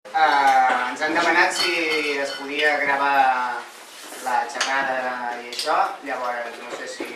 Ens han demanat si es podia gravar la xerrada i això, llavors no sé si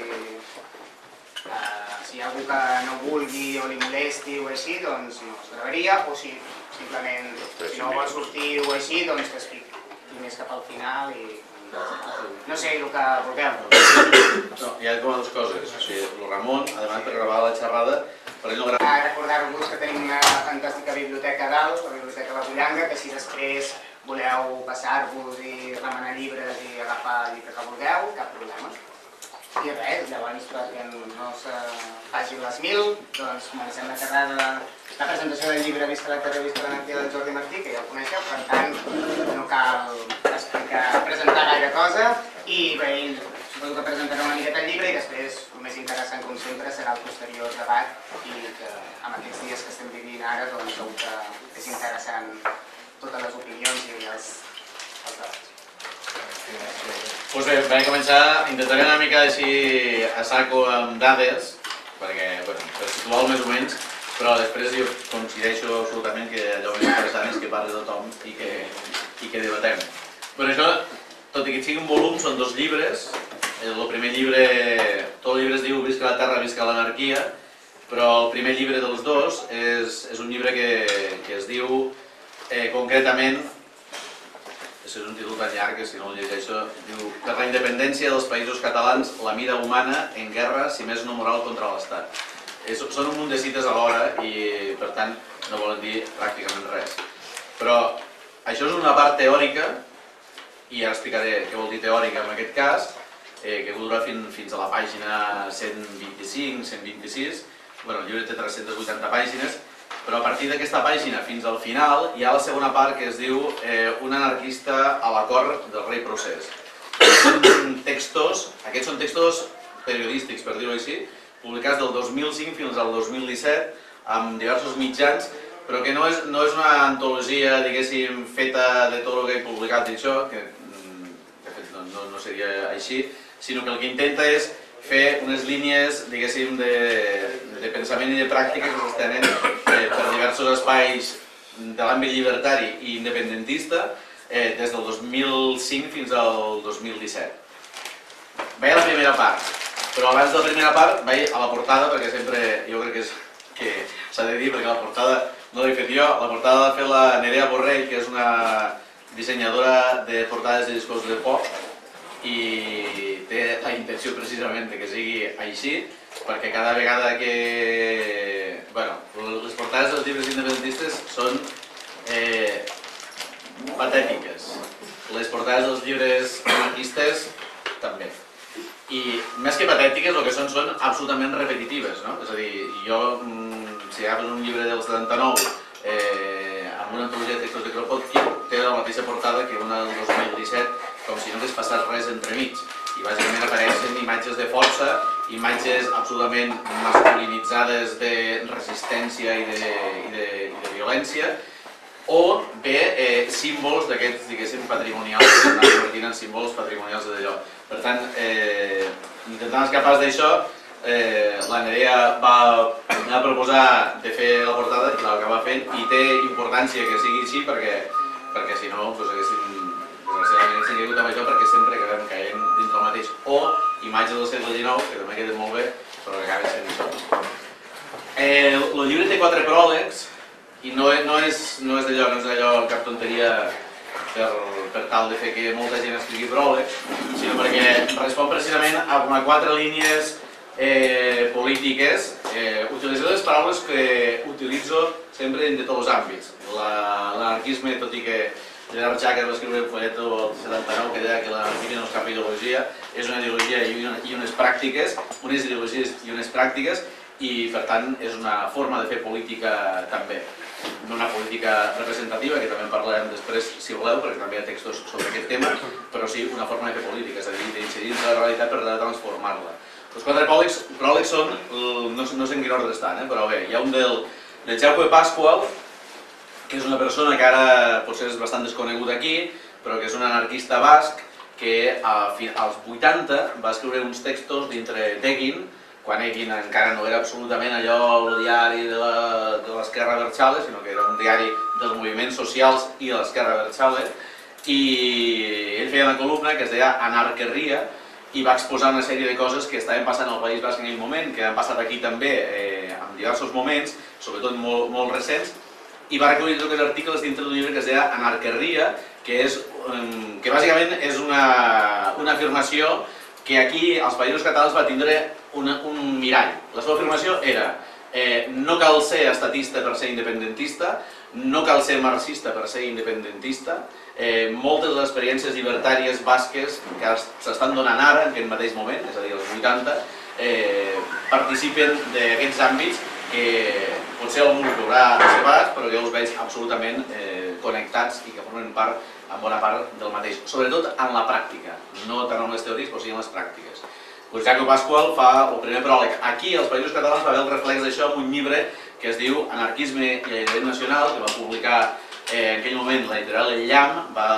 hi ha algú que no vulgui o li molesti o així, doncs no es gravaria, o si simplement, si no vol sortir o així, doncs que es fiqui més cap al final i no sé el que vulgueu. No, hi ha com dues coses. El Ramon ha demanat per gravar la xerrada, per ell no grava. Recordar-vos que tenim una fantàstica biblioteca a dalt, la Biblioteca La Pollanga, que si després voleu passar-vos i remenar llibres i agafar el llibre que vulgueu, cap problema. I res, llavors perquè no se facin les mil, doncs comencem la xerrada, la presentació del llibre Visca la Terra, Visca l'Anarquia del Jordi Martí, que ja el coneixeu, per tant no cal presentar gaire cosa i bé, suposo que presentaré una miqueta el llibre i després el més interessant com sempre serà el posterior debat i que amb aquests dies que estem vivint ara doncs segur que és interessant totes les opinions i els debats. Doncs bé, vam començar, intentaré una mica així a saco amb dades, perquè, bueno, per situar-ho més o menys, però després jo coincideixo absolutament que allò més interessant és que parli tothom i que debatem. Per això, tot i que sigui un volum, són dos llibres. El primer llibre, tot el llibre es diu Visca la Terra, Visca l'Anarquia, però el primer llibre dels dos és un llibre que es diu concretament, és un títol tan llarg que si no el llegeixo, diu per la independència dels països catalans, la mida humana en guerra, si més no moral, contra l'Estat. Són un munt de cites alhora i per tant no volen dir pràcticament res. Però això és una part teòrica i ara explicaré què vol dir teòrica en aquest cas, que dura fins a la pàgina 125, 126. El llibre té 380 pàgines, però a partir d'aquesta pàgina fins al final hi ha la segona part que es diu Un anarquista a la cort del rei Procés. Aquests són textos periodístics, per dir-ho així, publicats del 2005 fins al 2017 amb diversos mitjans, però que no és una antologia, diguéssim, feta de tot el que he publicat i això, que de fet no seria així, sinó que el que intenta és fer unes línies, diguéssim, de pensament i de pràctica que s'estenen per diversos espais de l'àmbit llibertari i independentista des del 2005 fins al 2017. Vaig a la primera part, però abans de la primera part vaig a la portada, perquè sempre jo crec que s'ha de dir, perquè la portada no l'he fet jo, la portada l'ha fet la Nerea Borrell, que és una dissenyadora de portades de discos de pop, i té la intenció precisament que sigui així, perquè cada vegada que... les portades dels llibres independentistes són patètiques. Les portades dels llibres anarquistes també. I més que patètiques, el que són absolutament repetitives. És a dir, si agafes un llibre del 79 amb una antologia de textos de Kropotkin, té la mateixa portada que una del 2017, com si no hagués passat res entremig. I bàsicament apareixen imatges de força, imatges absolutament masculinitzades de resistència i de violència, o bé símbols d'aquests, diguéssim, patrimonials, que s'han anat convertint en símbols patrimonials d'allò. Per tant, intentant escapar d'això, la Nerea va proposar de fer la portada i l'acaba fent, i té importància que sigui així perquè si no haguéssim caigut amb això, perquè sempre acabem caient dins del mateix. O imatges del segle XIX, que també queden molt bé, però que acaben sent això. El llibre té 4 pròlegs i no és d'allò cap tonteria per tal de fer que molta gent escrigui pròlegs, sinó perquè respon precisament a 4 línies polítiques, utilitzant les paraules que utilitzo sempre en tots els àmbits. L'anarquisme, tot i que Gerard Jacker va escriure un folleto el 79 que deia que l'anarquisme no és cap ideologia, és una ideologia i unes pràctiques, unes ideologies i unes pràctiques, i per tant és una forma de fer política també. No una política representativa, que també en parlarem després si voleu, perquè també hi ha textos sobre aquest tema, però sí una forma de fer política, és a dir, d'incidir en la realitat per transformar-la. Els 4 pròlegs són, no sé en quin ordre estan, però bé, hi ha un del Jaume Pasqual, que és una persona que ara potser és bastant desconeguda aquí, però que és un anarquista basc que als 80 va escriure uns textos dintre d'Egin, quan Egin encara no era absolutament allò el diari de l'esquerra Berchale, sinó que era un diari dels moviments socials i de l'esquerra abertzale, i ell feia una columna que es deia Anarquerria i va exposar una sèrie de coses que estaven passant al País Basc en aquell moment, que han passat aquí també en diversos moments, sobretot molt recents, i va recollir tots aquests articles dintre d'un llibre que es deia Anarquerria, que bàsicament és una afirmació que aquí als Països Catalans va tindre un mirall. La seva afirmació era no cal ser estatista per ser independentista, no cal ser marxista per ser independentista, moltes de les experiències llibertàries basques que s'estan donant ara, en aquest mateix moment, és a dir, als 80, participen d'aquests àmbits que potser algú veurà reservats, però jo els veig absolutament connectats i que formen part, en bona part, del mateix. Sobretot en la pràctica, no tant en les teories, però sí en les pràctiques. Jaco Pascual fa el primer pròleg. Aquí, als Països Catalans, va haver el reflex d'això amb un llibre que es diu Anarquisme i l'Alliberament Nacional, que va publicar en aquell moment l'editorial El Llamp,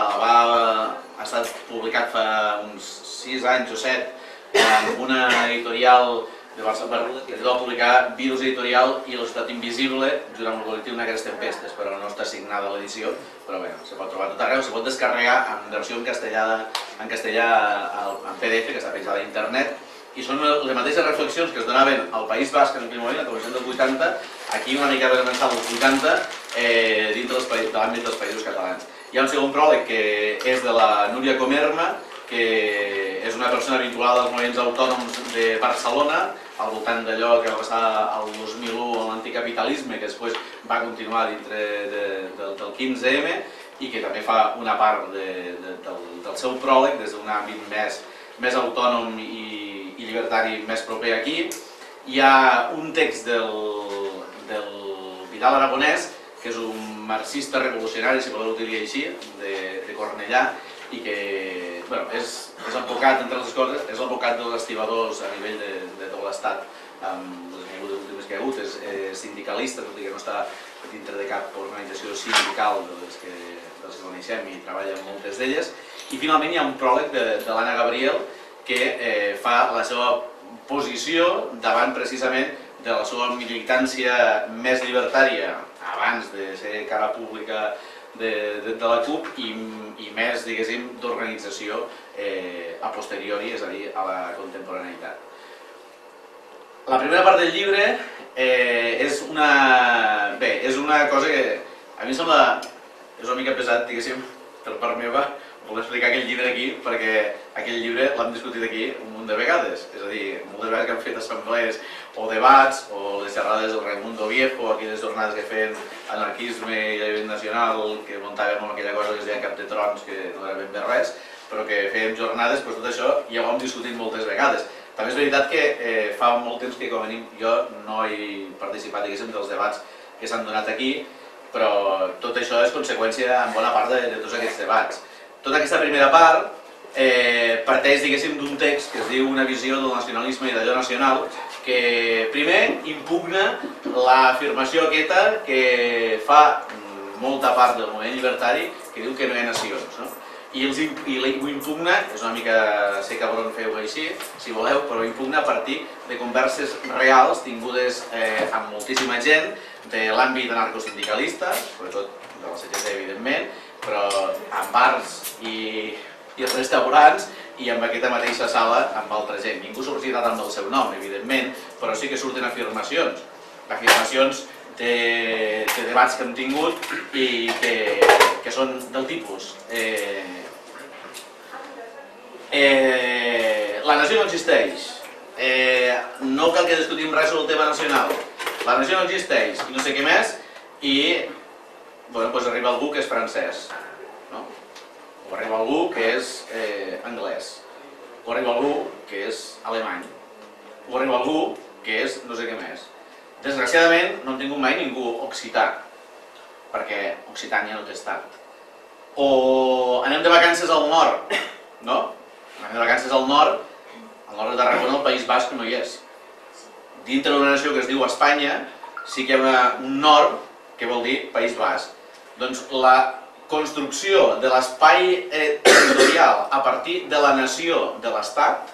ha estat publicat fa uns 6 anys o 7 en una editorial de Barcelona, que va publicar Virus Editorial i La Societat Invisible, junt amb el col·lectiu Negres Tempestes, però no està signada l'edició, però bé, se pot trobar tot arreu, se pot descarregar en versió en castellà en PDF, que està penjada a internet, i són les mateixes reflexions que es donaven al País Basc en aquell moment, a començament dels 80, aquí una mica més avançat dels 80, dins de l'àmbit dels Països Catalans. Hi ha un segon pròleg que és de la Núria Comerma, que és una persona vinculada als moviments autònoms de Barcelona, al voltant d'allò que va passar el 2001 amb l'anticapitalisme, que després va continuar dintre del 15M, i que també fa una part del seu pròleg des d'un àmbit més autònom i llibertari més proper aquí. Hi ha un text del Vidal Aragonès, que és un marxista revolucionari, si voleu dir-ho així, de Cornellà, i que és advocat, entre altres coses, és l'advocat dels estibadors a nivell de tot l'estat, amb les últimes que hi ha hagut, és sindicalista, tot i que no està dintre de cap organització sindical de les que coneixem i treballa en moltes d'elles. I finalment hi ha un pròleg de l'Anna Gabriel que fa la seva posició davant precisament de la seva militància més llibertària abans de ser cara pública de la CUP i més, diguéssim, d'organització a posteriori, és a dir, a la contemporaneïtat. La primera part del llibre és una cosa que a mi em sembla és una mica pesat, diguéssim, per part meva, voler explicar aquell llibre aquí, perquè aquell llibre l'hem discutit aquí un munt de vegades. És a dir, moltes vegades que hem fet assemblees o debats, o les xerrades del Raimundo Viejo, aquelles jornades que feien anarquisme i l'Alliberament Nacional, que muntàvem amb aquella cosa que es deia Cap de Trons, que no era ben bé res, però que fèiem jornades, doncs tot això ja ho hem discutit moltes vegades. També és veritat que fa molt temps que, com a mínim, jo no he participat, diguéssim, dels debats que s'han donat aquí, però tot això és conseqüència en bona part de tots aquests debats. Tota aquesta primera part parteix, diguéssim, d'un text que es diu Una visió del nacionalisme i d'allò nacional, que primer impugna l'afirmació aquesta que fa molta part del moviment llibertari que diu que no hi ha nacions. I ho impugna, és una mica ser cabron feu així, si voleu, però ho impugna a partir de converses reals tingudes amb moltíssima gent de l'àmbit anarcosindicalista, sobretot de la CGT, evidentment, però en bars i restaurants i amb aquesta mateixa sala amb altra gent. Ningú s'ha citat amb el seu nom, evidentment, però sí que surten afirmacions de debats que hem tingut i que són del tipus la nació no existeix, no cal que discutim res sobre el tema nacional, la nació no existeix i no sé què més, i arriba algú que és francès, o arriba algú que és anglès, o arriba algú que és alemany, o arriba algú que és no sé què més. Desgraciadament no hem tingut mai ningú occità, perquè Occitània no té estat. O anem de vacances al nord, no? Anem de vacances al nord de Tarragona, el País Basc no hi és. Dintre d'una nació que es diu Espanya, sí que hi ha un nord que vol dir País Basc. Doncs la construcció de l'espai territorial a partir de la nació de l'Estat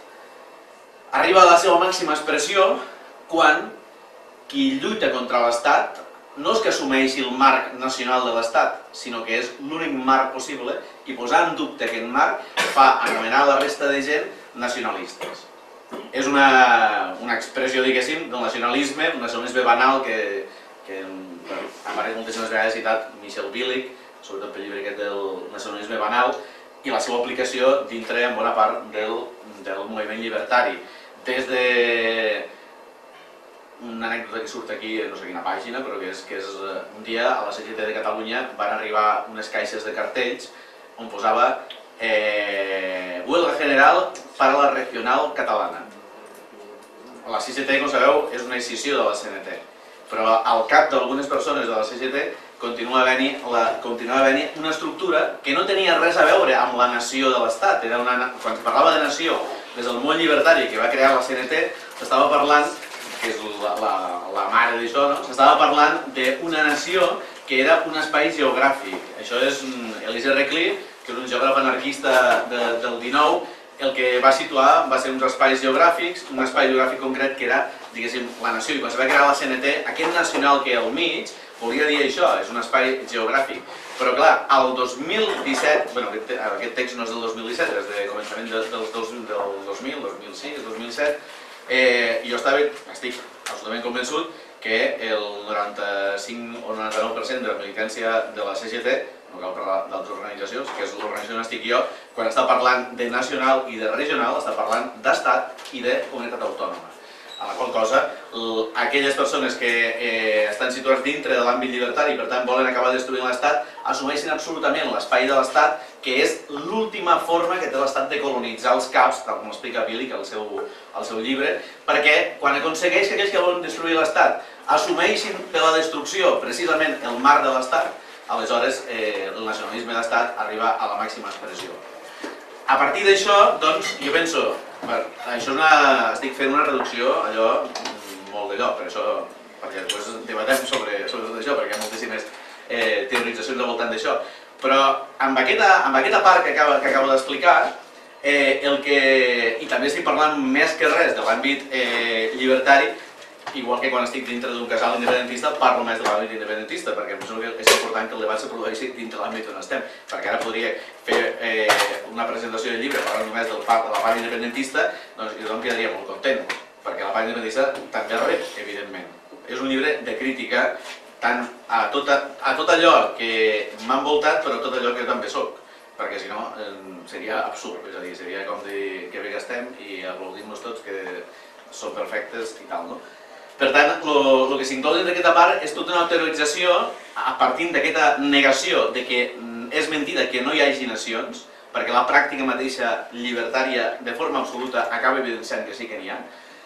arriba a la seva màxima expressió quan qui lluita contra l'Estat no és que assumeixi el marc nacional de l'Estat, sinó que és l'únic marc possible i posar en dubte aquest marc fa anomenar la resta de gent nacionalistes. És una expressió, diguéssim, del nacionalisme, un nacionalisme banal que apareix moltíssimes vegades citat Michel Billig, sobretot pel llibre aquest del nacionalisme banal, i la seva aplicació dintre en bona part del moviment llibertari. Des de una anècdota que surt aquí, no sé quina pàgina, però que és un dia a la CGT de Catalunya van arribar unes caixes de cartells on posava huelga general para la regional catalana. La CGT, com sabeu, és una escissió de la CNT, però al cap d'algunes persones de la CGT continua havent-hi una estructura que no tenia res a veure amb la nació de l'Estat. Quan es parlava de nació des del món llibertari que va crear la CNT, s'estava parlant, que és la mare d'això, s'estava parlant d'una nació que era un espai geogràfic. Això és Elise Reclus, que és un geògraf anarquista del 19, el que va situar va ser uns espais geogràfics, un espai geogràfic concret que era, diguéssim, la nació. I quan es va crear la CNT, aquest nacional que hi ha al mig volia dir això, és un espai geogràfic. Però clar, al 2017, bueno, aquest text no és del 2017, és de començament del 2000, 2006, 2007, jo estic absolutament convençut que el 95 o 99% de la militància de la CGT, no cal parlar d'altres organitzacions, que és l'organització on estic jo, quan està parlant de nacional i de regional, està parlant d'estat i de comunitat autònoma. A la qual cosa, aquelles persones que estan situats dintre de l'àmbit llibertari i per tant volen acabar destruint l'Estat, assumeixen absolutament l'espai de l'Estat, que és l'última forma que té l'Estat de colonitzar els caps, tal com explica Billig al seu llibre, perquè quan aconsegueix que aquells que volen destruir l'Estat assumeixin per la destrucció precisament el marc de l'Estat, aleshores el nacionalisme d'Estat arriba a la màxima expressió. A partir d'això, doncs, jo penso, estic fent una reducció allò molt d'allò, perquè després debatem sobre tot això, perquè hi ha moltíssimes teoritzacions al voltant d'això. Però amb aquesta part que acabo d'explicar, i també estic parlant més que res de l'àmbit llibertari, igual que quan estic dintre d'un casal independentista parlo més de l'àmbit independentista, perquè em sembla que és important que el debat se produeixi dintre l'àmbit on estem, perquè ara podria fer una presentació del llibre parlant només de la part independentista, doncs jo em quedaria molt content, perquè la part independentista també rep, evidentment. És un llibre de crítica tant a tot allò que m'ha envoltat, però tot allò que jo també soc, perquè si no seria absurd, és a dir, seria com dir que bé que estem i aplaudim-nos tots que són perfectes i tal, no? Per tant, el que s'inclou dins d'aquesta part és tota una teorització a partir d'aquesta negació de que és mentida que no hi hagi nacions, perquè la pràctica mateixa llibertària de forma absoluta acaba evidenciant que sí que n'hi ha.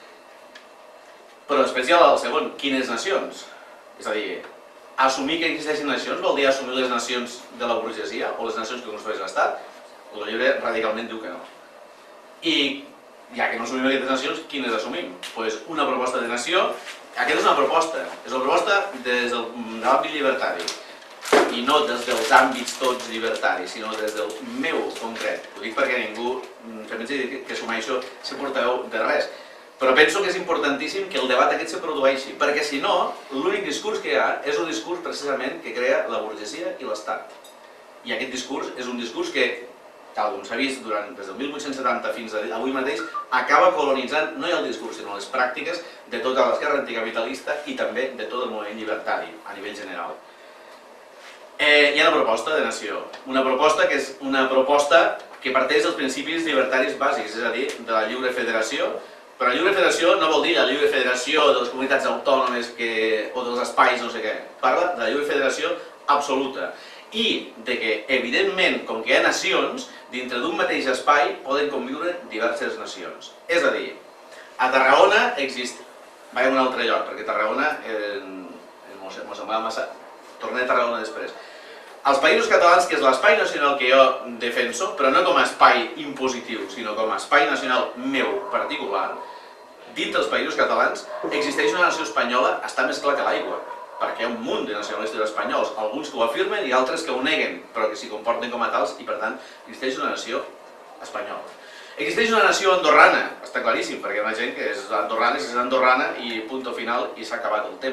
Però després hi ha el segon, quines nacions? És a dir, assumir que existeixen nacions vol dir assumir les nacions de la burgesia o les nacions que construeix l'Estat? El llibre radicalment diu que no. I ja que no assumim aquestes nacions, quines assumim? Doncs una proposta de nació, aquesta és una proposta des de l'àmbit llibertari, i no des dels àmbits tots llibertaris, sinó des del meu concret. Ho dic perquè ningú se pensi que assumeixo ser portaveu de res. Però penso que és importantíssim que el debat aquest se produeixi, perquè si no, l'únic discurs que hi ha és un discurs precisament que crea la burgesia i l'Estat. I aquest discurs és un discurs que, tal com s'ha vist des del 1870 fins avui mateix, acaba colonitzant no ja el discurs, sinó les pràctiques de tota l'esquerra anticapitalista i també de tot el moviment llibertari, a nivell general. Hi ha una proposta de nació, una proposta que és una proposta que parteix dels principis llibertaris bàsics, és a dir, de la lliure federació, però la lliure federació no vol dir la lliure federació de les comunitats autònomes o dels espais no sé què, parla de la lliure federació absoluta. I de que, evidentment, com que hi ha nacions, dintre d'un mateix espai poden conviure diverses nacions. És a dir, a Tarragona existe... Vaig a un altre lloc, perquè Tarragona m'ho semblava massa... Tornaré a Tarragona després. Els Països Catalans, que és l'espai nacional que jo defenso, però no com a espai impositiu, sinó com a espai nacional meu particular, dintre dels Països Catalans existeix una nació espanyola, està més clar que l'aigua, perquè hi ha un munt de nacionalistes espanyols, alguns que ho afirmen i altres que ho neguen, però que s'hi comporten com a tals i per tant existeix una nació espanyola. Existeix una nació andorrana, està claríssim, perquè hi ha una gent que és andorrana i és andorrana i punt final i s'ha acabat el tema.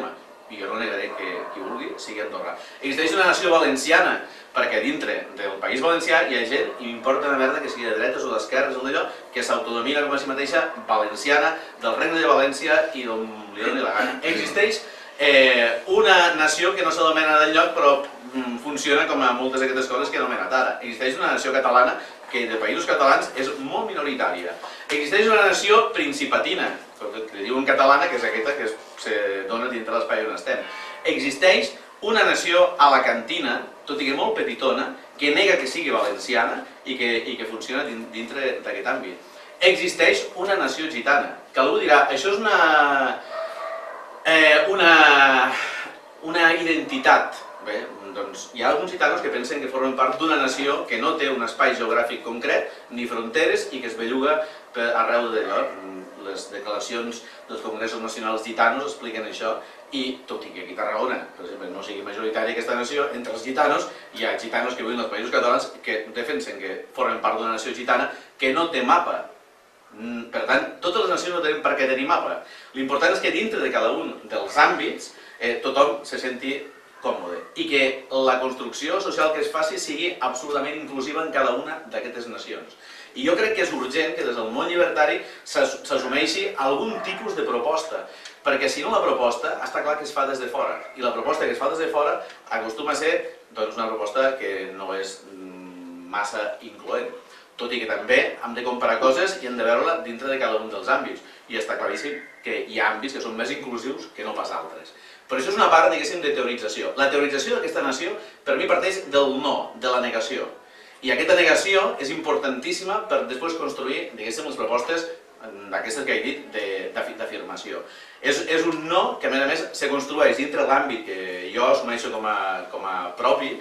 i jo no negaré que qui vulgui sigui Andorra. Existeix una nació valenciana, perquè dintre del País Valencià hi ha gent, i m'importa una merda que sigui de dretes o d'esquerres o d'allò, que s'autodomina com a si mateixa valenciana, del Regne de València i d'on li doni la gana. Existeix una nació que no s'anomena d'enlloc, però funciona com a moltes d'aquestes coses que he anomenat ara. Existeix una nació catalana que de països catalans és molt minoritària. Existeix una nació principatina, que li diuen catalana, que és aquesta que se dona dintre l'espai on estem. Existeix una nació alacantina, tot i que molt petitona, que nega que sigui valenciana i que funciona dintre d'aquest àmbit. Existeix una nació gitana, que algú dirà, això és una identitat. Bé, doncs hi ha alguns gitanos que pensen que formen part d'una nació que no té un espai geogràfic concret, ni fronteres, i que es belluga arreu d'allò. Les declaracions dels congressos nacionals gitanos expliquen això, i tot i que aquí a Tarragona, per exemple, no sigui majoritària aquesta nació, entre els gitanos hi ha gitanos que viuen als països catalans que defensen que formen part d'una nació gitana que no té mapa. Per tant, totes les nacions no tenen per què tenir mapa. L'important és que dintre de cada un dels àmbits tothom se senti còmode i que la construcció social que es faci sigui absolutament inclusiva en cada una d'aquestes nacions. I jo crec que és urgent que des del món llibertari s'assumeixi algun tipus de proposta, perquè si no la proposta està clar que es fa des de fora, i la proposta que es fa des de fora acostuma a ser una proposta que no és massa incloent, tot i que també hem de comparar coses i hem de veure-la dintre de cada un dels àmbits, i està claríssim que hi ha àmbits que són més inclusius que no pas altres. Però això és una part, diguéssim, de teorització. La teorització d'aquesta nació, per mi, parteix del no, de la negació. I aquesta negació és importantíssima per després construir, diguéssim, les propostes d'aquestes que he dit d'afirmació. És un no que, a més, se construeix dintre l'àmbit que jo assumeixo com a propi,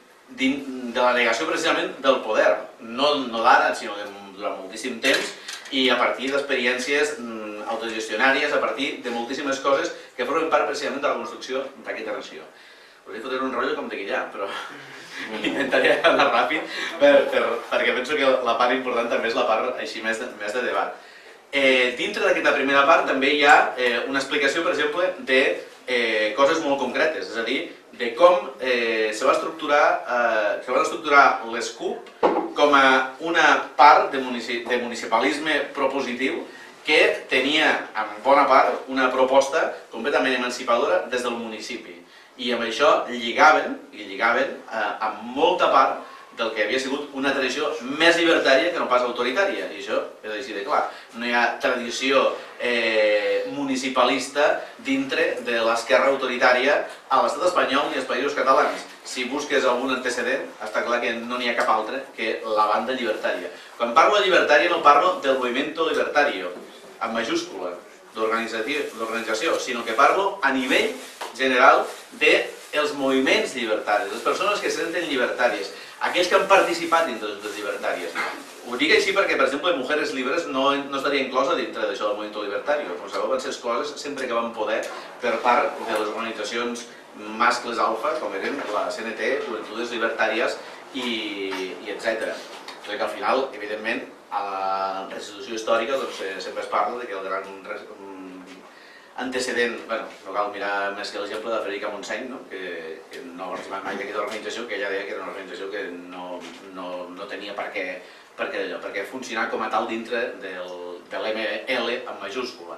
de la negació precisament del poder, no d'ara, sinó durant moltíssim temps, i a partir d'experiències autogestionàries, a partir de moltíssimes coses que formen part precisament de la construcció d'aquesta nació. Podria fotre un rotllo com de guillar, però intentaré anar ràpid perquè penso que la part important també és la part així més de debat. Dintre d'aquesta primera part també hi ha una explicació, per exemple, de coses molt concretes, és a dir, de com se va estructurar les CUP com a una part de municipalisme propositiu que tenia, en bona part, una proposta completament emancipadora des del municipi. I amb això lligaven amb molta part del que havia sigut una tradició més llibertària que no pas autoritària. I això és així de clar. No hi ha tradició municipalista dintre de l'esquerra autoritària a l'estat espanyol ni als països catalans. Si busques algun antecedent, està clar que no n'hi ha cap altre que la banda llibertària. Quan parlo de llibertària no parlo del movimiento libertario, en majúscula, d'organització, sinó que parlo a nivell general dels moviments llibertaris, les persones que se senten llibertàries, aquells que han participat dintre de les llibertàries. Ho dic així perquè, per exemple, Mujeres Libres no estaria inclosa dintre d'això del moviment llibertari. Com sabeu, van ser excloses sempre que van poder per part de les organitzacions mascles alfa, com eren la CNT, Juventudes Libertàries i etc. Tot i que al final, evidentment, a la restitució històrica sempre es parla que el gran antecedent, no cal mirar més que l'exemple de Frederica Montseny, que no va participar mai d'aquesta organització, que ella deia que era una organització que no tenia per què funcionar com a tal dintre de l'ML en majúscula.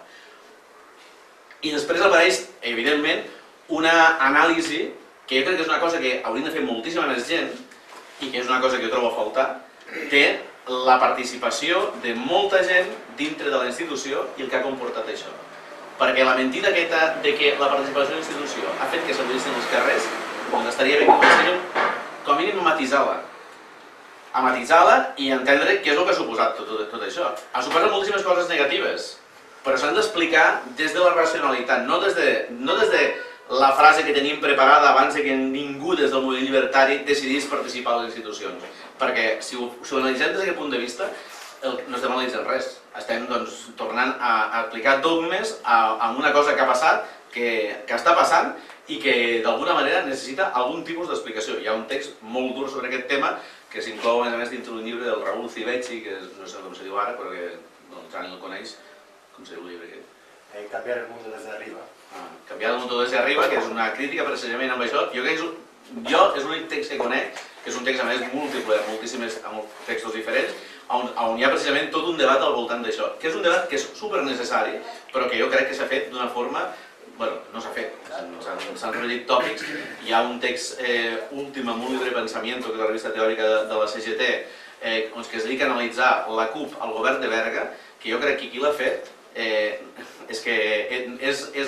I després apareix, evidentment, una anàlisi que jo crec que és una cosa que hauríem de fer moltíssima més gent i que és una cosa que jo trobo a faltar, de la participació de molta gent dintre de la institució i el que ha comportat això. Perquè la mentida aquesta de que la participació de la institució ha fet que s'obrissin els carrers, estaria bé que comencéssim com a mínim a matisar-la. A matisar-la i entendre què és el que ha suposat tot això. Ha suposat moltíssimes coses negatives, però s'han d'explicar des de la racionalitat, no des de la frase que tenim preparada abans que ningú des del moviment llibertari decidís participar a les institucions. Perquè si ho analitzem des d'aquest punt de vista, no estem analitzant res. Estem tornant a aplicar dogmes a una cosa que ha passat, que està passant i que d'alguna manera necessita algun tipus d'explicació. Hi ha un text molt dur sobre aquest tema que s'inclou a més dintre d'un llibre del Raúl Civecci, que no sé com se diu ara, però que el Jani el coneix. Com se diu el llibre aquest? Cambiar el mundo desde arriba. Cambiado el mundo desde arriba, que és una crítica precisament amb això. Jo crec que és l'únic text que conec, que és un text a més múltiple, amb textos diferents, on hi ha precisament tot un debat al voltant d'això, que és un debat que és supernecessari, però que jo crec que s'ha fet d'una forma... Bueno, no s'ha fet, s'han rellegit tòpics. Hi ha un text últim en un llibre de pensamiento, que és la revista teòrica de la CGT, que es dedica a analitzar la CUP al govern de Berga, que jo crec que qui l'ha fet és que és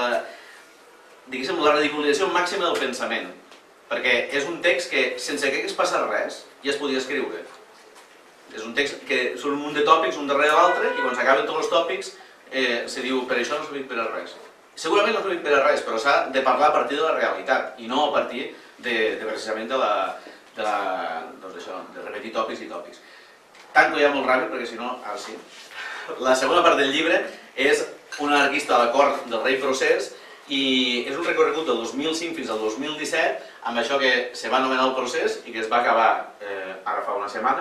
la ridiculització màxima del pensament, perquè és un text que sense que hagués passat res ja es podia escriure. És un text que són un munt de tòpics un darrere l'altre i quan s'acaben tots els tòpics se diu per això no s'ha dit per a res. Segurament no s'ha dit per a res, però s'ha de parlar a partir de la realitat i no a partir precisament de repetir tòpics i tòpics. Tanco ja molt ràpid perquè si no, ara sí. La segona part del llibre és un anarquista a la cort del rei Procés i és un recorregut del 2005 fins al 2017 amb això que se va anomenar el procés i que es va acabar ara fa una setmana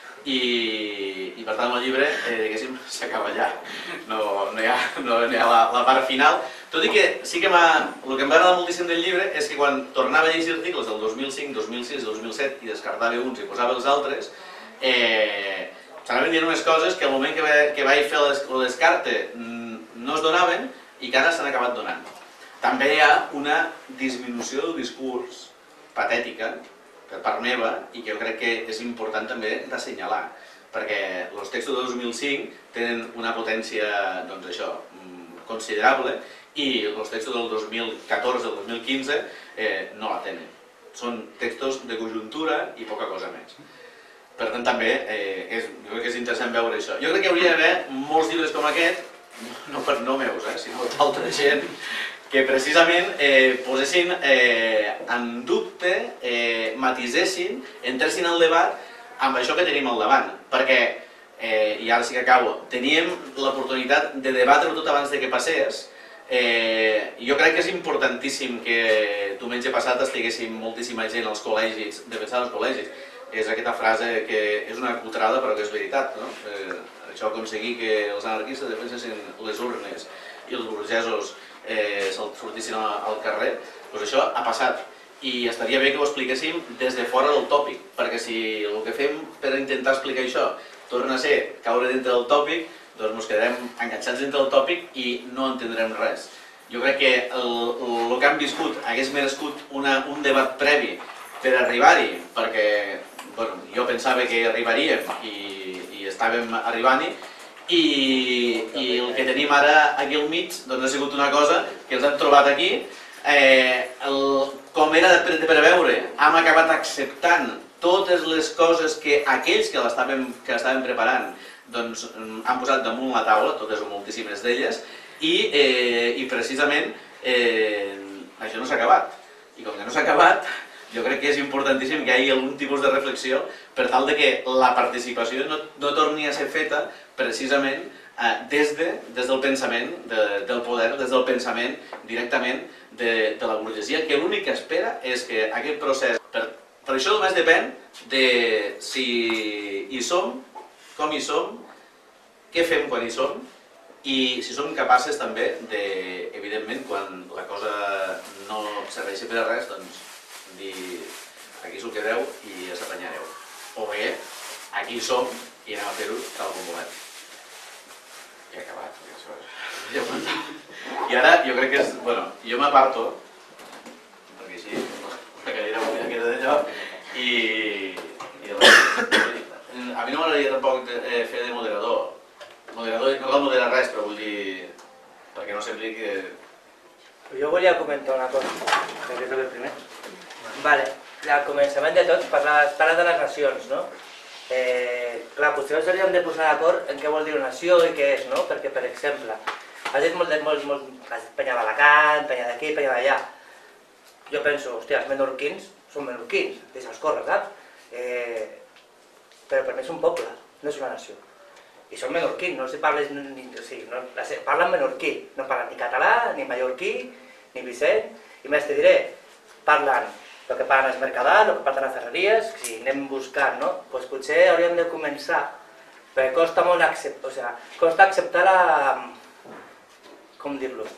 i per tant el llibre, diguéssim, s'acaba allà, no hi ha la part final, tot i que sí que el que em va agradar moltíssim del llibre és que quan tornava a llegir articles del 2005, 2006, 2007 i descartava uns i posava els altres, s'anaven dient unes coses que al moment que vaig fer el descarte no es donaven i que ara s'han acabat donant. També hi ha una disminució del discurs patètica per part meva i que jo crec que és important també d'assenyalar, perquè els textos de 2005 tenen una potència considerable i els textos del 2014 o 2015 no la tenen. Són textos de conjuntura i poca cosa més. Per tant, també jo crec que és interessant veure això. Jo crec que hauria d'haver molts llibres com aquest, no meus, sinó d'altra gent, que precisament posessin en dubte, matisessin, entressin al debat amb això que tenim al davant. Perquè, i ara sí que acabo, teníem l'oportunitat de debatre-ho tot abans que passés. Jo crec que és importantíssim que diumenge passat estiguéssim moltíssima gent als col·legis, defensant els col·legis. És aquesta frase que és una cutrada però que és veritat. Això aconseguir que els anarquistes defensessin les urnes i els burgesos sortissin al carrer, doncs això ha passat i estaria bé que ho expliquéssim des de fora del tòpic, perquè si el que fem per intentar explicar això torna a ser caure dintre del tòpic, doncs ens quedarem enganxats dintre del tòpic i no entendrem res. Jo crec que el que han viscut hagués merescut un debat previ per arribar-hi, perquè jo pensava que arribaríem i estàvem arribant-hi, i el que tenim ara aquí al mig ha sigut una cosa que ens han trobat aquí. Com era de preveure, hem acabat acceptant totes les coses que aquells que l'estaven preparant han posat damunt la taula, totes o moltíssimes d'elles, i precisament això no s'ha acabat. I com que no s'ha acabat, jo crec que és importantíssim que hi hagi algun tipus de reflexió per tal que la participació no torni a ser feta precisament des del pensament del poder, des del pensament directament de la burgesia, que l'únic que espera és que aquest procés... Per això només depèn de si hi som, com hi som, què fem quan hi som i si som capaces també de, evidentment, quan la cosa no serveixi per a res, doncs dir aquí s'ho quedeu i ja s'apanyareu. O bé, aquí hi som i anem a fer-ho tal com volem. I he acabat, perquè això és... I ara jo crec que és... Bueno, jo m'aparto, perquè així la cadira buida queda d'allò, i a mi no m'agradaria tampoc fer de moderador. Moderador no cal moderar res, però vull dir... perquè no sembli que... Jo volia comentar una cosa, que és el primer. Vale, al començament de tot parles de les nacions, no? Clar, potser ens hauríem de posar d'acord en què vol dir una nació i què és, no? Perquè, per exemple, has dit molt penya d'Alacant, penya d'aquí, penya d'allà. Jo penso, hòstia, els menorquins són menorquins, deixa'ls córrer, saps? Però per mi és un poble, no és una nació. I són menorquins, no els parles ni... O sigui, parlen menorquí, no parlen ni català, ni mallorquí, ni vicent, i més te diré, parlen el que parlen els mercadals, el que parlen les ferreries, si anem buscant, no? Doncs potser hauríem de començar, perquè costa molt acceptar la... Com dir-lo, hòsties?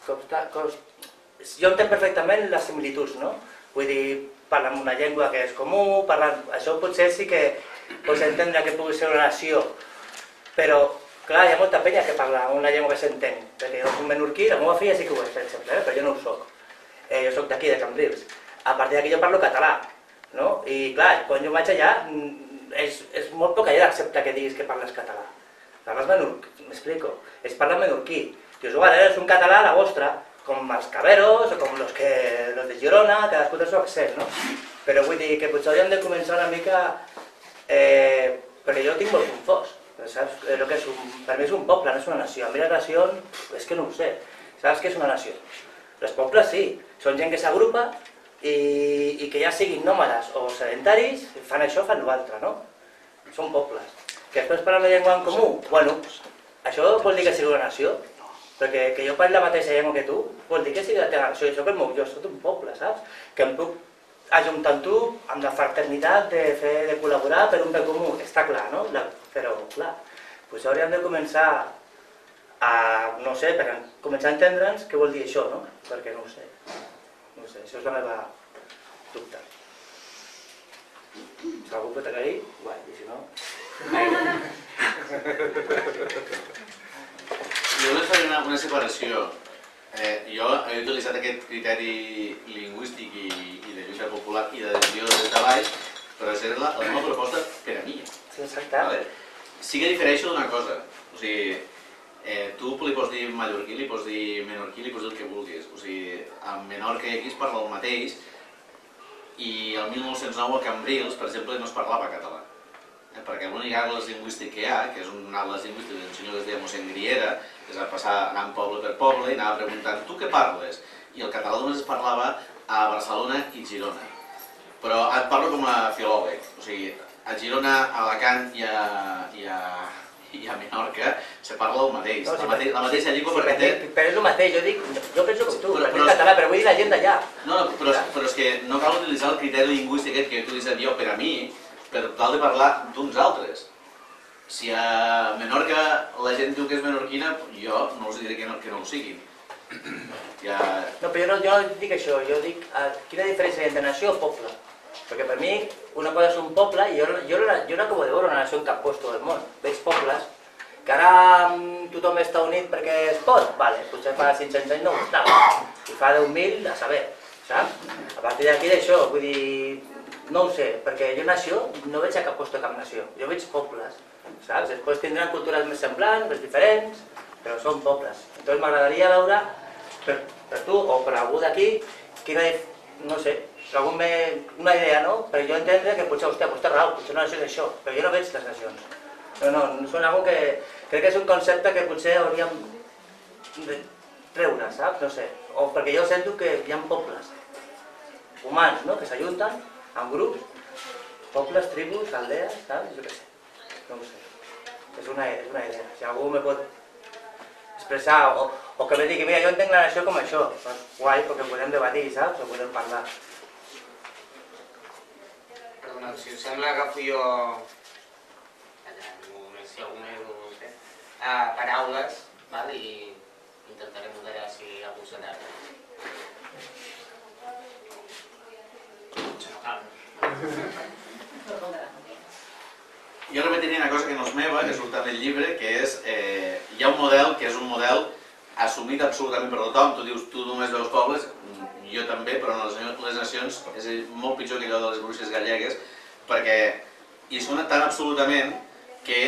jo entenc perfectament les similituds, no? Vull dir, parlen una llengua que és comú, això potser sí que pots entendre que pugui ser una nació, però, clar, hi ha molta penya que parla una llengua que s'entén, perquè jo soc menorquí, la meva filla sí que ho és, per exemple, però jo no ho soc. Jo soc d'aquí, de Cambrils. A partir d'aquí jo parlo català, no? I, clar, quan jo vaig allà, és molt poca gent accepta que diguis que parles català. Parles menorquí, m'explico, es parla menorquí. Dius, bueno, és un català a la vostra, com els caberos o com los de Girona, cadascú té el seu accent, no? Però vull dir que potser hauríem de començar una mica, perquè jo tinc molt confós, saps? Per mi és un poble, no és una nació. A mi la nació, és que no ho sé, saps què és una nació? Els pobles sí, són gent que s'agrupa i que ja siguin nòmades o sedentaris, fan això, fan l'altre, no? Són pobles. Que després parlen la llengua en comú, bueno, això vol dir que sigui una nació. Perquè que jo parli la mateixa llengua que tu, vol dir que sigui la teva nació, jo soc un poble, saps? Que em puc ajuntar amb tu amb la fraternitat de col·laborar per un bé comú, està clar, no? Però, clar, doncs hauríem de començar a, no sé, per començar a entendre'ns què vol dir això, no? Perquè no ho sé, això és la meva dubte. Si algú pot aclarir, guai, i si no... Jo vull fer una separació. Jo he utilitzat aquest criteri lingüístic i de lluita popular i de decisió des de baix per fer la meva proposta per a mi. Exacte. Sí que difereixo d'una cosa. O sigui, tu li pots dir mallorquí, li pots dir menorquí, li pots dir el que vulguis. O sigui, a Menorca i aquí es parla el mateix i el 1909 a Cambrils, per exemple, no es parlava català. Perquè l'únic atles lingüístic que hi ha, que és un atles lingüístic d'un senyor que es deia mossèn Griera, que es va passar anant poble per poble i anava preguntant tu què parles? I el català només es parlava a Barcelona i Girona. Però et parlo com a filòleg, o sigui, a Girona, a Alacant i a Menorca se parla el mateix, la mateixa llengua perquè té... Però és el mateix, jo penso com tu, perquè és català, però vull dir la gent d'allà. No, però és que no cal utilitzar el criteri lingüístic aquest que he utilitzat jo per a mi, per tal de parlar d'uns altres. Si a Menorca la gent diu que és menorquina, jo no els diré que no ho siguin. No, però jo no dic això, jo dic quina diferència hi ha entre nació o poble. Perquè per mi una cosa és un poble i jo no acabo de veure una nació en cap lloc del món. Veig pobles que ara tothom està unit perquè es pot, vale, potser fa 500 anys no ho estava, i fa 10.000 a saber, saps? A partir d'aquí d'això, vull dir... No ho sé, perquè jo nació no veig a cap lloc de cap nació, jo veig pobles, saps? Després tindran cultures més semblants, més diferents, però són pobles. Llavors m'agradaria veure, per tu o per algú d'aquí, quina, no sé, una idea, no? Però jo entendre que potser, hòstia, té raó, potser una nació és això, però jo no veig les nacions. No, són algo que crec que és un concepte que potser hauríem de treure, saps? No sé, o perquè jo sento que hi ha pobles humans, no?, que s'ajunten en grups, pobles, tribus, aldees, saps? Jo què sé, no ho sé. És una idea. Si algú me pot expressar o que me digui, mira, jo entenc la nació com això, doncs guai, perquè podem debatir, saps? O podem parlar. Perdona, si us sembla agafo jo paraules i intentaré modelar si algú s'adapta. Jo repetiria una cosa que no és meva, que surt en el llibre, que és hi ha un model que és un model assumit absolutament per tothom. Tu dius, tu només veus pobles, jo també, però en les nacions és molt pitjor que allò de les bruixes gallegues, perquè hi sona tan absolutament que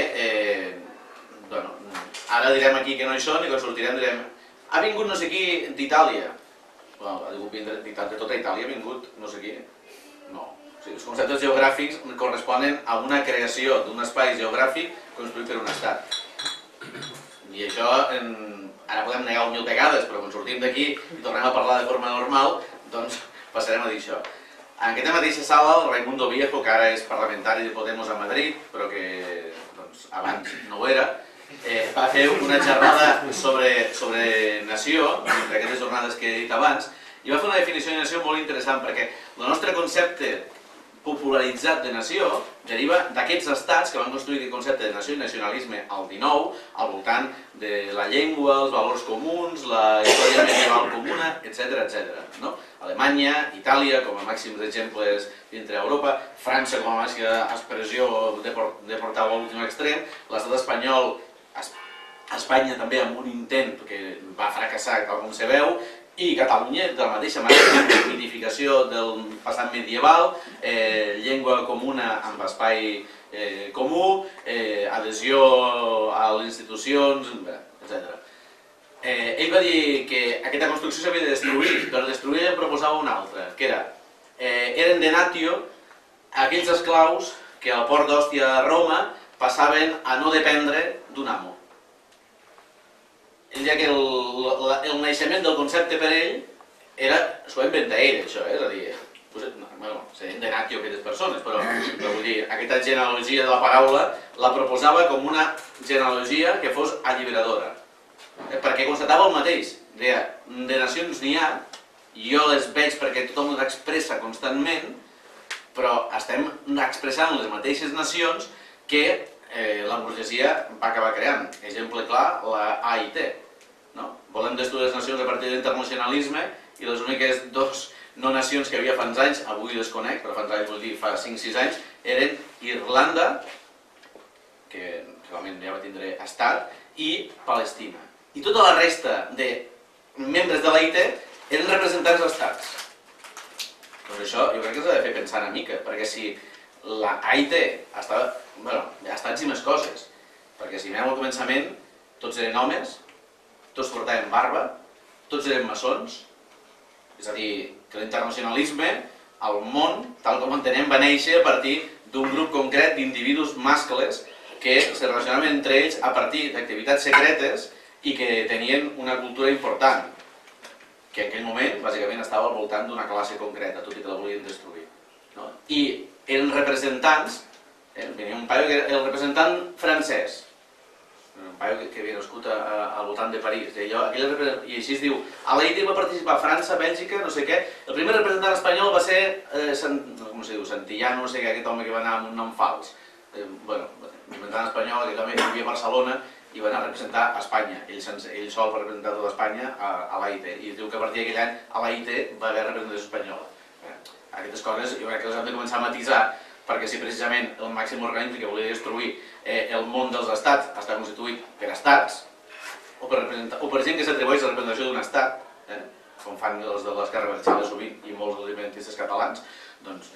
ara direm aquí que no hi són i quan sortirem direm ha vingut no sé qui d'Itàlia. Ha vingut de tota Itàlia, ha vingut no sé qui. No. Els conceptes geogràfics corresponen a una creació d'un espai geogràfic construït per un estat. I això ara podem negar-ho 1000 vegades, però quan sortim d'aquí i tornem a parlar de forma normal, doncs passarem a dir això. En aquesta mateixa sala, el Raimundo Viejo, que ara és parlamentari de Podemos a Madrid, però que abans no ho era, va fer una xerrada sobre nació, entre aquestes jornades que he dit abans, i va fer una definició de nació molt interessant, perquè el nostre concepte popularitzat de nació deriva d'aquests estats que van construir aquest concepte de nació i nacionalisme al XIX, al voltant de la llengua, els valors comuns, la història medieval comuna, etc. Alemanya, Itàlia com a màxims exemples dintre Europa, França com a màxima expressió de portar-ho a l'últim extrem, l'estat espanyol, Espanya també amb un intent que va fracassar, tal com se veu, i Catalunya, de la mateixa manera, mitificació del passat medieval, llengua comuna amb espai comú, adhesió a les institucions, etc. Ell va dir que aquesta construcció s'havia de destruir, però destruir en proposava una altra, que eren de natio aquells esclaus que al port d'Òstia a Roma passaven a no dependre d'un amo. Ell deia que el naixement del concepte per ell s'ho inventa ell, això, és a dir, serien de natio aquestes persones, però vull dir, aquesta genealogia de la paraula la proposava com una genealogia que fos alliberadora, perquè constatava el mateix, deia, de nacions n'hi ha, jo les veig perquè tothom les expressa constantment, però estem expressant les mateixes nacions que la burgesia va acabar creant. Exemple clar, la AIT. Volem destruir les nacions a partir de l'internacionalisme i les úniques dues no nacions que havia fa uns anys, avui les conec, però fa uns anys, vull dir, fa 5-6 anys, eren Irlanda, que realment ja va tindre estat, i Palestina. I tota la resta de membres de l'AIT eren representants d'estats. Doncs això jo crec que s'ha de fer pensar una mica, perquè si l'AIT estava, bueno, estats i més coses, perquè si mirem al començament, tots eren homes, tots portaven barba, tots eren maçons, és a dir, que l'internacionalisme, al món, tal com entenem, va néixer a partir d'un grup concret d'individus mascles que se relacionaven entre ells a partir d'activitats secretes i que tenien una cultura important, que en aquell moment, bàsicament, estava al voltant d'una classe concreta, tot i que la volien destruir. I eren representants, venia un paio que era el representant francès, un paio que havia nascut al voltant de París, i així es diu, a l'AIT va participar França, Bèlgica, no sé què, el primer representant espanyol va ser, com se diu, Santillano, no sé què, aquest home que va anar amb un nom fals, bueno, representant espanyol, que també vivia a Barcelona, i va anar a representar a Espanya, ell sol va representar tota Espanya a l'AIT, i diu que a partir d'aquell any a l'AIT va haver representació espanyola. Aquestes coses jo crec que les hem de començar a matisar, perquè si precisament el màxim organisme que volia destruir el món dels estats està constituït per estats, o per gent que s'atribueix a la representació d'un estat, com fan els de l'Esquerra Abertzale sovint i molts dels independentistes catalans, doncs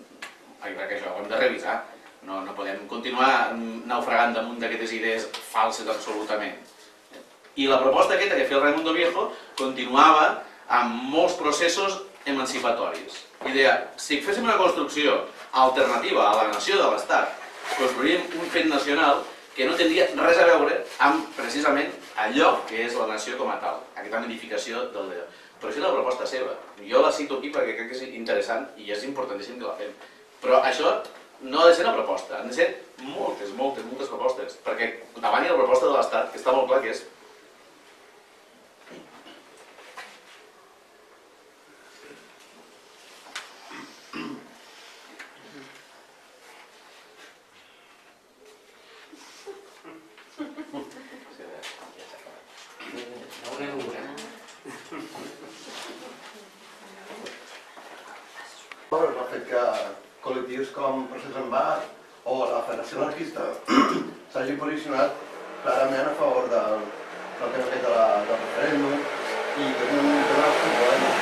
jo crec que això ho hem de revisar. No podem continuar naufragant damunt d'aquestes idees falses absolutament. I la proposta aquesta que feia el Raimundo Viejo continuava amb molts processos emancipatoris. I deia, si féssim una construcció alternativa a la nació de l'Estat, construiríem un fet nacional que no tindria res a veure amb, precisament, allò que és la nació com a tal, aquesta modificació del d'allò. Però això és la proposta seva. Jo la cito aquí perquè crec que és interessant i és importantíssim que la fem. Però això no ha de ser una proposta, han de ser moltes propostes, perquè davant hi ha la proposta de l'Estat, que està molt clar que és el fet que col·lectius com Procés en Bar o la Federació Anarquista s'hagin posicionat clarament a favor del tema aquest del referèndum i que és un tema problema.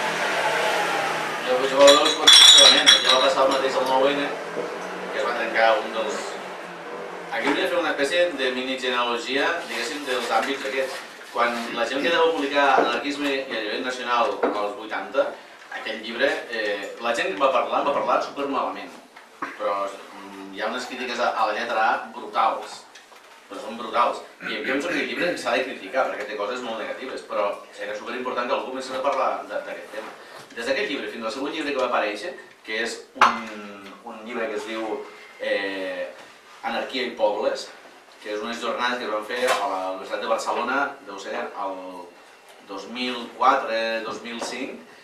Jo ho veus conceptualment, ja va passar el mateix al 9-N, que es va trencar un dels... Aquí hauria de fer una espècie de mini-genealogia, diguéssim, dels àmbits aquests. Quan la gent que deu publicar Anarquisme i Alliberament Nacional als 80, aquell llibre, la gent va parlar supermalament, però hi ha unes crítiques a la lletra A brutals, però són brutals. I jo penso que aquest llibre s'ha de criticar perquè té coses molt negatives, però era superimportant que algú comencés a parlar d'aquest tema. Des d'aquest llibre fins al segon llibre que va aparèixer, que és un llibre que es diu Anarquia i Pobles, que és unes jornades que es van fer a la Universitat de Barcelona, deu ser el 2004-2005,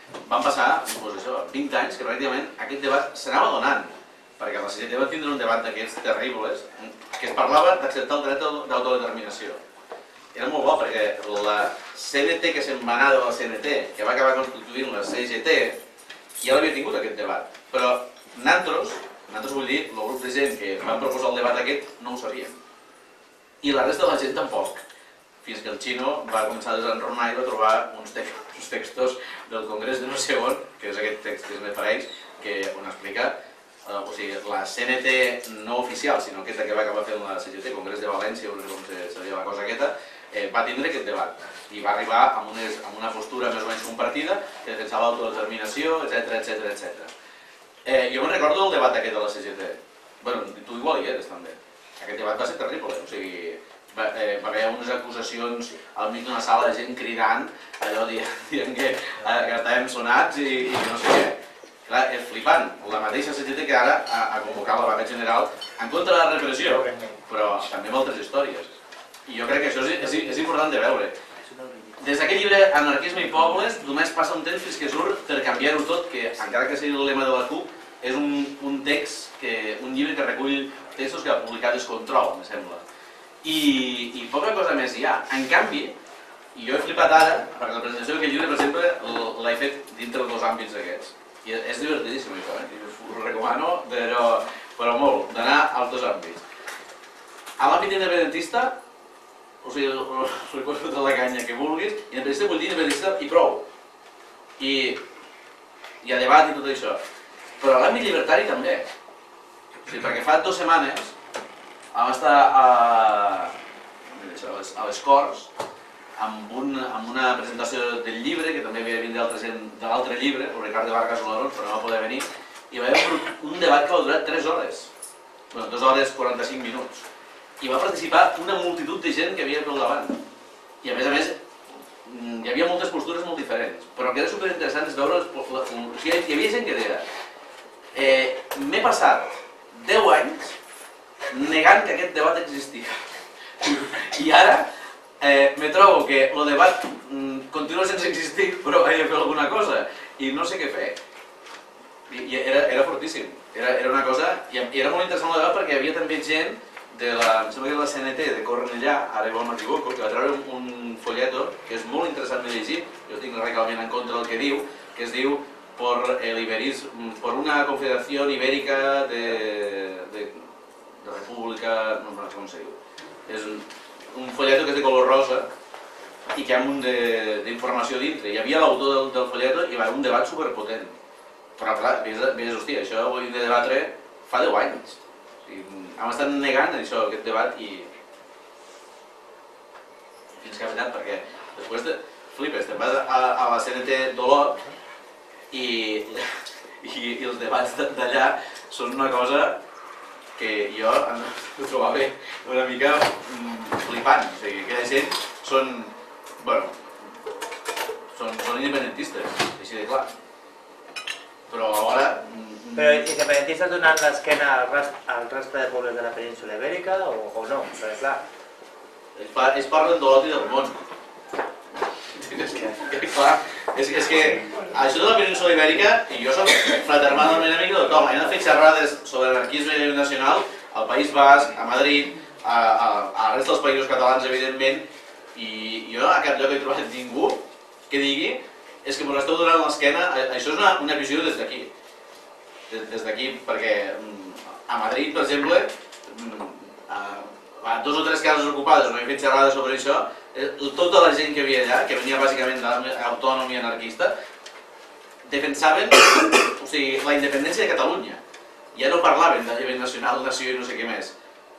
van passar, doncs això, 20 anys que pràcticament aquest debat s'anava donant, perquè la CGT va tindre un debat d'aquests terribles que es parlava d'acceptar el dret d'autodeterminació. Era molt bo perquè la CNT que se'n va anar de la CNT, que va acabar constituint la CGT, ja l'havia tingut aquest debat. Però nosaltres vull dir, el grup de gent que van proposar el debat aquest, no ho sabíem. I la resta de la gent tampoc. Fins que el Xino va començar a desenronar i va trobar uns textos del Congrés de no sé on, que és aquest text que es m'apareix, on explica, o sigui, la CNT no oficial, sinó aquesta que va acabar fent la CGT, Congrés de València, no sé com se deia la cosa aquesta, va tindre aquest debat i va arribar amb una postura més o menys compartida que defensava l'autodeterminació, etc. Jo me'n recordo del debat aquest de la CGT. Bueno, tu igual hi eres també. Aquest debat va ser terrible, o sigui, va haver unes acusacions al mig d'una sala de gent cridant, allò dient que estàvem sonats i no sé què. Clar, és flipant, la mateixa CGT que ara ha convocat la vaga general en contra de la repressió, però també amb altres històries. I jo crec que això és important de veure. Des d'aquest llibre, Anarquisme i Pobles, només passa un temps fins que surt per canviar-ho tot, que encara que sigui el lema de la CUP, és un text, un llibre que recull textos que ha publicat Descontrol, em sembla. I poca cosa més hi ha. En canvi, i jo he flipat ara, perquè la presentació d'aquest llibre, per exemple, l'he fet dintre dels àmbits aquests. I és divertidíssim això, us ho recomano, però molt, d'anar als dos àmbits. A l'àmbit independentista, o sigui, li pots fotre la canya que vulguis, independentista vull dir independentista i prou. I hi ha debat i tot això. Però a l'àmbit llibertari també. O sigui, perquè fa 2 setmanes vam estar a les Corts amb una presentació del llibre, que també havia vindre altra gent de l'altre llibre, el Ricard de Vargas Olarón, però no va poder venir, i va haver un debat que va durar 3 hores. Bueno, 2 hores 45 minuts. I va participar una multitud de gent que havia pel davant. I a més, hi havia moltes postures molt diferents. Però el que era superinteressant és veure... Hi havia gent que deia m'he passat 10 anys negant que aquest debat existia. I ara me trobo que el debat continua sense existir, però he de fer alguna cosa. I no sé què fer. I era fortíssim. Era una cosa... I era molt interessant el debat perquè hi havia també gent de la CNT de Cornellà, ara igual m'equivoco, que va treure un folleto que és molt interessant de llegir, jo tinc radicalment en contra del que diu, que es diu por una confederación ibérica de república, no sé com se diu. És un folleto que és de color rosa i que hi ha un munt d'informació dintre. Hi havia l'autor del folleto i va haver un debat superpotent. Però clar, veies, hòstia, això ho hem de debatre fa 10 anys. Hem estat negant això, aquest debat, i fins que ha fet, perquè després flipes, te'n vas a la CNT d'Olot i els debats d'allà són una cosa que jo ho trobava una mica flipant. O sigui, aquella gent són independentistes, així de clar. Però alhora... Però independentistes donant l'esquena al reste de pobles de la península ibèrica o no? Perquè clar... Ells parlen d'Olot i del món. És que això de la península ibèrica, i jo soc fraternalment amic de tothom, hem de fer xerrades sobre l'anarquisme nacional al País Basc, a Madrid, a la resta dels països catalans, evidentment, i jo a cap lloc he trobat ningú que digui és que ens esteu donant l'esquena. Això és una visió des d'aquí. Des d'aquí, perquè a Madrid, per exemple, a 2 o 3 cases ocupades on he fet xerrades sobre això, tota la gent que havia allà, que venia bàsicament de l'autònom i anarquista, defensaven la independència de Catalunya. Ja no parlaven de nivell nacional, nació i no sé què més.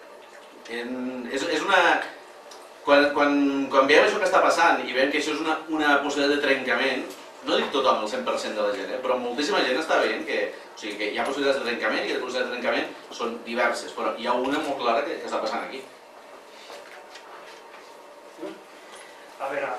És una... Quan veiem això que està passant i veiem que això és una possibilitat de trencament, no dic tothom, el 100% de la gent, però moltíssima gent està veient que hi ha possibilitats de trencament i les possibilitats de trencament són diverses, però hi ha una molt clara que està passant aquí. A veure,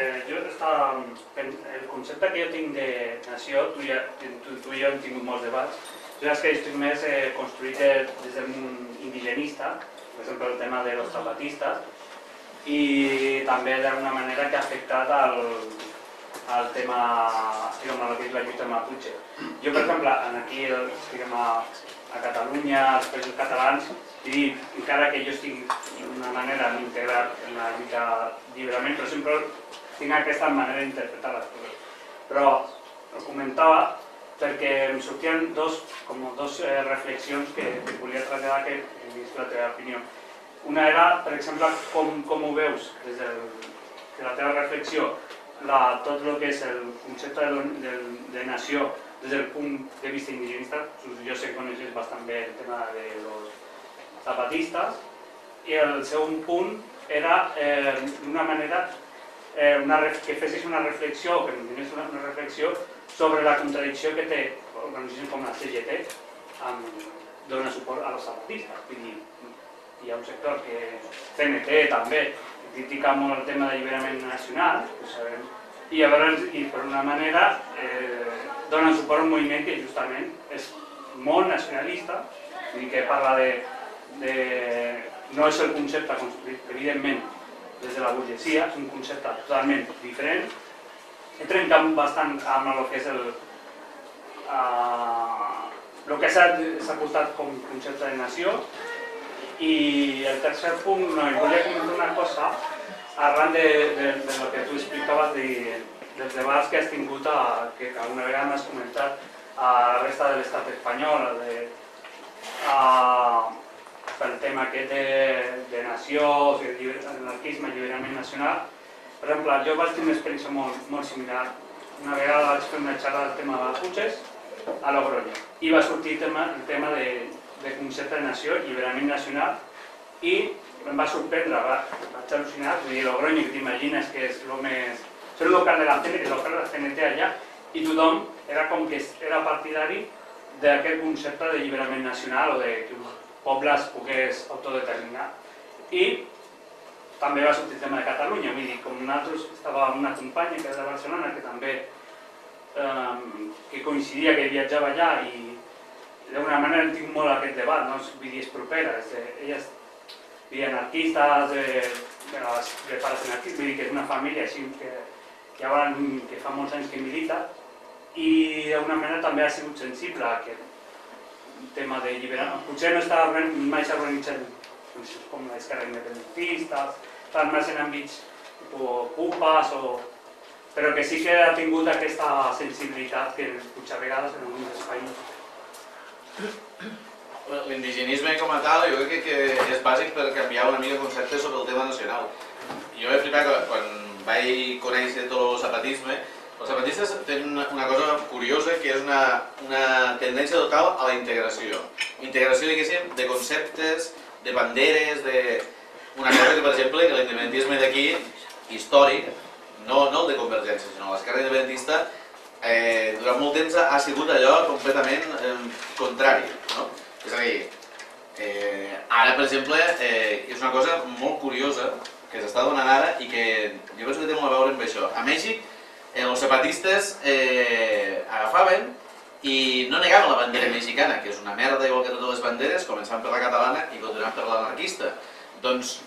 el concepte que jo tinc de nació, tu i jo hem tingut molts debats, jo és que estic més construït des del món indigenista, per exemple el tema de los zapatistas, i també d'alguna manera que ha afectat al tema, diguem, a lo que és la lluita mapuche. Jo, per exemple, aquí, diguem, a Catalunya, als països catalans, i encara que jo estic d'una manera integrat en la lluita lliurement, però sempre tinc aquesta manera d'interpretar les coses. Però ho comentava perquè em sortien dos reflexions que volia traslladar, que he vist la teva opinió. Una era, per exemple, com ho veus des de la teva reflexió, tot el que és el concepte de nació des del punt de vista indigenista. Jo sé que coneixes bastant bé el tema dels zapatistes, i el segon punt era d'una manera que fessis una reflexió, que tingués una reflexió sobre la contradicció que té organitzacions com la CGT dona suport a los zapatistes. Vull dir, hi ha un sector que CNT també critica molt el tema d'alliberament nacional, ho sabem, i llavors, per una manera, donen suport a un moviment que justament és molt nacionalista, vull dir que parla no és el concepte construït, evidentment, des de la burgesia, és un concepte totalment diferent, que trenca bastant amb el que és el que s'ha portat com concepte de nació. I el tercer punt, volia comentar una cosa arran del que tu explicaves dels debats que has tingut, que alguna vegada m'has comentat a la resta de l'estat espanyol, pel tema aquest de nació, anarquisme, alliberament nacional. Per exemple, jo vaig tenir una experiència molt similar. Una vegada vaig fer una xerrada del tema de Mapuches a Logroño i va sortir el tema de concepte de nació, alliberament nacional, i em va sorprendre, vaig al·lucinar, vull dir, Logroño, que t'imagines que és el més... És el local de la CNT allà, i tothom era com que era partidari d'aquest concepte d'alliberament nacional o de que un poble es pogués autodeterminar. I també va sortir el tema de Catalunya, vull dir, com nosaltres estava amb una companya que és de Barcelona, que també coincidia que viatjava allà, i d'alguna manera en tinc molt aquest debat, vull dir, és propera, elles anarquistes, de pares anarquistes, vull dir que és una família així que fa molts anys que milita, i d'alguna manera també ha sigut sensible a aquest tema de lliberament. Potser no mai s'ha organitzat com l'esquerra independentista, estan més en àmbits pupes, però que sí que ha tingut aquesta sensibilitat que potser a vegades en alguns espais. L'indigenisme com a tal jo crec que és bàsic per canviar una mica el concepte sobre el tema nacional. Jo he flipat quan vaig conèixer tot el zapatisme. Els zapatistes tenen una cosa curiosa, que és una tendència total a la integració. Integració, diguéssim, de conceptes, de banderes, una cosa que, per exemple, que l'independentisme d'aquí, històric, no el de Convergència, sinó l'esquerra independentista, durant molt temps ha sigut allò completament contrari. És a dir, ara, per exemple, és una cosa molt curiosa que s'està donant ara i que jo penso que té molt a veure amb això. A Mèxic, els zapatistes agafaven i no negaven la bandera mexicana, que és una merda igual que totes les banderes, començant per la catalana i continuant per l'anarquista. Doncs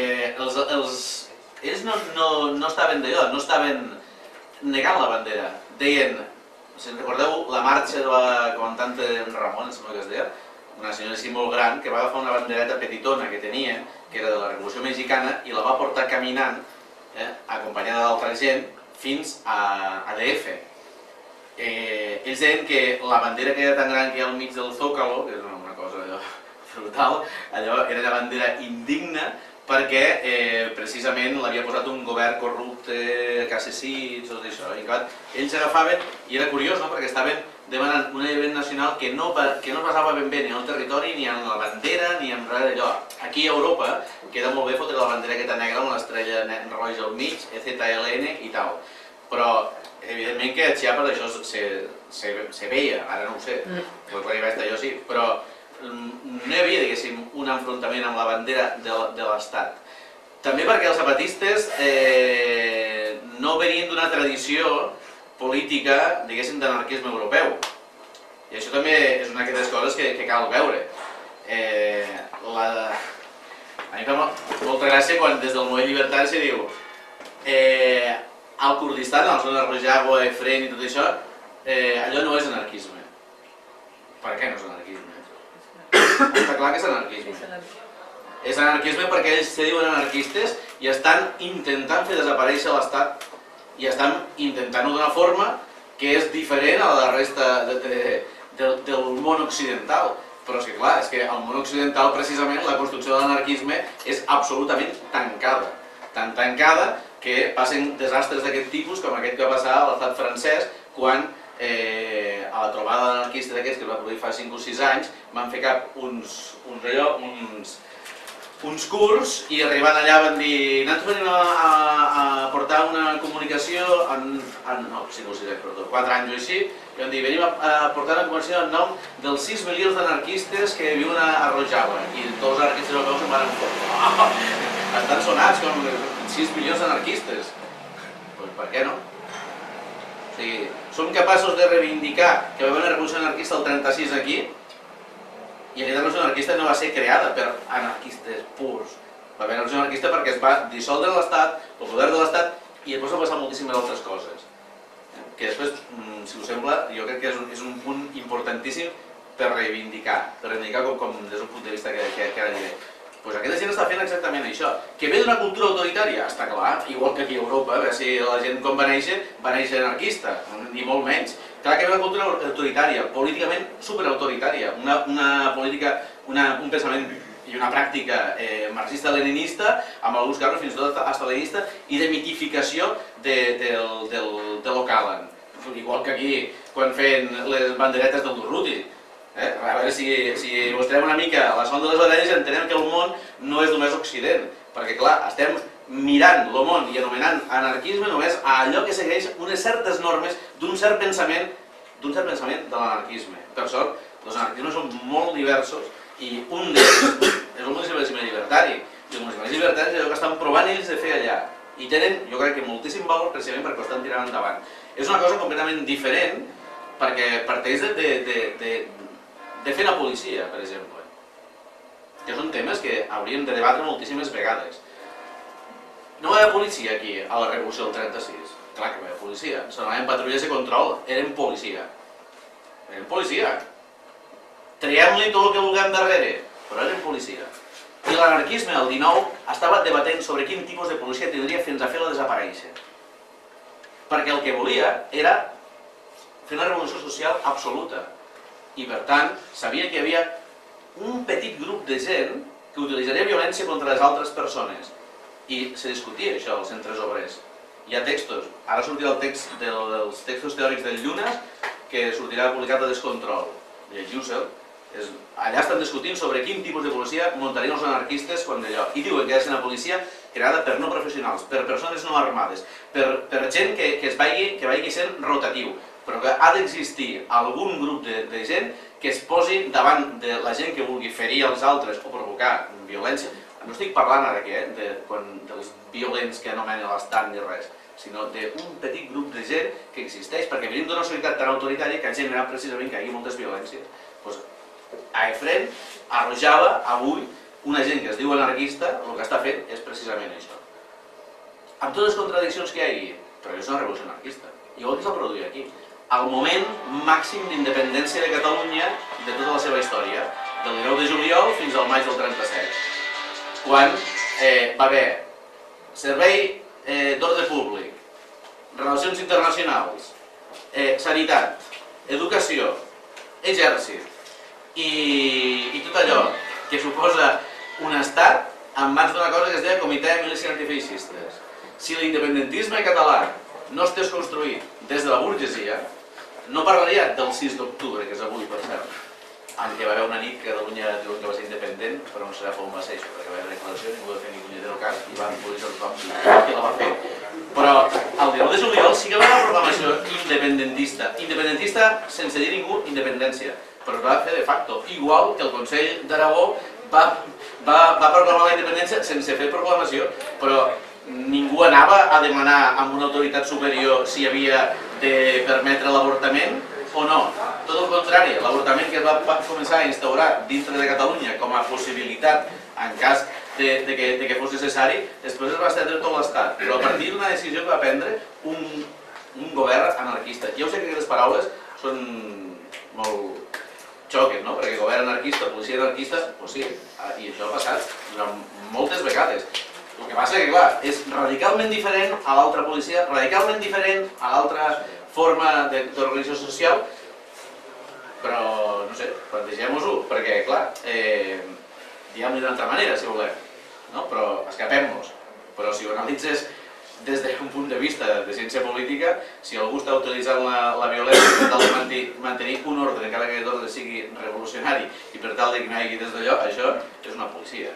ells no estaven d'allò, no estaven negant la bandera. Deien, si recordeu la marxa de la comandante Ramon, em sembla que es deia, una senyora així molt gran, que va agafar una bandereta petitona que tenia, que era de la Revolució Mexicana, i la va portar caminant, acompanyada d'altra gent, fins a DF. Ells deien que la bandera que era tan gran que hi ha al mig del Zócalo, que és una cosa brutal, allò era una bandera indigna perquè precisament l'havia posat un govern corrupte, cassessit, tot això. I clar, ells agafaven, i era curiós, perquè estaven demanant un alliberament nacional que no passava ben bé ni en el territori, ni en la bandera, ni en res d'allò. Aquí a Europa queda molt bé fotre la bandera aquesta negra amb l'estrella roja al mig, EZLN i tal. Però, evidentment que a Chiapas això se veia, ara no ho sé, quan hi vaig estar jo sí, però no hi havia, diguéssim, un enfrontament amb la bandera de l'Estat. També perquè els zapatistes no venien d'una tradició política, diguéssim, d'anarquisme europeu. I això també és una d'aquestes coses que cal veure. A mi em fa molta gràcia quan des del moviment llibertari se diu al Kurdistan, a la zona de Rojava, Efren i tot això, allò no és anarquisme. Per què no és anarquisme? Està clar que és anarquisme. És anarquisme perquè ells se diuen anarquistes i estan intentant fer desaparèixer l'Estat i estan intentant-ho d'una forma que és diferent a la resta del món occidental. Però és que clar, és que al món occidental precisament la construcció de l'anarquisme és absolutament tancada. Tan tancada que passen desastres d'aquest tipus com aquest que va passar a l'estat francès quan a la trobada d'anarquistes d'aquests que es va produir fa 5 o 6 anys van fer cap uns curts i arribant allà van dir nosaltres venim a portar una comunicació no, 5 o 6 anys, perdó, 4 anys o així i van dir venim a portar una comunicació en nom dels 6 milions d'anarquistes que viuen a Rojava i tots els anarquistes europeus se'n van enfort. Estan sonats com 6 milions d'anarquistes. Doncs per què no? O sigui, som capaços de reivindicar que va haver una revolució anarquista el 36 aquí i aquesta revolució anarquista no va ser creada per anarquistes purs. Va haver una revolució anarquista perquè es va dissoldre l'Estat, el poder de l'Estat, i després van passar moltíssimes altres coses. Que després, si us sembla, jo crec que és un punt importantíssim per reivindicar com des d'un punt de vista que ara diré. Doncs aquesta gent està fent exactament això. Que ve d'una cultura autoritària, està clar, igual que aquí a Europa, a veure si la gent com va néixer anarquista, ni molt menys. Clar que ve d'una cultura autoritària, políticament superautoritària, una política, un pensament i una pràctica marxista-leninista, amb alguns casos fins i tot estalinista, i de mitificació de lo calen. Igual que aquí, quan feien les banderetes del Durruti. A veure, si mostrem una mica la son de les orelles entenem que el món no és només Occident, perquè clar, estem mirant el món i anomenant anarquisme només a allò que segueix unes certes normes d'un cert pensament de l'anarquisme. Per sort, els anarquismes són molt diversos i un d'ells és el municipalisme llibertari. I el municipalisme llibertari és allò que estan provant ells de fer allà. I tenen, jo crec que moltíssim valor precisament perquè ho estan tirant endavant. És una cosa completament diferent perquè parteix de fer la policia, per exemple. Que són temes que hauríem de debatre moltíssimes vegades. No va haver policia aquí, a la Revolució del 36. Clar que va haver policia. S'anomenaven patrulles de control. Eren policia. Eren policia. Traiem-li tot el que vulguem darrere, però eren policia. I l'anarquisme, el 19, estava debatent sobre quin tipus de policia tindria fins a fer-la desaparèixer. Perquè el que volia era fer una revolució social absoluta. I per tant, sabia que hi havia un petit grup de gent que utilitzaria violència contra les altres persones. I se discutia això als centres obrers. Hi ha textos, ara sortirà el text dels textos teòrics del Llunes, que sortirà publicat a Descontrol, de Jussel. Allà estan discutint sobre quin tipus de policia muntarien els anarquistes quan d'allò. I diuen que és una policia creada per no professionals, per persones no armades, per gent que vagi sent rotatiu, però que ha d'existir algun grup de gent que es posi davant de la gent que vulgui ferir els altres o provocar violència. No estic parlant ara aquí dels violents que anomenen l'Estat ni res, sinó d'un petit grup de gent que existeix, perquè venim d'una societat tan autoritària que ha generat precisament que hi hagi moltes violències. A Efren, a Rojava, avui, una gent que es diu anarquista, el que està fent és precisament això. Amb totes les contradiccions que hi hagi, però és una revolució anarquista, igual que s'ha produït aquí. Al moment màxim d'independència de Catalunya de tota la seva història, del 19 de juliol fins al maig del 37, quan va haver servei d'ordre públic, relacions internacionals, sanitat, educació, exèrcit i tot allò que suposa un estat en mans d'una cosa que es deia Comitè de Milícies Antifeixistes. Si l'independentisme català no estigués construït des de la burgesia, no parlaria del 6 d'octubre, que és avui, per cert, en què va haver una nit que Catalunya diuen que va ser independent, però no sabia on va ser això, perquè va haver declaració, ningú va fer ni punyetero cas, i van poder ser tothom qui la va fer. Però el 19 de juliol sí que va haver una proclamació independentista. Independentista sense dir ningú independència, però es va fer de facto. Igual que el Consell d'Aragó va proclamar la independència sense fer proclamació, però ningú anava a demanar amb una autoritat superior si hi havia de permetre l'avortament o no. Tot el contrari, l'avortament que es va començar a instaurar dintre de Catalunya com a possibilitat en cas de que fos necessari, després es va estendre tot l'estat, però a partir d'una decisió que va prendre un govern anarquista. Ja ho sé que aquestes paraules són molt xoques, no? Perquè govern anarquista, policia anarquista, doncs sí, i això ha passat durant moltes vegades. El que passa que, clar, és radicalment diferent a l'altra policia, radicalment diferent a l'altra forma d'organització social, però, no sé, plantegem-nos-ho, perquè, clar, diguem-ho d'una altra manera, si volem, no? Però escapem-nos. Però si ho analitzes des d'un punt de vista de ciència política, si algú està utilitzant la violència per tal de mantenir un ordre, encara que aquest ordre sigui revolucionari, i per tal de que no hi hagi des d'allò, això és una policia.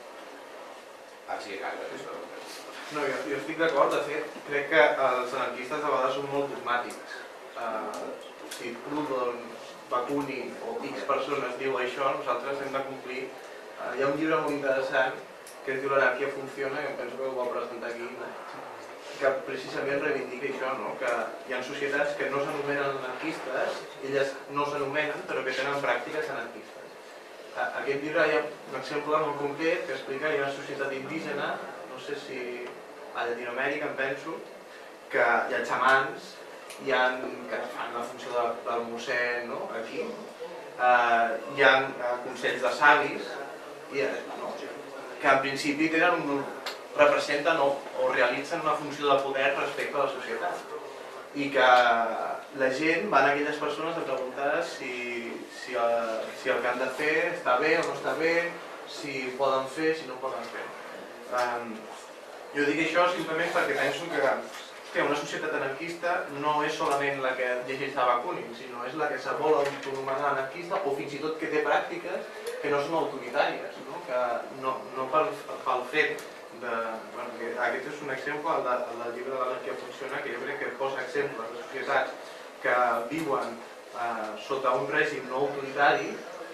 Sí, no, jo estic d'acord, de fet, crec que els anarquistes a vegades són molt dogmàtics. Si Proudhon, Bakunin o X persones diu això, nosaltres hem de complir. Hi ha un llibre molt interessant que es diu L'anarquia funciona, que penso que ho va presentar aquí, que precisament reivindica això, que hi ha societats que no s'anomenen anarquistes, elles no s'anomenen però que tenen pràctiques anarquistes. A aquest llibre hi ha un exemple molt concret que explica que hi ha una societat indígena, no sé si a Llatinoamèrica em penso, que hi ha xamans, que fan la funció del mossèn aquí, hi ha consells de savis, que en principi representen o realitzen una funció de poder respecte a la societat. I que la gent van a aquelles persones a preguntar si el que han de fer està bé o no està bé, si ho poden fer, si no ho poden fer. Jo dic això simplement perquè penso que una societat anarquista no és solament la que llegeix a Bakunin, sinó és la que se vol autonomenar anarquista o fins i tot que té pràctiques que no són autoritàries, que no pel fet de... Aquest és un exemple, el del llibre de l'anarquia funciona, que jo crec que posa exemples de societats que viuen sota un règim no autoritari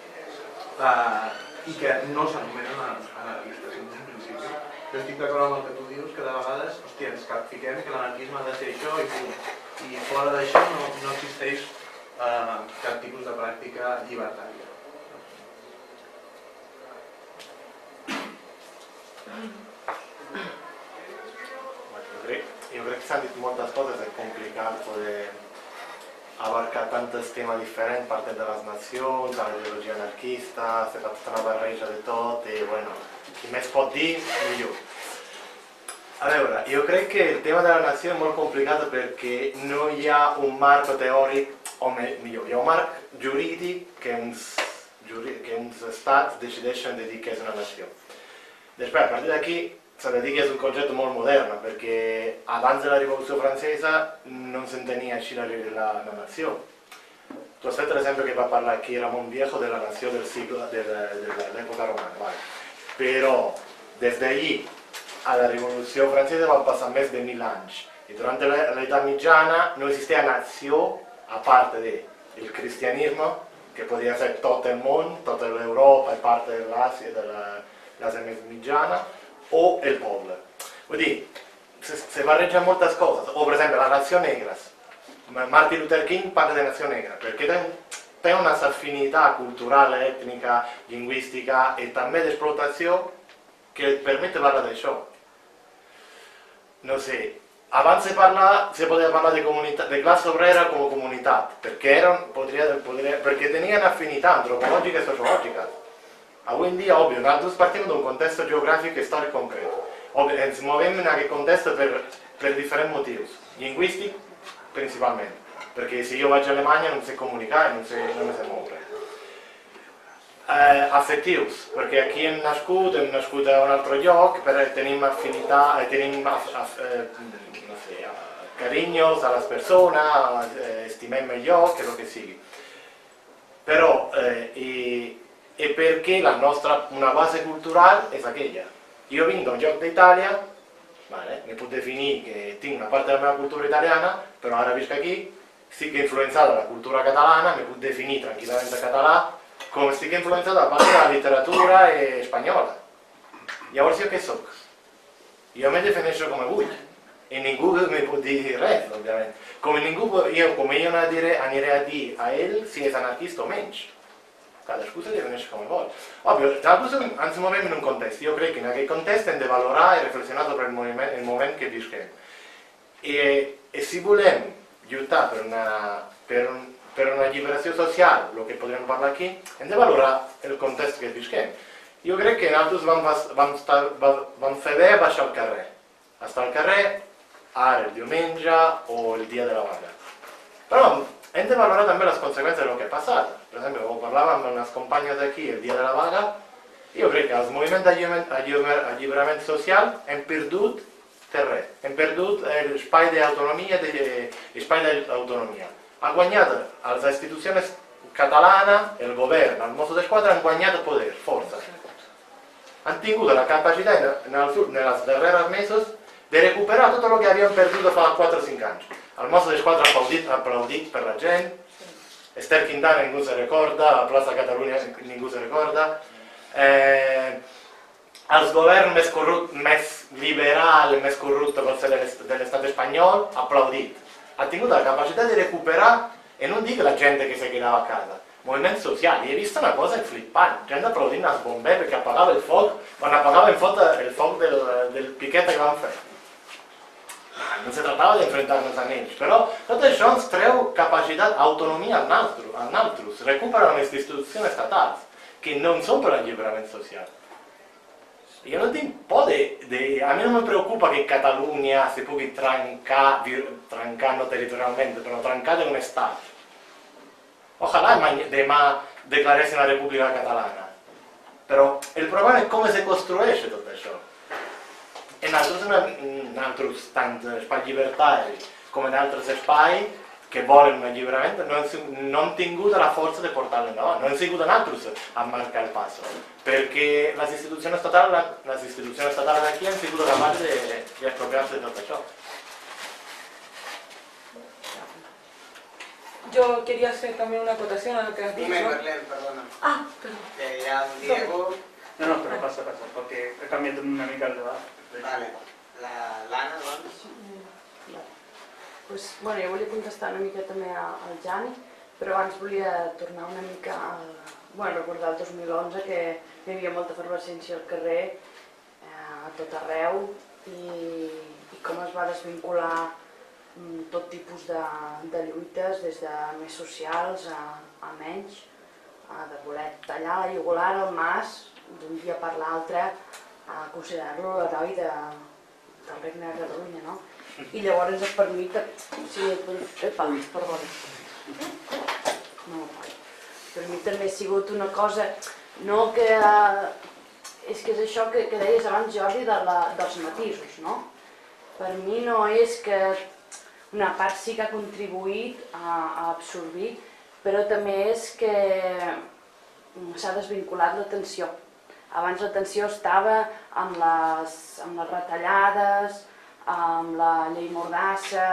i que no s'anomenen anarquistes en un principi. Jo estic d'acord amb el que tu dius, que de vegades, hòstia, ens capfiquem que l'anarquisme ha de ser això i fora d'això no existeix cap tipus de pràctica llibertària. Yo creo que se han dicho muchas cosas, es complicado poder abarcar tantos temas diferentes, parte de las naciones, la ideología anarquista, se fa una barreja de tot, i bueno, qui més pot dir, millor. A veure, jo crec que el tema de la nació és molt complicat perquè no hi ha un marc teòric, o millor, hi ha un marc jurídic que uns estats decideixen de dir que és una nació. Després, a partir d'aquí, s'ha de dir que és un concepte molt modern, perquè abans de la Revolució Francesa no s'entenia així la nació. Tu has fet l'esemplo que va parlar aquí Ramon Viejo de la nació del siglo, de l'època romana, vale. Però des d'allí a la Revolució Francesa van passar més de 1000 anys. I durant l'edat mitjana no existia nació a part del cristianisme, que podia ser tot el món, tota l'Europa i part de l'Àsia, de l'Àsia més mitjana, o el poble. Vull dir, se barregen moltes coses. O, per exemple, la nació negra. Martin Luther King parla de nació negra, perquè té una afinitat cultural, ètnica, lingüística i també d'explotació que et permet parlar d'això. No sé, abans se podia parlar de classe obrera com a comunitat, perquè tenien afinitat antropològica i sociològica. Avui en dia, òbvio, nosaltres partim d'un context geogràfic i històric concret. Ens movem en aquest context per diferents motius. Lingüístic, principalment, perquè si jo vaig a Alemanya no sé comunicar i no me sé moure. Afectius, perquè aquí hem nascut a un altre lloc, tenim afinitat, tenim carinyos a les persones, estimem el lloc, el que sigui. Però, e perché una base cultural és aquella. Jo vinc d'un lloc d'Itàlia, mi puc definir que tinc una part de la meva cultura italiana, però ara visc aquí, estic influençada a la cultura catalana, mi puc definir tranquil·lament català, com estic influençada a part de la literatura espanyola. Llavors jo què soc? Jo me defineixo com vull, i ningú mi pot dir res, òbviament. Com jo aniré a dir a ell si és anarquista o menys. cadascú se defineix com vol. Òbvio, nosaltres ens movem en un context. Jo crec que en aquell context hem de valorar i reflexionar sobre el moment que visquem. I si volem lluitar per una alliberació social, el que podrem parlar aquí, hem de valorar el context que visquem. Jo crec que nosaltres vam fer bé a baixar al carrer. Estar al carrer, ara el diumenge o el dia de la vaga. Però hem de valorar també les conseqüències del que ha passat. Per exemple, ho parlàvem amb les companyes d'aquí el dia de la vaga, i jo crec que els moviments d'alliberament social hem perdut terreny, hem perdut l'espai d'autonomia. Ha guanyat les institucions catalanes, el govern, els Mossos d'Esquadra han guanyat poder, força. Han tingut la capacitat en els darrers mesos de recuperar tot el que havien perdut fa 4 o 5 anys. El Mossos d'Esquadra aplaudit per la gent, Ester Quintana ningú se recorda, la plaça Catalunya ningú se recorda, el govern més liberal, més corrupte de l'estat espanyol, aplaudit. Ha tingut la capacitat de recuperar, i no dic la gent que se quedava a casa, moviment social. I he vist una cosa flipant, gent aplaudint els bombers perquè apagava el foc, quan apagaven el foc del piquet que van fer. No se tratava d'enfrontar-nos a ells, però tot això ens treu capacitat, autonomia al nosaltres, recupera les institucions estatals, que no són per l'alliberament social. Jo no tinc por a mi no me preocupa que Catalunya se pugui trencar no territorialment, però trencar d'un estat. Ojalà demà declaressin la República Catalana. Però el problema és com se construeix tot això. En altres, tant espai llibertari com en altres espais que volen un alliberament, no han tingut la força de portar-lo endavant, no han sigut nosaltres a marcar el pas, perquè les institucions estatals d'aquí han sigut capaces d'apropiar-se de tot això. Yo quería hacer también una acotación a lo que has dicho. Marlene, perdona. Ah, perdón. Ya Diego... No, però passa, perquè he canviat una mica el debat. Vale. L'Anna, doncs? Pues, bueno, jo volia contestar una mica també al Jani, però abans volia tornar una mica a recordar el 2011 que hi havia molta efervescència al carrer, a tot arreu, i com es va desvincular tot tipus de lluites, des de més socials a menys, de voler tallar la jugular al mas d'un dia per l'altre, a considerar-lo l'heroi del Regne de Catalunya, no? I llavors ens permet... Per mi també ha sigut una cosa, no que... És que és això que deies abans, Jordi, dels matisos, no? Per mi no és que una part sí que ha contribuït a absorbir, però també és que s'ha desvinculat l'atenció. Abans l'atenció estava amb les retallades, amb la llei Mordassa,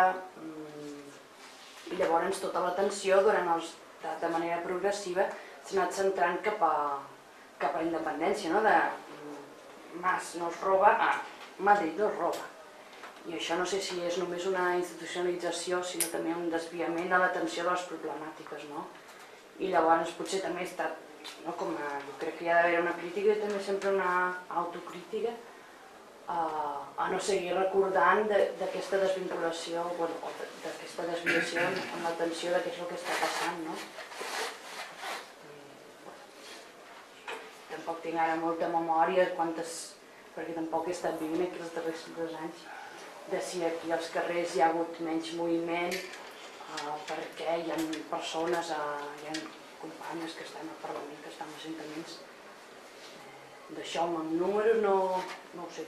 i llavors tota l'atenció de manera progressiva s'ha anat centrant cap a la independència, no? De Mas no es roba, Madrid no es roba. I això no sé si és només una institucionalització, sinó també un desviament de l'atenció de les problemàtiques, no? I llavors potser també ha estat, jo crec que hi ha d'haver una crítica i també sempre una autocrítica a no seguir recordant d'aquesta desvinculació o d'aquesta desviació en l'atenció de què és el que està passant, no? Tampoc tinc ara molta memòria perquè tampoc he estat vivint aquí els darrers 2 anys, de si aquí als carrers hi ha hagut menys moviment, perquè hi ha persones, hi ha companyes que estan al Parlament, que estan als ajuntaments. D'això amb números no ho sé.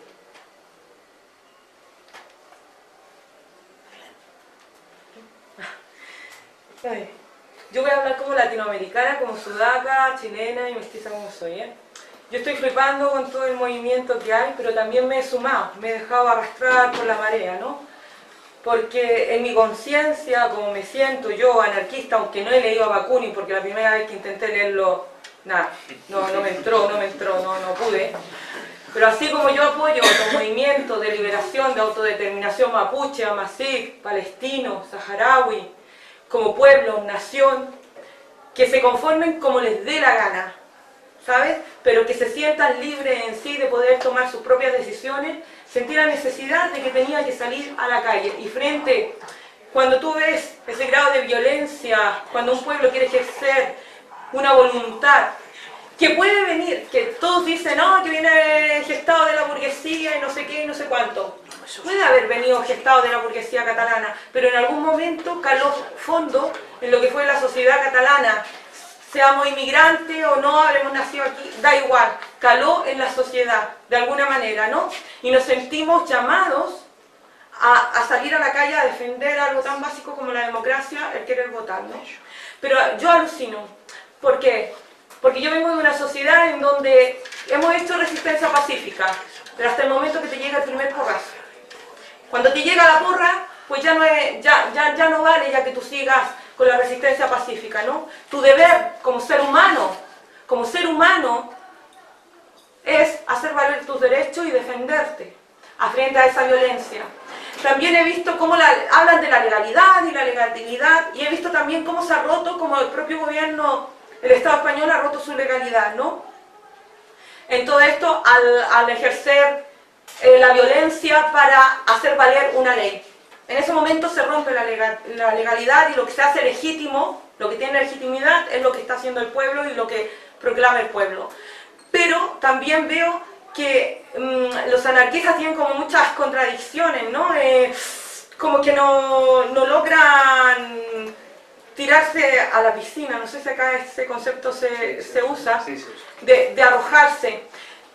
Yo voy a hablar como latinoamericana, como sudaca, chilena y mestiza como soy, ¿eh? Yo estoy flipando con todo el movimiento que hay, pero también me he sumado, me he dejado arrastrar por la marea, ¿no? Porque en mi conciencia, como me siento yo, anarquista, aunque no he leído a Bakunin, porque la primera vez que intenté leerlo, nada, no me entró, no pude. Pero así como yo apoyo los movimientos de liberación, de autodeterminación mapuche, amazigh, palestino, saharaui, como pueblo, nación, que se conformen como les dé la gana, ¿sabes? Pero que se sientan libres en sí de poder tomar sus propias decisiones, sentir la necesidad de que tenía que salir a la calle. Y cuando tú ves ese grado de violencia, cuando un pueblo quiere ejercer una voluntad, que puede venir, que todos dicen, no, que viene gestado de la burguesía y no sé qué y no sé cuánto. Puede haber venido gestado de la burguesía catalana, pero en algún momento caló fondo en lo que fue la sociedad catalana. Seamos inmigrantes o no, habremos nacido aquí, da igual, caló en la sociedad, de alguna manera, ¿no? Y nos sentimos llamados a salir a la calle a defender algo tan básico como la democracia, el querer votar, ¿no? Pero yo alucino. ¿Por qué? Porque yo vengo de una sociedad en donde hemos hecho resistencia pacífica, pero hasta el momento que te llega el primer porrazo. Cuando te llega la porra, pues ya no vale ya que tú sigas con la resistencia pacífica, ¿no? Tu deber como ser humano, es hacer valer tus derechos y defenderte frente a esa violencia. También he visto cómo hablan de la legalidad y la legalidad, y he visto también cómo se ha roto, como el propio gobierno, el Estado español ha roto su legalidad, ¿no? En todo esto, al ejercer la violencia para hacer valer una ley. En ese momento se rompe la legalidad y lo que se hace legítimo, lo que tiene legitimidad, es lo que está haciendo el pueblo y lo que proclama el pueblo. Pero también veo que los anarquistas tienen como muchas contradicciones, ¿no? Como que no logran tirarse a la piscina, no sé si acá ese concepto se usa, Sí. de arrojarse.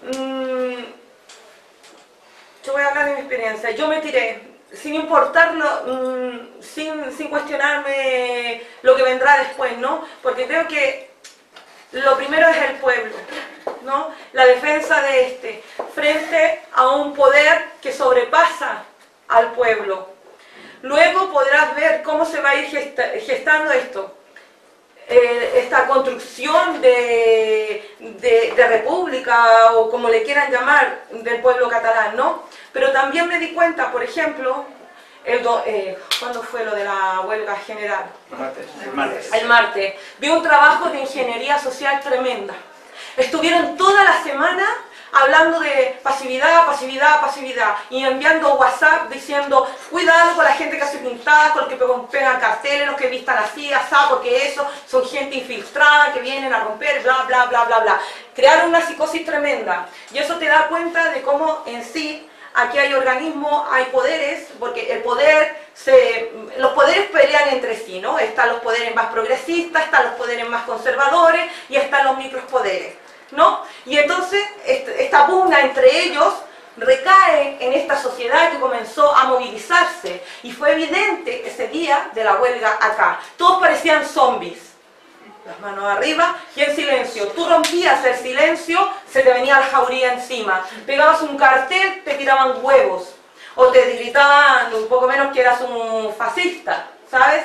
Yo voy a hablar de mi experiencia. Yo me tiré, sin importarlo, sin cuestionarme lo que vendrá después, ¿no? Porque creo que lo primero es el pueblo, ¿no? La defensa de frente a un poder que sobrepasa al pueblo. Luego podrás ver cómo se va a ir gestando esto. Esta construcción de república, o como le quieran llamar, del pueblo catalán, ¿no? Pero también me di cuenta, por ejemplo, ¿cuándo fue lo de la huelga general? El martes. Vi un trabajo de ingeniería social tremenda. Estuvieron toda la semana hablando de pasividad, y enviando WhatsApp diciendo, cuidado con la gente que hace pintadas, con los que pegan carteles, los que vistan así, asá, porque eso son gente infiltrada que vienen a romper, bla, bla, bla, bla, bla. Crearon una psicosis tremenda, y eso te da cuenta de cómo en sí aquí hay organismos, hay poderes, porque los poderes pelean entre sí, ¿no? Están los poderes más progresistas, están los poderes más conservadores, y están los micropoderes, ¿no? Y entonces esta pugna entre ellos recae en esta sociedad que comenzó a movilizarse, y fue evidente ese día de la huelga acá. Todos parecían zombies, las manos arriba y en silencio. Tú rompías el silencio, se te venía la jauría encima. Pegabas un cartel, te tiraban huevos, o te gritaban un poco menos que eras un fascista, ¿sabes?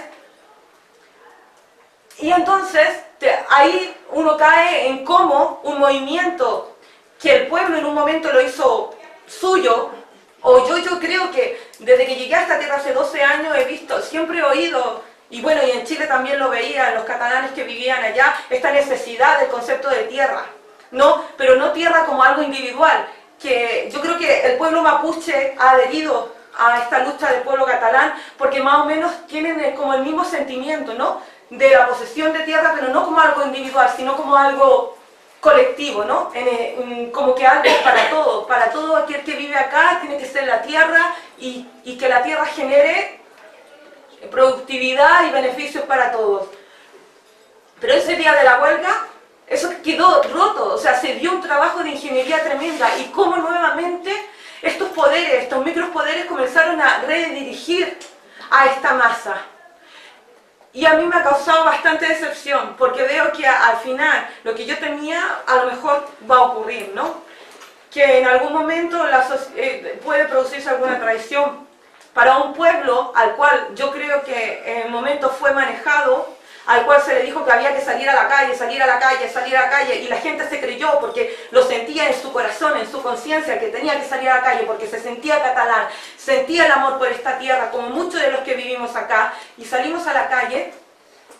Y entonces ahí uno cae en cómo un movimiento que el pueblo en un momento lo hizo suyo, o yo creo que desde que llegué a esta tierra hace 12 años siempre he oído, y bueno, y en Chile también lo veía, los catalanes que vivían allá, esta necesidad del concepto de tierra, ¿no? Pero no tierra como algo individual, que yo creo que el pueblo mapuche ha adherido a esta lucha del pueblo catalán, porque más o menos tienen como el mismo sentimiento, ¿no? De la posesión de tierra, pero no como algo individual, sino como algo colectivo, ¿no? Como que algo para todo aquel que vive acá tiene que ser la tierra, y que la tierra genere productividad y beneficios para todos. Pero ese día de la huelga, eso quedó roto, o sea, se dio un trabajo de ingeniería tremenda, y cómo nuevamente estos poderes, estos micropoderes comenzaron a redirigir a esta masa. Y a mí me ha causado bastante decepción, porque veo que al final lo que yo temía a lo mejor va a ocurrir, ¿no? Que en algún momento puede producirse alguna traición para un pueblo al cual yo creo que en el momento fue manejado, al cual se le dijo que había que salir a la calle, y la gente se creyó porque lo sentía en su corazón, en su conciencia, que tenía que salir a la calle porque se sentía catalán, sentía el amor por esta tierra, como muchos de los que vivimos acá, y salimos a la calle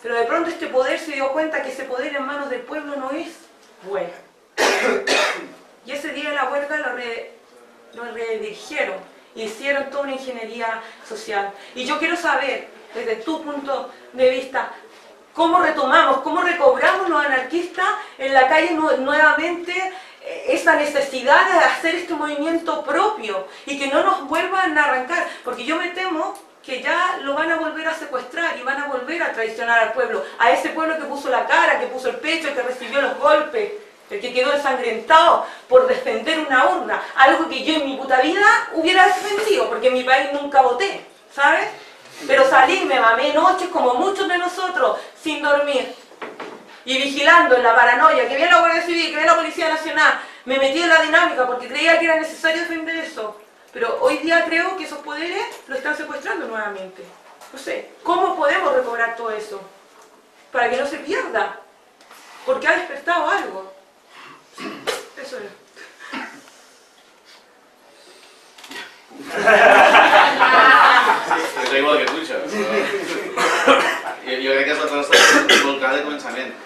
Pero de pronto este poder se dio cuenta que ese poder en manos del pueblo no es bueno. Y ese día de la huelga lo redirigieron y hicieron toda una ingeniería social. Y yo quiero saber, desde tu punto de vista, cómo retomamos, cómo recobramos los anarquistas en la calle nuevamente esa necesidad de hacer este movimiento propio y que no nos vuelvan a arrancar, porque yo me temo que ya lo van a volver a secuestrar y van a volver a traicionar al pueblo, a ese pueblo que puso la cara, que puso el pecho, el que recibió los golpes, el que quedó ensangrentado por defender una urna, algo que yo en mi puta vida hubiera defendido, porque en mi país nunca voté, ¿sabes? Pero salí, me mamé noches como muchos de nosotros, sin dormir, y vigilando en la paranoia, que viene la Guardia Civil, que viene la Policía Nacional, me metí en la dinámica porque creía que era necesario defender eso. Pero hoy día creo que esos poderes lo están secuestrando nuevamente. No sé, ¿cómo podemos recobrar todo eso? Para que no se pierda. Porque ha despertado algo. Eso es. És igual que tu, això. Jo crec que és la cosa molt clara de començament.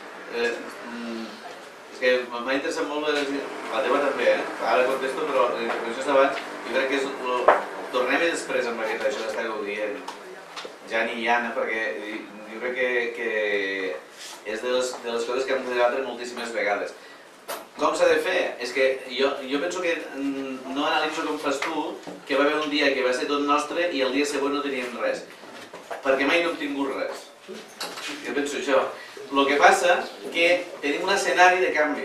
És que m'ha interessat molt la teva també, ara contesto, però la intervenció d'abans, jo crec que és... Tornem-hi després amb això que estàveu dient, Jani i Anna, perquè jo crec que és de les coses que hem de debatre moltíssimes vegades. Com s'ha de fer? És que jo penso que no analitzo com fas tu, que va haver un dia que va ser tot nostre i el dia següent no teníem res. Perquè mai no hem tingut res. Jo penso això. El que passa que tenim un escenari de canvi.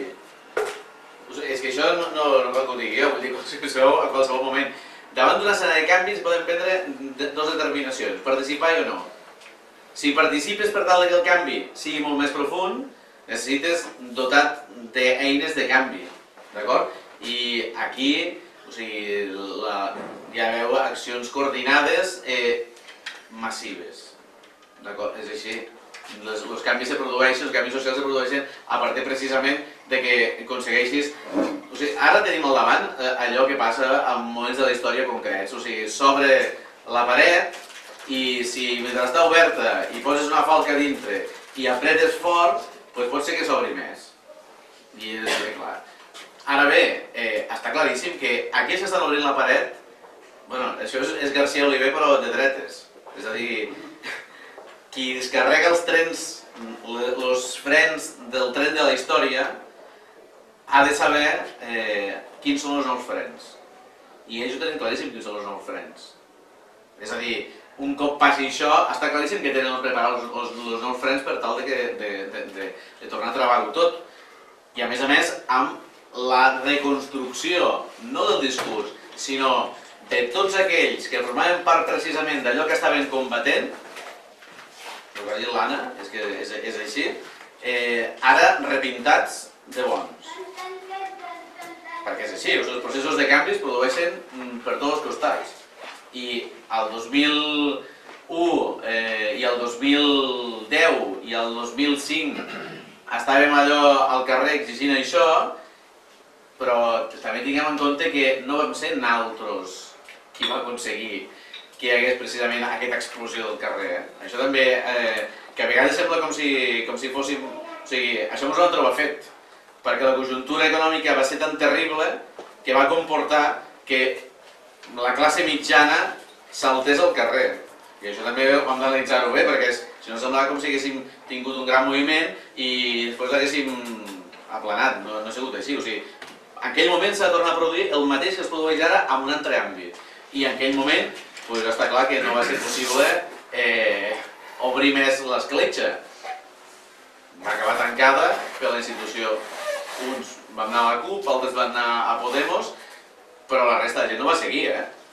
És que això no cal que ho digui jo, vull dir que ho sabeu a qualsevol moment. Davant d'un escenari de canvi es poden prendre dues determinacions, participar o no. Si participes per tal que el canvi sigui molt més profund, necessites dotat d'eines de canvi, d'acord? I aquí, o sigui, hi ha accions coordinades massives, d'acord? És així. Els canvis se produeixen, els canvis socials se produeixen a partir precisament de que aconsegueixis... O sigui, ara tenim al davant allò que passa en moments de la història concrets, o sigui, s'obre la paret i si mentre està oberta i poses una falca dintre i apretes fort, doncs pot ser que s'obri més. I és clar. Ara bé, està claríssim que aquí s'estan obrint la paret, bueno, això és García Oliver però de dretes, és a dir, qui descarrega els trens, els frens del tren de la història, ha de saber quins són els nous frens. I ells ho tenen claríssim quins són els nous frens. És a dir, un cop passi això, està claríssim que tenen preparats els nous frens per tal de tornar a treballar-ho tot. I a més, amb la reconstrucció, no del discurs, sinó de tots aquells que formaven part precisament d'allò que estaven combatent, el que ha dit l'Anna, és que és així, ara repintats de bons. Perquè és així, els processos de canvi es produeixen per tots els costats. I el 2001 i el 2010 i el 2005 estàvem allò al carrer exigint això, però també tinguem en compte que no vam ser nosaltres qui va aconseguir que hi hagués precisament aquesta explosió del carrer. Això també, que a vegades sembla com si fóssim... O sigui, això ens ho hem trobat fet, perquè la conjuntura econòmica va ser tan terrible que va comportar que la classe mitjana saltés al carrer. I això també hem d'analitzar-ho bé, perquè si no semblava com si haguéssim tingut un gran moviment i després l'haguéssim aplanat, no ha sigut així. O sigui, en aquell moment s'ha de tornar a produir el mateix que es produeix ara en un altre àmbit. I en aquell moment està clar que no va ser possible obrir més l'escletxa. Va acabar tancada per la institució. Uns van anar a la CUP, altres van anar a Podemos, però la resta de gent no va seguir,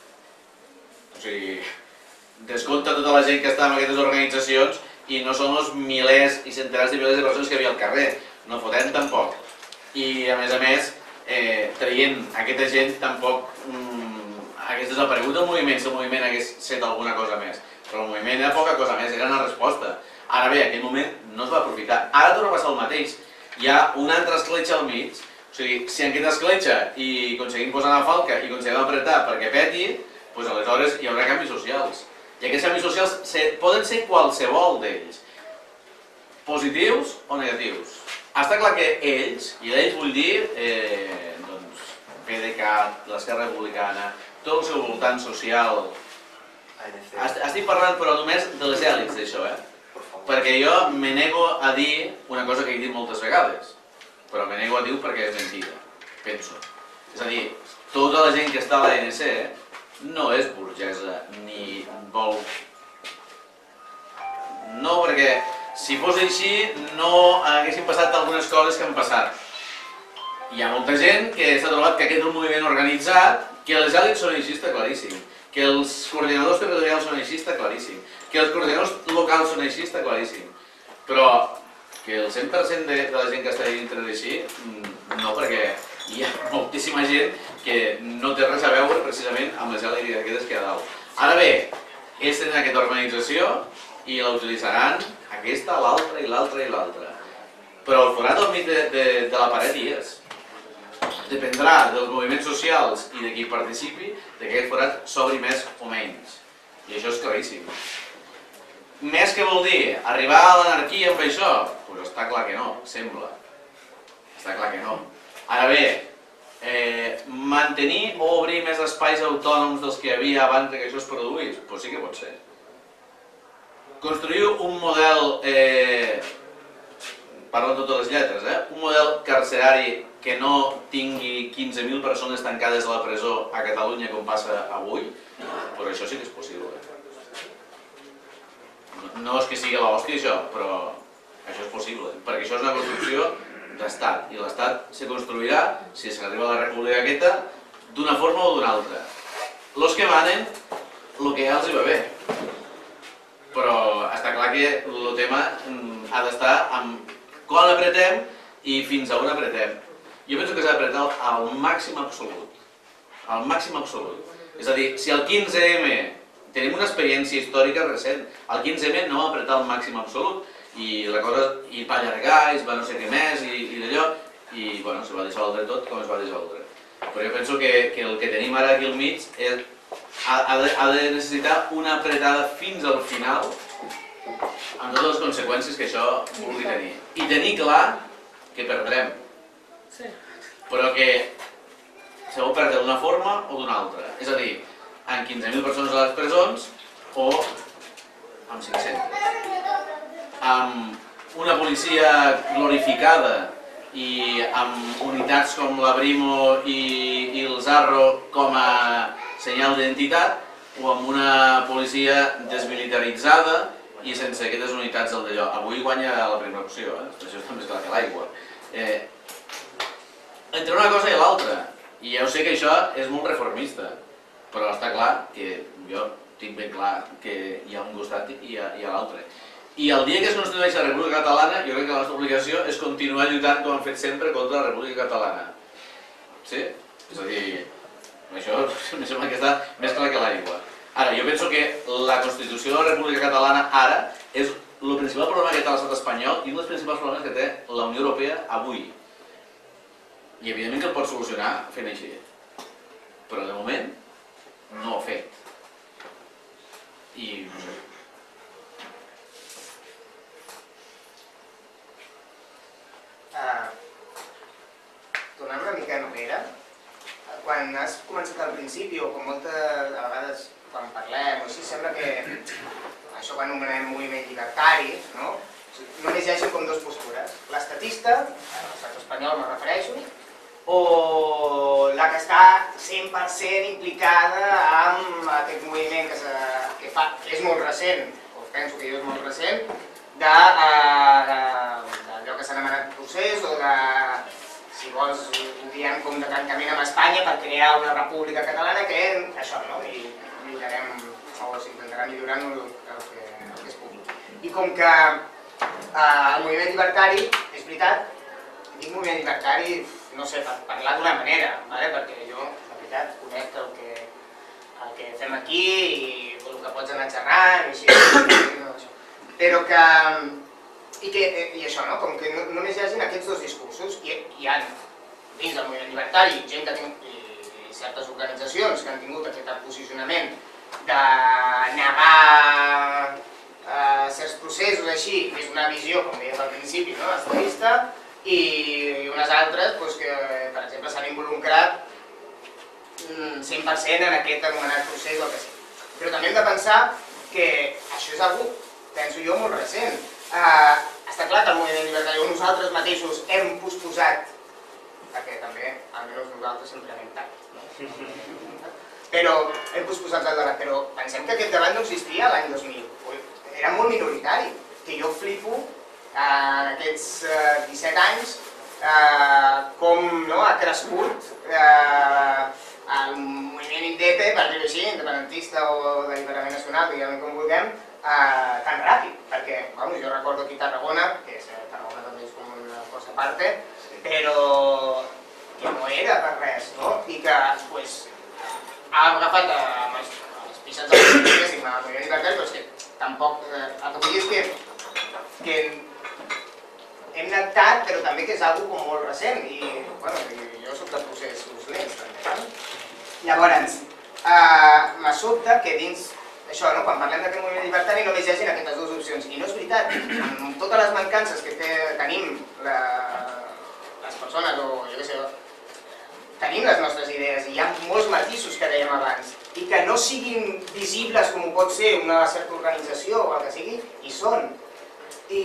O sigui, descompta tota la gent que està en aquestes organitzacions i no són els milers i centenars de milers de persones que hi havia al carrer. No fotem tampoc. I a més, traient aquesta gent tampoc hagués desaparegut el moviment, si el moviment hagués set alguna cosa més. Però el moviment era poca cosa més, era una resposta. Ara bé, aquell moment no es va aprofitar. Ara torna a passar el mateix. Hi ha una altra escletxa al mig. O sigui, si en aquesta escletxa i aconseguim posar la falca i aconseguim apretar perquè peti, doncs aleshores hi haurà canvis socials. I aquests canvis socials poden ser qualsevol d'ells. positius o negatius. Està clar que ells, i d'ells vull dir PDeCAT, l'Esquerra Republicana, tot el seu voltant social. Estic parlant però només de les èlits d'això, perquè jo me nego a dir una cosa que he dit moltes vegades, però me nego a dir perquè és mentida, penso. És a dir, tota la gent que està a l'ANC no és burgesa ni vol... No, perquè si fos així no haguessin passat algunes coses que han passat. Hi ha molta gent que s'ha trobat que aquest és un moviment organitzat, que les èlits són així, està claríssim, que els coordinadors territorials són així, està claríssim, que els coordinadors locals són així, està claríssim, però que el 100% de la gent que està dintre d'així, no, perquè hi ha moltíssima gent que no té res a veure precisament amb les èlits aquestes que hi ha dalt. Ara bé, ells tenen aquesta organització i la utilitzaran aquesta, l'altra i l'altra i l'altra, però el forat al mig de la paret hi és. Dependrà dels moviments socials i de qui participi que aquest forat s'obri més o menys. I això és claríssim. Més que vol dir arribar a l'anarquia amb això? Doncs està clar que no, sembla. Està clar que no. Ara bé, mantenir o obrir més espais autònoms dels que hi havia abans que això es produís? Doncs sí que pot ser. Construir un model, parlo de totes les lletres, un model carcerari que no tingui 15.000 persones tancades a la presó a Catalunya com passa avui, però això sí que és possible. No és que sigui l'hòstia això, però això és possible, perquè això és una construcció d'estat, i l'estat se construirà, si s'arriba a la república aquesta, d'una forma o d'una altra. Els que manen, el que ja els hi va bé. Però està clar que el tema ha d'estar amb quan apretem i fins a on apretem. Jo penso que s'ha d'apretar al màxim absolut. Al màxim absolut. És a dir, si al 15M tenim una experiència històrica recent, al 15M no va apretar al màxim absolut i la cosa hi va allargar, es va no sé què més i d'allò, i bueno, se va dissoldre tot com es va dissoldre. Però jo penso que el que tenim ara aquí al mig ha de necessitar una apretada fins al final amb totes les conseqüències que això vulgui tenir. I tenir clar que perdrem. Però que se pot perdre d'una forma o d'una altra. És a dir, amb 15.000 persones a les presons o amb 500. Amb una policia glorificada i amb unitats com la Brimo i el Zarro com a senyal d'identitat o amb una policia desmilitaritzada i sense aquestes unitats del d'allò. Avui guanya la primera opció, això és més clar que l'aigua. Entre una cosa i l'altra, i ja ho sé que això és molt reformista, però està clar que jo tinc ben clar que hi ha un costat i hi ha l'altre. I el dia que es constitueix la República Catalana, jo crec que la nostra obligació és continuar lluitant com hem fet sempre contra la República Catalana. Sí? És a dir, això em sembla que està més clar que l'aigua. Ara, jo penso que la Constitució de la República Catalana ara és el principal problema que té l'estat espanyol i un dels principals problemes que té la Unió Europea avui. I evidentment que el pot solucionar fent així. Però de moment no ho ha fet. I no sé. Tornant una mica enrere, quan has començat al principi o com moltes vegades quan parlem o així, sembla que això que anomenem moviment llibertari, no? Només hi hagi com dues postures. L'estatista, a l'estat espanyol me refereixo, o la que està 100% implicada amb aquest moviment que és molt recent, o penso que jo és molt recent, d'allò que s'ha anomenat procés o de, si vols, ho diem com de trencament amb Espanya per crear una república catalana que això, no? I millorarem, o s'intentarà millorar el que es pugui. I com que el moviment llibertari, és veritat, dic moviment llibertari, no sé, per parlar d'una manera, perquè jo, la veritat, conec el que fem aquí i el que pots anar xerrant i així, però que, i això, no? Com que només hi hagin aquests dos discursos, hi ha dins del moviment llibertari gent que i certes organitzacions que han tingut aquest posicionament de negar certs processos així, és una visió, com deies al principi, no? Estadista, i unes altres que, per exemple, s'han involucrat 100% en aquest anomenat procés o el que sigui. Però també hem de pensar que això és algo, penso jo, molt recent. Està clar que el moviment llibertari o nosaltres mateixos hem posposat, perquè també, almenys nosaltres sempre anem tard, però hem posposat el debat, però pensem que aquest debat no existia l'any 2000, era molt minoritari, que jo flipo en aquests 17 anys com ha crescut el moviment indepe, per dir-ho així, independentista o d'alliberament nacional, diguem com vulguem, tan ràpid, perquè jo recordo aquí Tarragona, que Tarragona també és com una cosa a part, però que no era per res, i que ha agafat amb els pixats de les diguéssim, el moviment llibertari, però és que tampoc, el que vull dir és que hem anat tard, però també que és una cosa molt recent, i jo soc de processos lents, també. Llavors, me sobta que dins això, quan parlem d'aquest moviment llibertari només hi hagin aquestes dues opcions, i no és veritat, amb totes les mancances que tenim les persones, o jo què sé, tenim les nostres idees, i hi ha molts matisos que dèiem abans, i que no siguin visibles com ho pot ser una certa organització o el que sigui, hi són. I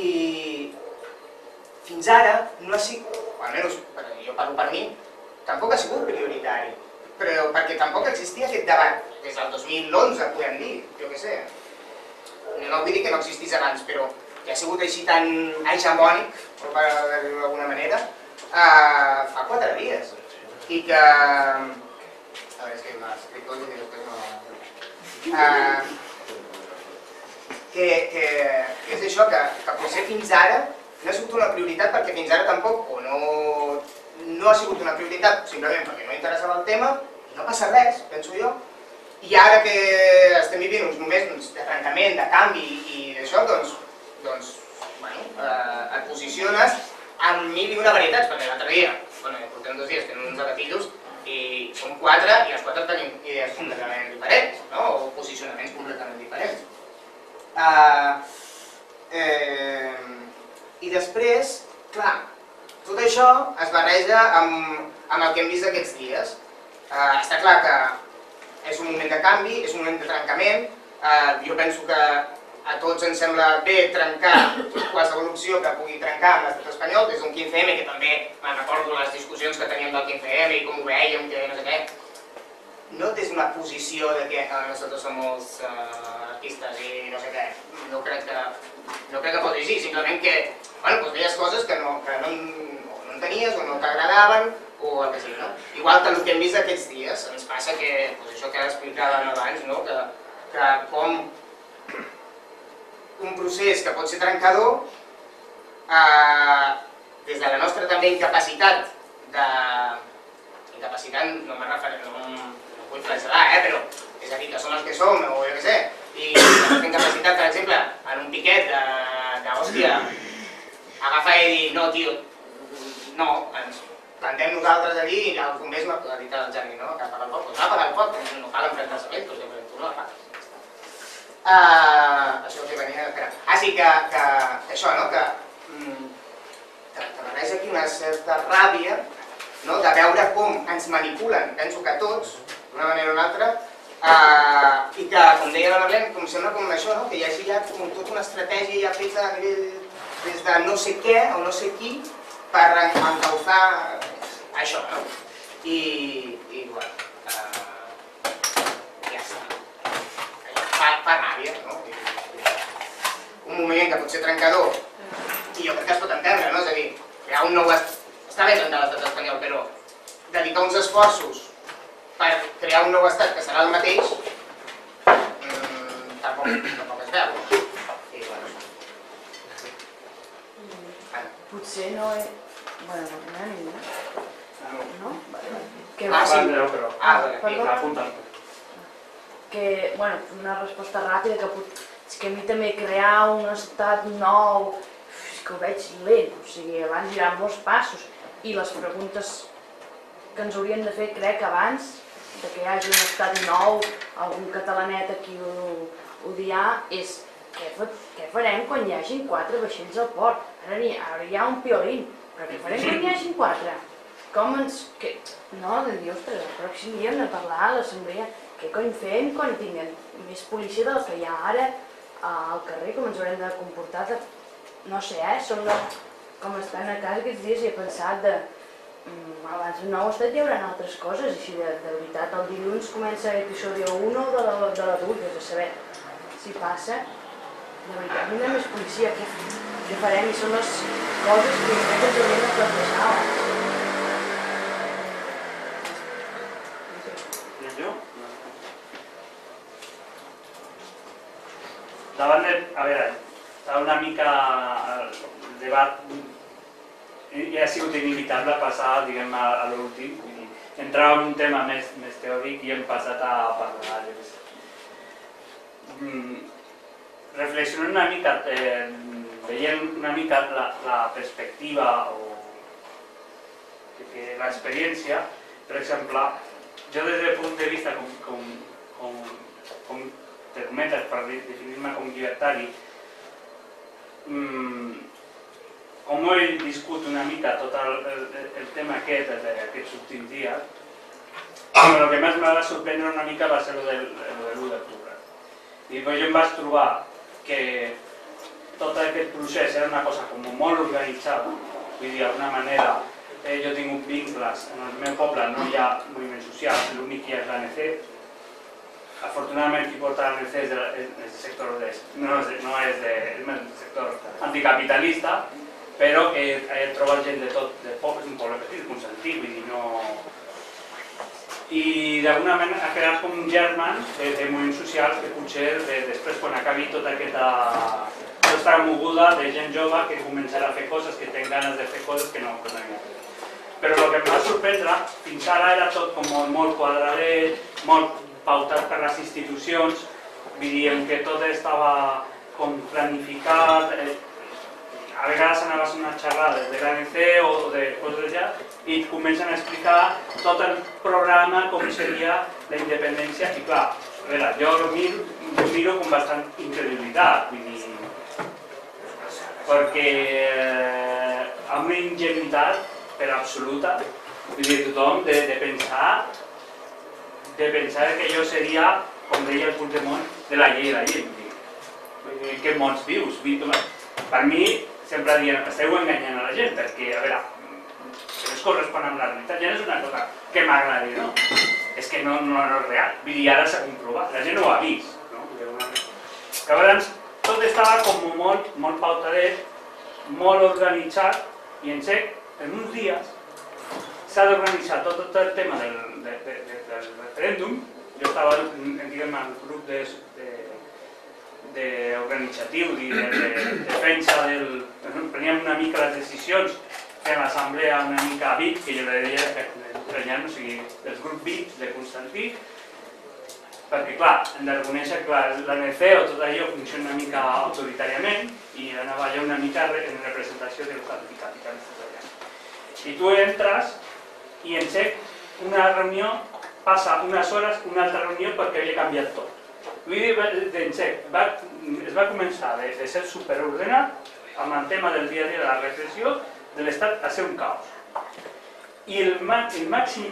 fins ara no ha sigut, o almenys jo parlo per mi, tampoc ha sigut prioritari, però perquè tampoc existia aquest debat. Des del 2011, podem dir, jo què sé. No vull dir que no existís abans, però que ha sigut així tan hegemònic, per dir-ho d'alguna manera, fa 4 dies. I que... A veure, és que m'ha escrit tot i després no... Que és això, que potser fins ara no ha sigut una prioritat perquè fins ara tampoc, o no ha sigut una prioritat simplement perquè no interessava el tema, i no passa res, penso jo. I ara que estem vivint uns moments de trencament, de canvi i d'això, doncs, et posiciones amb 1000 i una varietats, perquè l'altre dia, portem 2 dies, tenim uns debatillos, i som 4 i els 4 tenim idees completament diferents, o posicionaments completament diferents. I després, clar, tot això es barreja amb el que hem vist aquests dies. Està clar que és un moment de canvi, és un moment de trencament. Jo penso que a tots ens sembla bé trencar qualsevol opció que pugui trencar amb l'estat espanyol, des d'un 15M, que també me'n recordo les discussions que teníem del 15M i com ho veiem, que no sé què. No des d'una posició de que nosaltres som els artistes i no sé què. No crec que fos així, simplement que veies coses que no entenies o no t'agradaven o el que sigui, no? Igual que el que hem vist aquests dies, ens passa que, això que explicàvem abans, que com un procés que pot ser trencador, des de la nostra també incapacitat, no me'n refereixo, no vull flagel·lar, però és a dir, que som els que som, o jo què sé, i la nostra incapacitat, per exemple, en un piquet d'hòstia, agafar i dir, no, tio, no, ens plantem nosaltres allí i els bombers no poden evitar el Jani, no? Que apaga el foc, doncs no apaga el foc, no cal enfrontar-se, tu no l'agafes. Això que venia a esperar. Sí, que això, no? Que barreja aquí una certa ràbia de veure com ens manipulen, penso que tots, d'una manera o una altra, i que, com deia la Marlene, com sembla com això, que hi hagi ja tota una estratègia ja feta a nivell des de no sé què o no sé qui per encauzar això, no? I bueno, ja està. Fa ràbia, no? Un moviment que pot ser trencador, i jo crec que es pot entendre, no? És a dir, crear un nou... Està bé trencar l'estat espanyol, però dedicar uns esforços per crear un nou estat que serà el mateix, tampoc es veu. Potser no és... Bueno, no hi ha ningú. No? Perdó. Que, bueno, una resposta ràpida que és que a mi també crear un estat nou és que ho veig lent, o sigui, abans hi ha molts passos i les preguntes que ens haurien de fer, crec, abans que hi hagi un estat nou, algun catalanet aquí ho dirà, és què farem quan hi hagin 4 vaixells al port? Ara hi ha un piolín, però què farem quan hi hagin 4? Com ens... No, de dir, ostres, el pròxim dia hem de parlar a l'assemblea. Què cony fem quan tinguem més policia del que hi ha ara al carrer, com ens haurem de comportar? No sé, són com estan a casa aquests dies i he pensat de... Abans del nou estat hi haurà altres coses, i si de veritat el dilluns comença l'episodi 1 de l'adult, és a saber si passa, de veritat no hi ha més policia, què farem? I són les coses que crec que ens hauríem de plantejar abans. Davant de... A veure, estava una mica el debat i ha sigut inevitable passar, diguem, a l'últim. Entrava en un tema més teòric i hem passat a parlar, jo què sé. Reflexionant una mica, veient una mica la perspectiva o l'experiència, per exemple, jo des del punt de vista com te comentes, per definir-me com llibertari, com ho he viscut una mica tot el tema aquest d'aquests últims dies, el que més m'ha de sorprendre una mica va ser el de l'1 d'octubre. I jo em vaig trobar que tot aquest procés era una cosa com molt organitzada, vull dir, d'alguna manera jo he tingut vincles, en el meu poble no hi ha moviment social, l'únic que hi ha és l'ANC. Afortunadament qui porta l'ANC és del sector, no és del sector anticapitalista, però que he trobat gent de tot, és un poble petit, Constantí, vull dir, no... I d'alguna manera ha creat com un germen de moviments socials que potser després, quan acabi tota aquesta moguda de gent jove que començarà a fer coses, que té ganes de fer coses que no havia fet. Però el que em va sorprendre, fins ara era tot com molt quadradet, molt pautat per les institucions, vull dir, en què tot estava com planificat, a vegades anaves a unes xerrades de l'ANC o de coses d'allà i et comencen a explicar tot el programa, com seria la independència, i clar, a veure, jo ho miro com bastant incredibilitat, vull dir, perquè amb una ingenuïtat per absoluta, vull dir, tothom de pensar que jo seria, com deia el Puigdemont, de la llei de la llei. En què mons vius? Per mi, sempre dient, esteu enganyant a la gent, perquè, a veure, no es correspon amb la realitat, ja no és una cosa que m'agradi, no? És que no és real. Vull dir, ara s'ha comprovat, la gent no ho ha vist, no? Llavors, tot estava com molt pautadet, molt organitzat, i en sec, en uns dies, s'ha d'organitzar tot el tema del referèndum. Jo estava en el grup organitzatiu, de defensa del... Preníem una mica les decisions, fèiem l'assemblea una mica VIP, que jo la deia prenyant, o sigui, dels grups VIP de Constantí, perquè, clar, hem de reconèixer que l'ANC o tot allò funciona una mica autoritàriament i anava allà una mica en representació dels anticapitalistes allà. I tu entres i en sec una reunió passa unes hores, una altra reunió perquè havia canviat tot. Vull dir, en sec, es va començar de ser superordenat amb el tema del dia a dia de la repressió de l'Estat a ser un caos. I el màxim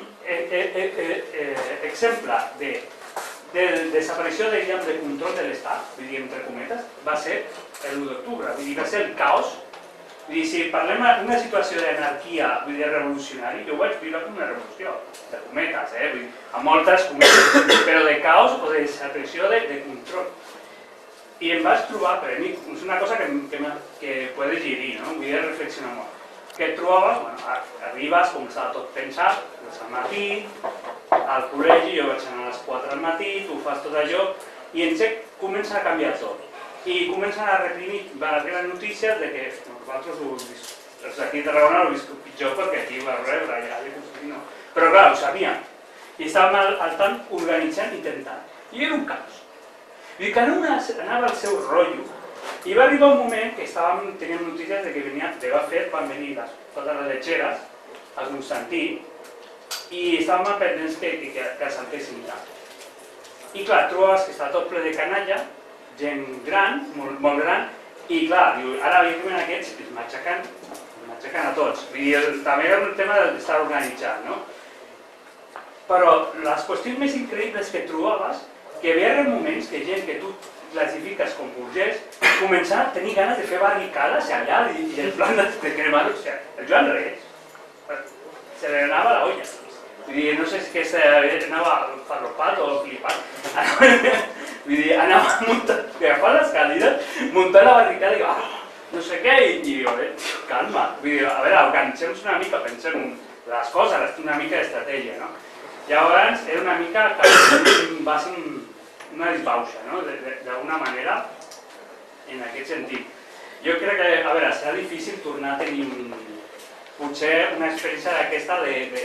exemple de desaparició de control de l'Estat, vull dir, entre cometes, va ser l'1 d'octubre, vull dir, va ser el caos. Vull dir, si parlem d'una situació d'anarquia, vull dir, revolucionari, jo ho vaig viure com una revolució, de cometes, vull dir, amb moltes cometes, però de caos o de desaparició de control. I em vaig trobar, per a mi, és una cosa que puedes girir, no? Vull dir, reflexionar molt. Que et trobaves, bueno, arribes, com estava tot pensat, al matí, al col·legi, jo vaig anar a les 4 del matí, tu fas tot allò, i en sec comença a canviar tot. I comencen a reprimir, van arribar notícies de que nosaltres els d'aquí de Tarragona ho he viscut pitjor perquè aquí va rebre, allà no. Però clar, ho sabíem. I estàvem al tant organitzant, intentant. I era un caos. I cada una anava al seu rotllo. I va arribar un moment que teníem notícies de que van venir totes les letxeres a Constantí i estàvem pendents que saltessin ja. I clar, trobaves que estava tot ple de canalla gent gran, molt gran, i clar, diu, ara evidentment aquests m'aixequen a tots. Vull dir, també era un tema d'estar organitzat, no? Però les qüestions més increïbles que trobaves, que hi havia moments que gent que tu classifiques com burgès començava a tenir ganes de fer barricades allà i el plan de cremar, o sigui, el Joan Reis se li anava la olla. Vull dir, no sé si anava farlopat o flipat. Vull dir, anava agafant les cadires, muntant la barricada i diu, no sé què, i diu, calma. Vull dir, a veure, organitzem-nos una mica, pensem les coses, una mica d'estratègia, no? Llavors, era una mica que va ser una disbauxa, no? D'alguna manera, en aquest sentit. Jo crec que, a veure, serà difícil tornar a tenir potser una experiència d'aquesta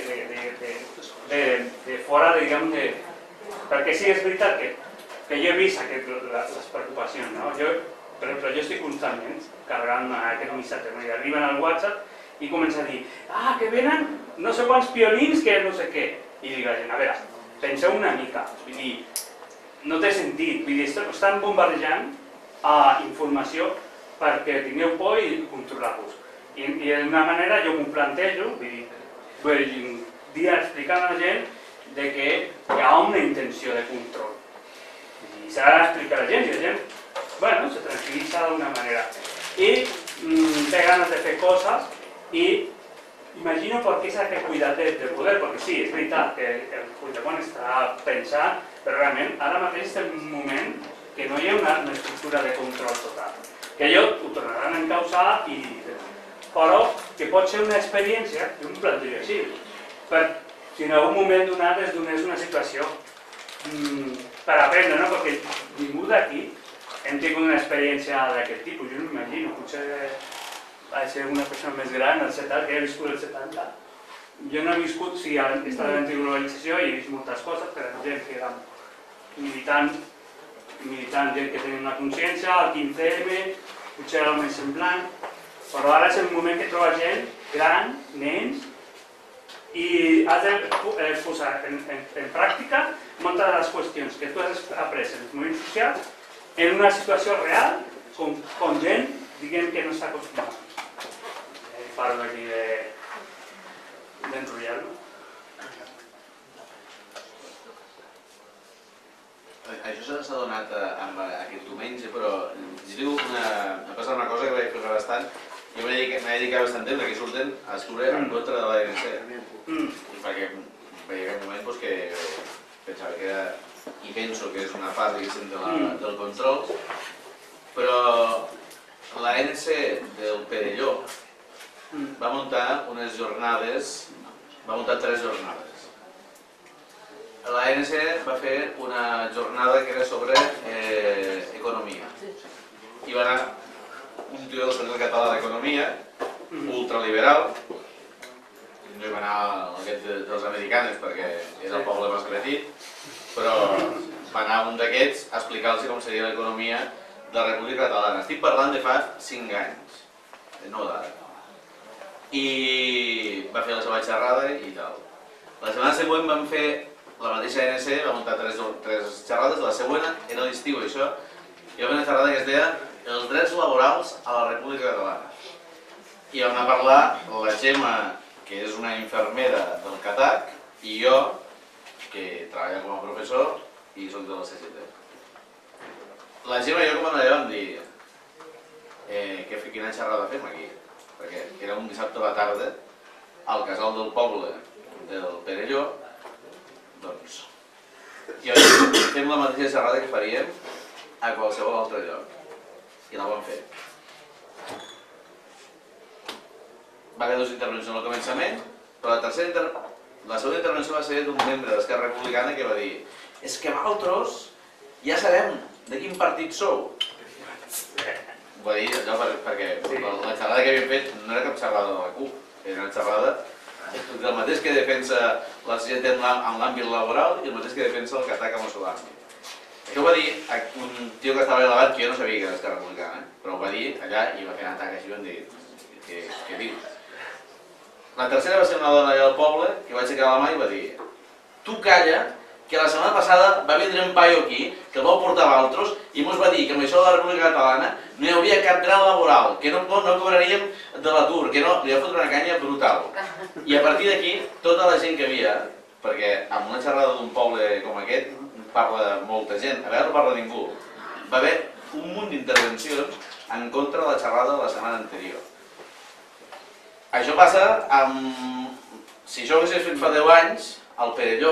de fora, diguem, perquè sí, és veritat que jo he vist les preocupacions, no? Per exemple, jo estic constantment carregant aquest missatge, no? I arriben al WhatsApp i comença a dir que venen no sé quants pionins que no sé què. I dic a la gent, a veure, penseu una mica, vull dir, no té sentit, vull dir, estan bombardejant informació perquè tingueu por i controlar-vos. I d'una manera jo m'ho plantejo, vull dir, explicant a la gent que hi ha una intenció de control. I s'ha d'explicar a la gent i la gent, bueno, se tranquil·litza d'una manera. I té ganes de fer coses i imagino per què s'ha de cuidar del poder, perquè sí, és veritat que el Puigdemont està pensant, però realment ara mateix estem en un moment que no hi ha una estructura de control total. Que allò ho tornaran a encausar, però que pot ser una experiència, jo m'ho plantejo així, per si en algun moment donat es donés una situació per aprendre, no? Perquè ningú d'aquí hem tingut una experiència d'aquest tipus, jo no m'imagino, potser ha de ser una persona més gran, el 70, que he viscut el 70. Jo no he viscut, sí, he estat en l'antiglobalització i he vist moltes coses, per gent que era militant, gent que tenia una consciència, el 15M, potser era el més semblant, però ara és el moment que troba gent gran, nens, i has de posar en pràctica moltes de les qüestions que tu has après en els moviments socials en una situació real, com gent, diguem, que no està acostumada. Parlo aquí d'enrotllar-lo. Això s'ha donat amb aquest diumenge, però m'ha passat una cosa que vaig fer bastant. Jo m'he dedicat bastant temps, aquí surten a escriure en contra de l'ANC. Perquè hi havia un moment que pensava que era, i penso que és una part del control, però l'ANC del Perelló va muntar unes jornades, va muntar 3 jornades. L'ANC va fer una jornada que era sobre economia. I va anar un tio del Centre Català d'Economia, ultraliberal, no hi va anar aquest dels americanos perquè és el poble més petit, però va anar un d'aquests a explicar-los com seria l'economia de la República Catalana. Estic parlant de fa 5 anys, no d'ara. I va fer la seva xerrada i tal. La setmana següent vam fer la mateixa ANC, va muntar 3 xerrades, la següent era l'estiu, això. Hi va haver una xerrada que es deia els drets laborals a la República Catalana. I vam anar a parlar la Gemma, que és una infermera del CATAC, i jo, que treballa com a professor i soc de la CGT. La Gemma i jo com allà vam dir quina xerrada fem aquí, perquè era un dissabte a la tarda al casal del poble del Perelló, doncs fem la mateixa xerrada que faríem a qualsevol altre lloc, i la vam fer. Va haver 2 intervencions al començament, però la segona intervenció va ser d'un membre d'Esquerra Republicana que va dir és que vosaltres ja sabem de quin partit sou. Ho va dir allò perquè la xerrada que havíem fet no era cap xerrada de la CUP, era una xerrada del mateix que defensa la CGT en l'àmbit laboral i el mateix que defensa el CATAC en el seu àmbit. Això ho va dir un tio que estava elevat que jo no sabia que era Esquerra Republicana, però ho va dir allà i va fer un atac així i vam dir què dius? La tercera va ser una dona allà al poble que va aixecar la mà i va dir tu calla que la setmana passada va vindre un paio aquí, que el vau portar a altres, i ens va dir que amb això de la República Catalana no hi hauria cap grau laboral, que no cobraríem de l'atur, que no, li va fotre una canya brutal. I a partir d'aquí, tota la gent que havia, perquè amb una xerrada d'un poble com aquest parla molta gent, a veure no parla ningú, va haver un munt d'intervencions en contra de la xerrada de la setmana anterior. Això passa amb... Si això ho hagués fet fa 10 anys, al Perelló,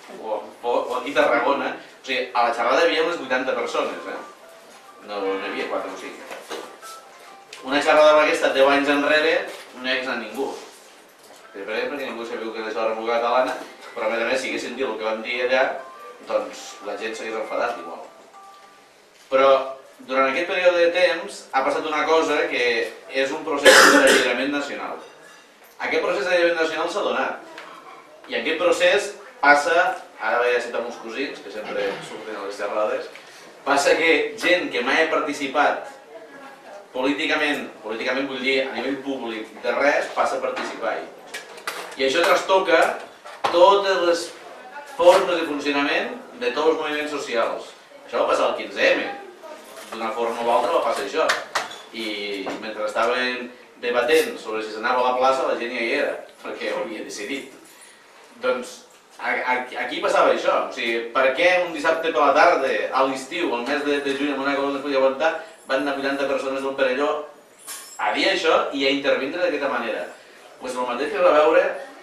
o aquí a Tarragona, o sigui, a la xerrada hi havia unes 80 persones, no hi havia 4 o 5. Una xerrada com aquesta 10 anys enrere no hi hagués anat ningú. Perquè ningú sabia que és la República Catalana, però a més si haguessin dit el que vam dir allà, doncs la gent s'hagués enfadat igual. Però durant aquest període de temps ha passat una cosa que és un procés d'alliberament nacional. Aquest procés d'alliberament nacional s'ha donat. I aquest procés passa, ara vaig a citar uns cosins, que sempre surten a les xerrades, passa que gent que mai ha participat políticament vull dir a nivell públic de res, passa a participar-hi. I això trastoca totes les formes de funcionament de tots els moviments socials. Això va passar al 15M. D'una forma o altra va passar això. I mentre estaven debatent sobre si s'anava a la plaça, la gent ja hi era, perquè ho havia decidit. Doncs aquí passava això. O sigui, per què un dissabte per la tarda, a l'estiu, al mes de juny, en una cosa no es podia aguantar, van anar 80 persones del Perelló a dir això i a intervindre d'aquesta manera? Doncs el mateix que va veure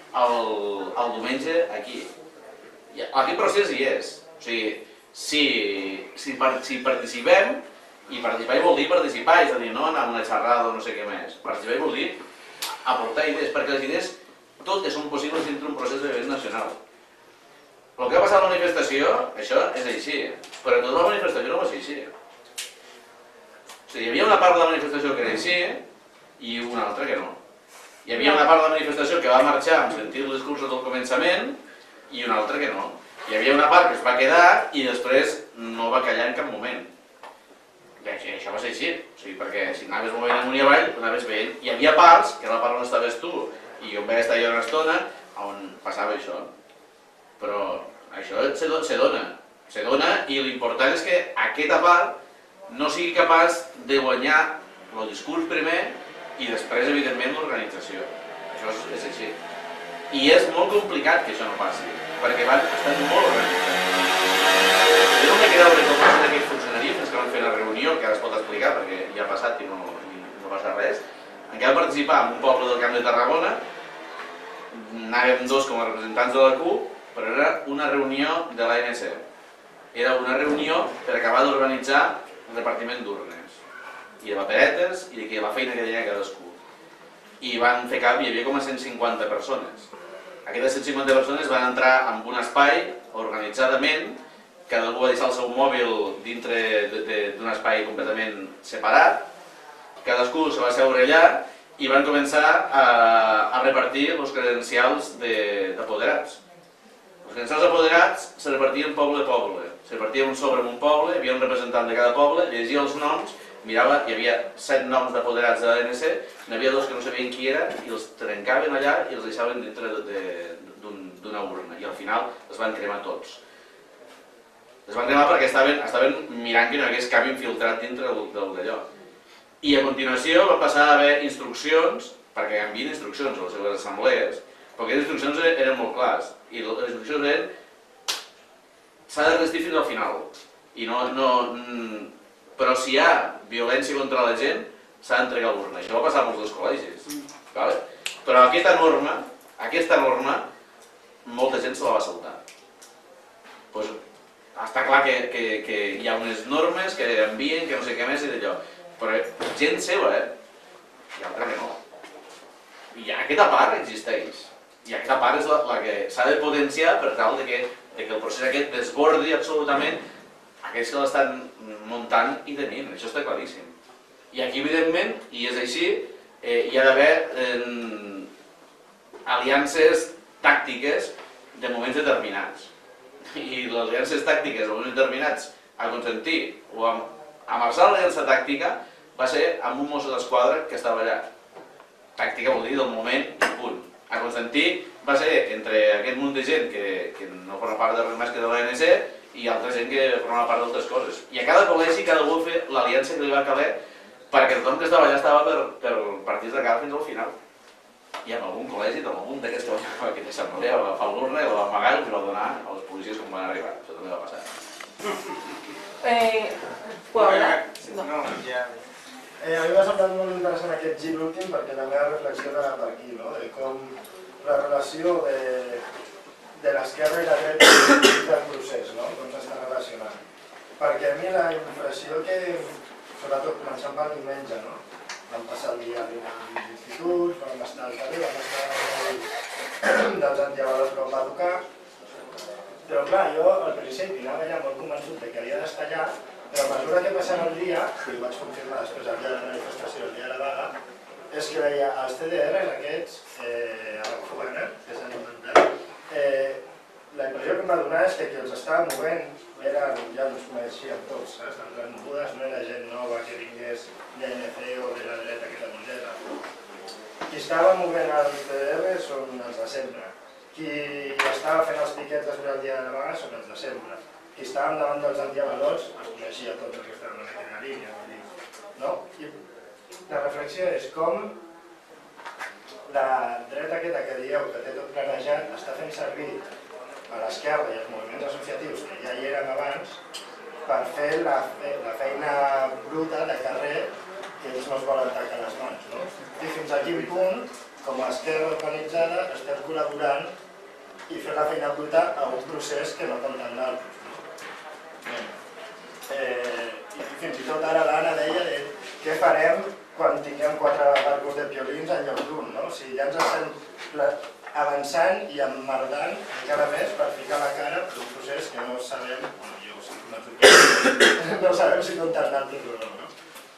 el diumenge aquí. Aquest procés hi és. O sigui, si participem, i participar vol dir participar, és a dir, no anar a una xerrada o no sé què més. Participar vol dir aportar idees, perquè les idees totes són possibles dintre un procés de nivell nacional. El que ha passat a la manifestació, això és així, però tota la manifestació no va ser així. O sigui, hi havia una part de la manifestació que era així i una altra que no. Hi havia una part de la manifestació que va marxar amb sentit el discurs del començament i una altra que no. Hi havia una part que es va quedar i després no va callar en cap moment. I això va ser així, o sigui, perquè si anaves movent amunt i avall, anaves veient. Hi havia parts, que era la part on estaves tu, i on vaig estar jo una estona, on passava això. Però això se dona i l'important és que aquesta part no sigui capaç de guanyar el discurs primer i després, evidentment, l'organització. Això és així. I és molt complicat que això no passi, perquè van estar molt organitzats. Jo no m'he quedat veure com passen aquests funcionaris que van fer la reunió, que ara es pot explicar perquè ja ha passat i no passa res, en què va participar en un poble del Camp de Tarragona, anàvem dos com a representants de la CUP, però era una reunió de l'ANC. Era una reunió per acabar d'organitzar el repartiment d'urnes, i de paperetes i de la feina que tenia cadascú. I van fer cap, hi havia com a 150 persones. Aquestes 150 persones van entrar en un espai organitzadament, cada algú va deixar el seu mòbil dintre d'un espai completament separat, cadascú se va seure allà i van començar a repartir els credencials d'apoderats. Els credencials d'apoderats se repartien poble a poble. Se repartia un sobre en un poble, hi havia un representant de cada poble, llegia els noms, mirava, hi havia 7 noms d'apoderats de l'ANC, n'hi havia 2 que no sabien qui era i els trencaven allà i els deixaven dintre d'una urna. I al final els van cremar tots. Es van cremar perquè estaven mirant que no hi hagués cap infiltrat dintre d'allò. I a continuació va passar a haver instruccions, perquè hi havia instruccions a les seves assemblees, però aquestes instruccions eren molt clares. I les instruccions eren s'ha de resistir fins al final. Però si hi ha violència contra la gent, s'ha d'entregar l'urna. Això va passar a molts dels col·legis. Però aquesta norma, molta gent se la va saltar. Està clar que hi ha unes normes que envien, que no sé què més i d'allò. Però gent seva, i altra que no. I aquesta part existeix. I aquesta part és la que s'ha de potenciar per tal que el procés aquest desbordi absolutament aquells que l'estan muntant i tenint. Això està claríssim. I aquí, evidentment, i és així, hi ha d'haver aliances tàctiques de moments determinats. I les aliances tàctiques de moments determinats a Constantí o a marxar l'aliança tàctica va ser amb un mosso d'esquadra que estava allà. Tàctica vol dir del moment i punt. A Constantí va ser entre aquest munt de gent que no forma part de res més que de l'ANC l'UNC i altra gent que formava part d'altres coses. I a cada col·legi cada un fer l'aliança que li va caler perquè tothom que estava allà estava per partits de cara fins al final. I en algun col·legi, en algun d'aquests que s'assemblea, va agafar l'urna i la va amagar i la va donar a les policies com van arribar. Això també va passar. ¿Puedo hablar? No, ja... A mi m'ha semblat molt interessant aquest gir últim perquè la meva reflexió era per aquí, no? De com la relació de l'esquerra i la dreta del procés, no? Com s'està relacionant. Perquè a mi la impressió que, sobretot començant pel diumenge, no? Vam passar el dia a l'institut, vam estar al carrer, vam estar dels antiavalots que em va tocar. Però clar, jo al principi anava ja molt convençut que havia d'estar allà, però a mesura que passava el dia, i ho vaig confirmar després el dia de la manifestació, el dia de la vaga, és que veia els CDRs aquests, a la Cubana, que s'han inventat, la impressió que em va donar és que qui els estava movent ja els coneixíem tots, saps? Les remogudes no era gent nova que vingués d'ANC o de la dreta catalonesa. Qui estava movent els CDRs són els de sempre. Qui estava fent els piquets després del dia de la vaga són els de sempre. Qui estàvem davant dels antiavalots els coneixia tots els que estaven en aquella línia. No? I la reflexió és com la dreta aquesta que dieu que té tot planejat està fent servir a l'esquerra i els moviments associatius que ja hi eren abans per fer la feina bruta de carrer que ells no es volen tacar les mans. No? I fins a quin punt, com a esquerra organitzada, estem col·laborant i fer la feina bruta a un procés que no compta amb l'altre. I fins i tot ara l'Anna deia què farem quan tinguem 4 barcos de piolins en lloc d'un, no? O sigui, ja ens estem avançant i emmerdant encara més per ficar la cara per un procés que no sabem, no sabem si compta amb l'altre o no.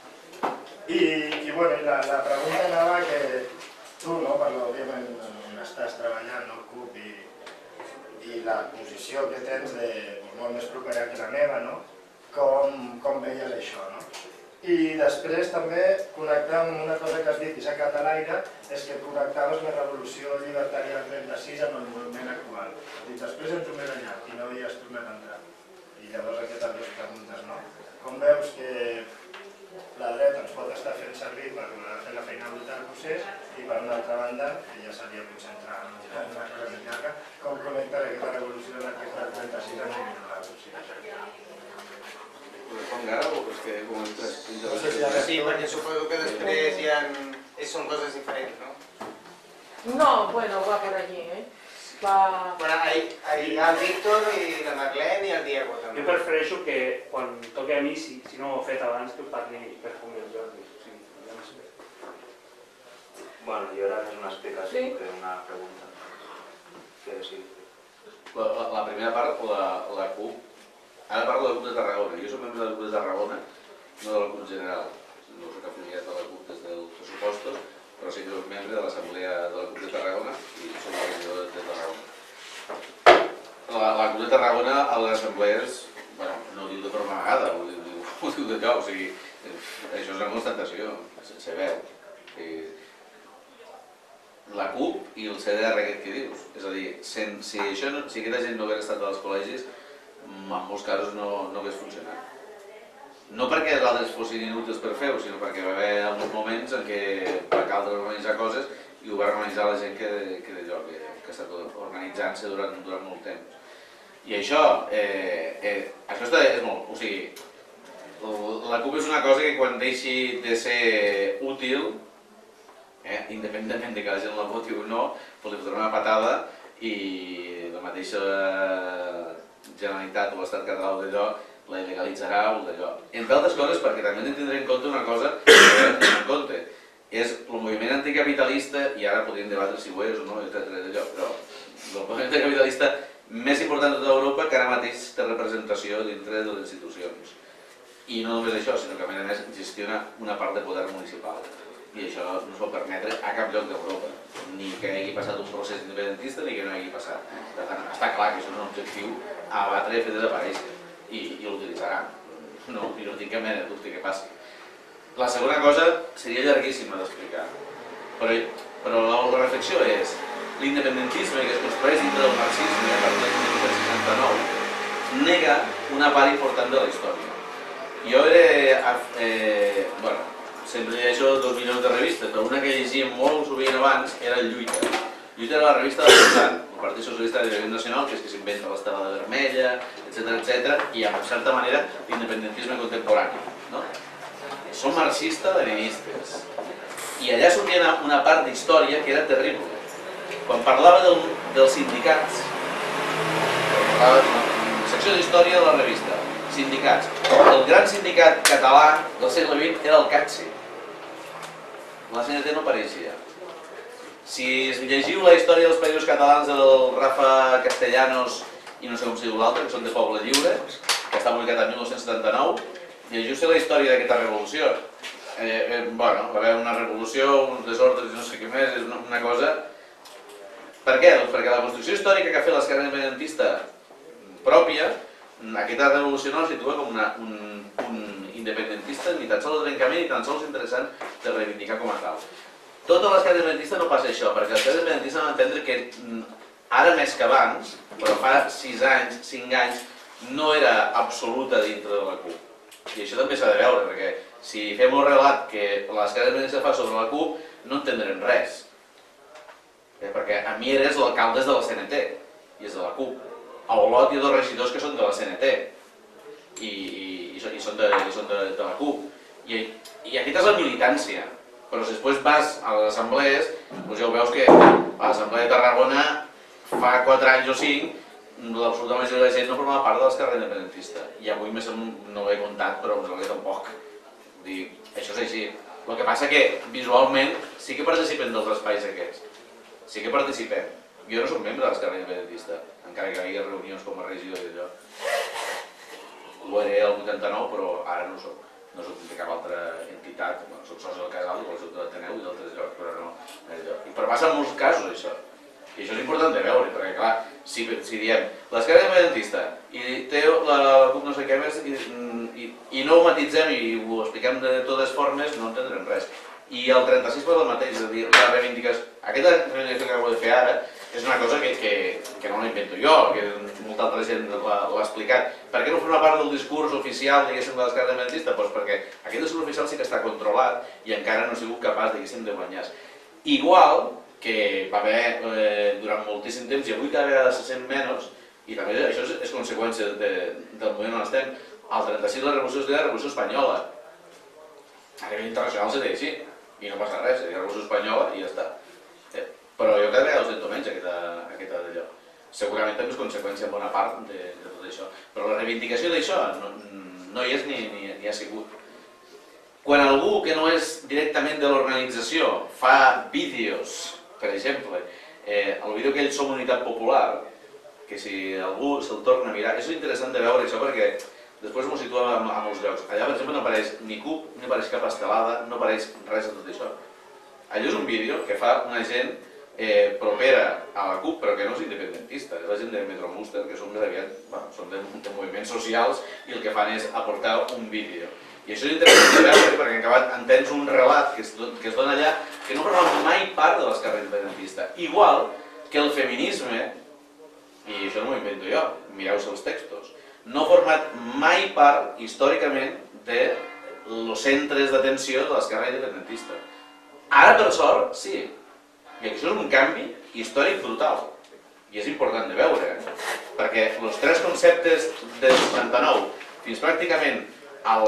I bueno, la pregunta anava que tu, no, per òbviament on estàs treballant, no, CUP, i la posició que tens de molt més propera que la meva, no? Com veies això, no? I després també connectar amb una cosa que has dit i s'ha quedat a l'aire, és que connectaves la revolució llibertària del 36 amb el moviment actual. I després entro més enllà i no havies tornat a entrar. I llavors aquestes dues preguntes, no? Com veus que la dreta ens pot estar fent servir per fer la feina bruta del procés i per una altra banda, que ja seria potser entrar en una cosa més llarga, com connectar aquesta revolució del 36 amb el moviment de la revolució? ¿Responde ara o és que com el tres? Sí, perquè suposo que després són coses diferents, no? No, bueno, va por allí, Va... Bueno, hi ha el Víctor i la Marlene i el Diego també. Jo prefereixo que quan toqui a mi, si no ho he fet abans, que parli per com el Jordi. Bueno, jo era més una explicació que una pregunta. La primera part, la CUP, ara parlo de la CUP de Tarragona. Jo soc membre de la CUP de Tarragona, no de la CUP general. No soc afiliat a la CUP des dels pressupostos, però sí que soc membre de l'Assemblea de la CUP de Tarragona i soc el regidor de Tarragona. La CUP de Tarragona a les assemblees, bueno, no ho diu de forma amagada, ho diu de lloc, o sigui, això és una constatació, se veu. La CUP i el CDR aquest que dius, és a dir, si aquesta gent no hagués estat als col·legis, en molts casos no hagués funcionat. No perquè els altres fossin inútils per fer-ho, sinó perquè va haver alguns moments en què va caldre organitzar coses i ho va organitzar la gent que ha estat organitzant-se durant molt temps. I això és molt... O sigui, la CUP és una cosa que quan deixi de ser útil, independentment de que la gent la voti o no, li fotrà una patada i la mateixa Generalitat o l'Estat català o d'allò la il·legalitzarà o d'allò. Entre altres coses, perquè també hem de tindre en compte una cosa que hem de tenir en compte. És el moviment anticapitalista, i ara podríem debatre si ho és o no, etc. però el moviment anticapitalista més important de tota Europa que ara mateix té representació dintre de les institucions. I no només això, sinó que a més gestiona una part de poder municipal. I això no es pot permetre a cap lloc d'Europa, ni que hagi passat un procés independentista ni que no hagi passat. Per tant, està clar que això és un objectiu a abatre i fer desaparèixer, i l'utilitzaran. No, i no tinc cap mena de dubte que passi. La segona cosa seria llarguíssima d'explicar, però la reflexió és l'independentisme que es construeix dintre del marxisme a partir del 1969 nega una part important de la història. Jo sempre llegeixo 2 milions de revistes, però una que llegia molt sovint abans era el Lluita. Lluita era la revista del Susan, el Partit Socialista de Nivell Nacional, que és que s'inventa l'estelada vermella, etc. I en certa manera l'independentisme contemporani. Són marxistes-leninistes. I allà sortia una part d'història que era terrible. Quan parlava dels sindicats, parlava d'una secció d'història de la revista, sindicats. El gran sindicat català del segle XX era el CATSE. La CNT no apareixia. Si llegiu la història dels països catalans del Rafa Castellanos i no sé com s'hi diu l'altre, que són de Poble Lliure, que està publicat en 1979, llegiu-se la història d'aquesta revolució. Va haver una revolució, uns desordres i no sé què més, és una cosa... Per què? Doncs perquè la construcció històrica que ha fet l'esquerra independentista pròpia, aquesta revolució no la situa com un independentista ni tan sols trencament ni tan sols interessant de reivindicar com a tal. Tota l'esquerra independentista no passa això, perquè l'esquerra independentista va entendre que ara més que abans, però fa 6 anys, 5 anys, no era absoluta dintre de la CUP. I això també s'ha de veure, perquè si fem un relat que l'esquerra independentista fa sobre la CUP, no entendrem res. Perquè a mi eres l'alcalde de la CNT, i és de la CUP. A Olot hi ha 2 regidors que són de la CNT, i són de la CUP. I aquesta és la militància. Però si després vas a les assemblees, ja ho veus que a l'Assemblea de Tarragona fa 4 anys o 5, l'absoluta majoria de la gent no formava part de l'esquerra independentista. I avui no ho he comptat, però em sembla que tampoc. Això és així. El que passa que visualment sí que participen dels espais aquests. Sí que participem. Jo no soc membre de l'esquerra independentista, encara que hi hagi reunions com a regidor i allò. Ho era el 89, però ara no soc. No soc de cap altra entitat, soc soci del Casal, soc de l'Ateneu i d'altres llocs, però no allò. Però passa en molts casos això. I això és important de veure, perquè clar, si diem l'esquerra independentista i té la CUP no sé què més i no ho matitzem i ho expliquem de totes formes, no entendrem res. I el 36 és el mateix, és a dir, la reivindicació, aquesta reivindicació que acabo de fer ara és una cosa que no l'invento jo, que molta altra gent l'ha explicat. Per què no forma part del discurs oficial, diguéssim, de l'esquerra independentista? Doncs perquè aquest discurs oficial sí que està controlat i encara no ha sigut capaç, diguéssim, de guanyar. Igual que va haver durant moltíssim temps, i avui cada vegada se sent menys, i també això és conseqüència del moment on estem, el 36 la revolució es deia Revolució Espanyola. A nivell internacional se deia així, i no passa res, se deia Revolució Espanyola i ja està. Però jo cada vegada ho sento menys, aquesta d'allò. Segurament també és conseqüència en bona part de tot això. Però la reivindicació d'això no hi és ni ha sigut. Quan algú que no és directament de l'organització fa vídeos, per exemple, el vídeo aquell Som Unitat Popular, que si algú se'l torna a mirar, és interessant de veure això perquè després m'ho situa a molts llocs. Allà, per exemple, no apareix ni CUP, no apareix cap estelada, no apareix res de tot això. Allò és un vídeo que fa una gent propera a la CUP, però que no és independentista, és la gent de Metro Booster, que són són de moviments socials i el que fan és aportar un vídeo. I això és interessant de veure perquè en acabat entens un relat que es dona allà que no forma mai part de l'esquerra independentista. Igual que el feminisme, i això no m'ho invento jo, mireu-se els textos, no ha format mai part, històricament, dels centres d'atenció de l'esquerra independentista. Ara, per sort, sí. I això és un canvi històric brutal. I és important de veure, perquè els 3 conceptes del 69 fins pràcticament al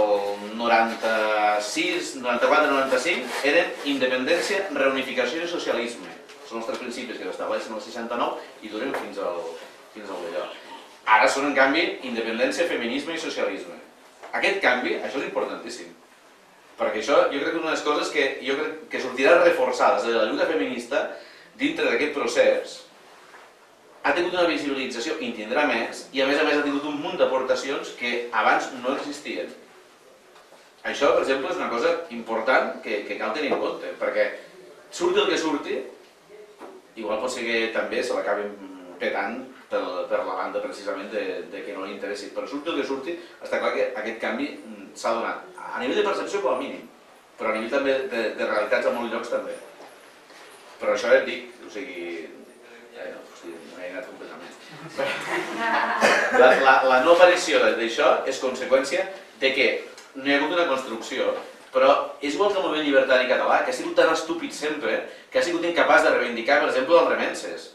96, 94, 95 eren independència, reunificació i socialisme. Són els 3 principis que s'estableixen al 69 i duren fins al d'allò. Ara són, en canvi, independència, feminisme i socialisme. Aquest canvi, això és importantíssim. Perquè això jo crec que és una de les coses que sortirà reforçades. La lluita feminista, dintre d'aquest procés, ha tingut una visibilització i en tindrà més, i a més ha tingut un munt d'aportacions que abans no existien. Això, per exemple, és una cosa important que cal tenir en compte, perquè surti el que surti, igual pot ser que també se l'acabin petant per la banda precisament de que no li interessi, però surti el que surti, està clar que aquest canvi s'ha donat, a nivell de percepció com a mínim, però a nivell també de realitats a molts llocs també. Però això et dic, o sigui, no he anat completament. La no aparició d'això és conseqüència de que no hi ha hagut una construcció, però és igual que el moviment llibertari català, que ha sigut tan estúpid sempre, que ha sigut incapaç de reivindicar, per exemple, els remenses.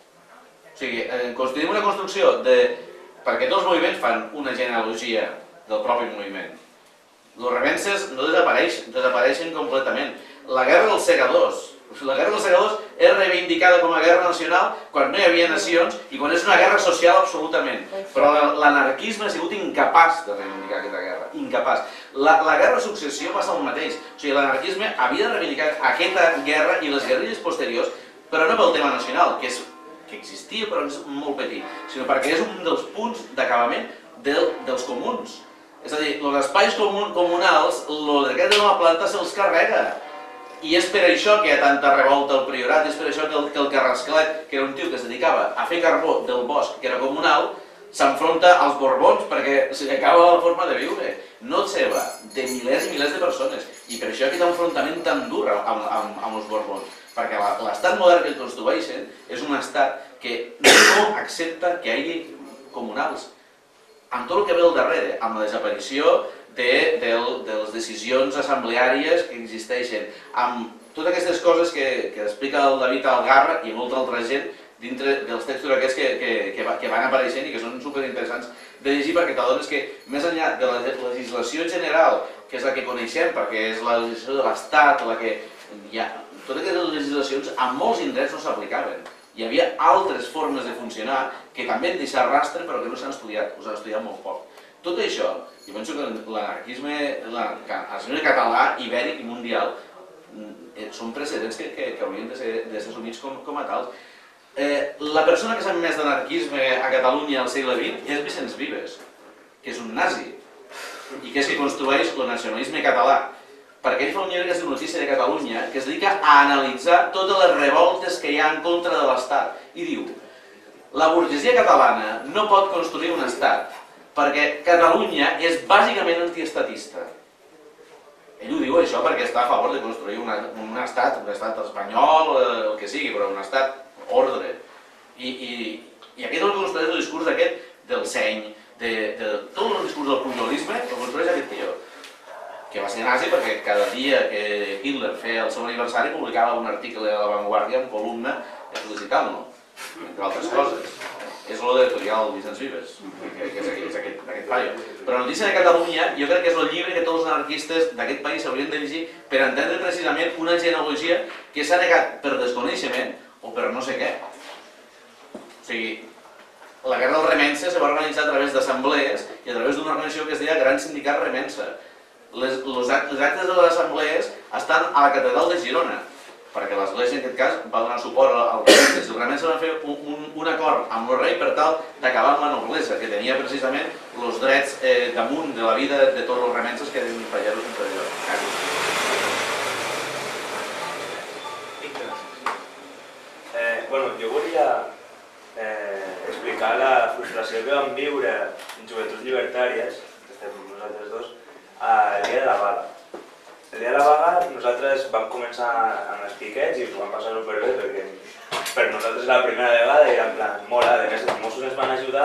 O sigui, construïm una construcció perquè tots els moviments fan una genealogia del propi moviment. Els remenses no desapareixen completament. La guerra dels segadors. La guerra dels segadors és reivindicada com a guerra nacional quan no hi havia nacions i quan és una guerra social absolutament. Però l'anarquisme ha sigut incapaç de reivindicar aquesta guerra. Incapaç. La guerra de successió passa el mateix. O sigui, l'anarquisme havia de reivindicar aquesta guerra i les guerrilles posteriors, però no pel tema nacional, que existia però és molt petit, sinó perquè és un dels punts d'acabament dels comuns. És a dir, els espais comunals, el decret de nova planta se'ls carrega. I és per això que hi ha tanta revolta al Priorat, és per això que el Carrasclet, que era un tio que es dedicava a fer carbó del bosc, que era comunal, s'enfronta als Borbons perquè se li acaba la forma de viure. No seva, de milers i milers de persones. I per això hi ha aquest enfrontament tan dur amb els Borbons. Perquè l'estat modern que construeixen és un estat que no accepta que hi hagi comunals. Amb tot el que ve al darrere, amb la desaparició de les decisions assembleàries que existeixen, amb totes aquestes coses que explica el David Algarra i molta altra gent dintre dels textos aquests que van apareixent i que són superinteressants de llegir, perquè t'adones que més enllà de la legislació general, que és la que coneixem perquè és la legislació de l'Estat, totes aquestes legislacions a molts indrets no s'aplicaven. Hi havia altres formes de funcionar que també han deixat rastre però que no s'han estudiat, o s'han estudiat molt poc. Tot això, jo penso que l'anarquisme català, ibèric i mundial són precedents que haurien de ser assumits com a tals. La persona que sap més d'anarquisme a Catalunya al segle XX és Vicenç Vives, que és un nazi i que és qui construeix el nacionalisme català. Perquè ell fa un llibre que es diu Notícia de Catalunya, que es dedica a analitzar totes les revoltes que hi ha en contra de l'Estat. I diu, la burgesia catalana no pot construir un Estat, perquè Catalunya és bàsicament antiestatista. Ell ho diu això perquè està a favor de construir un estat espanyol, el que sigui, però un estat ordre. I aquest és el que construeix el discurs aquest del seny, de tot el discurs del pujolisme, el construeix aquest tio, que va ser nazi perquè cada dia que Hitler feia el seu aniversari publicava un article de La Vanguardia en columna felicitant-lo, entre altres coses. És l'editorial Vicenç Vives, que és aquest paio. Però Notícia de Catalunya jo crec que és el llibre que tots els anarquistes d'aquest país haurien de llegir per entendre precisament una genealogia que s'ha negat per desconeixement o per no sé què. O sigui, la guerra dels remenses se va organitzar a través d'assemblees i a través d'una organització que es deia Gran Sindicat Remensa. Els actes de les assemblees estan a la catedral de Girona, perquè l'Església en aquest cas va donar suport al remenses. Els remenses van fer un acord amb el rei per tal d'acabar amb la noblesa, que tenia precisament els drets damunt de la vida de tots els remenses que eren pagesos inferiors. Bueno, jo volia explicar la frustració que vam viure en Joventuts Llibertàries, que estem nosaltres dos, el dia de la vaga. El dia de la vaga nosaltres vam començar amb els piquets i ens ho vam passar superbé perquè per nosaltres era la primera vegada i era en plan, mola, a més els Mossos ens van ajudar.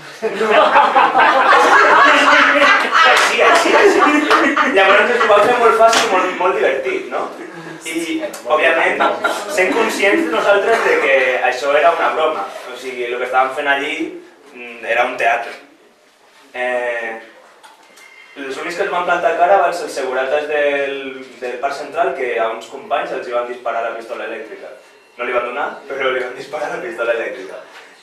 Així. Llavors ens ho vam fer molt fàcil i molt divertit, no? I, òbviament, sent conscients nosaltres de que això era una broma. O sigui, el que estàvem fent allí era un teatre. Els únics que ens van plantar cara van ser els segurates del Parc Central que a uns companys els van disparar la pistola elèctrica. No li van donar, però li van disparar la pistola elèctrica.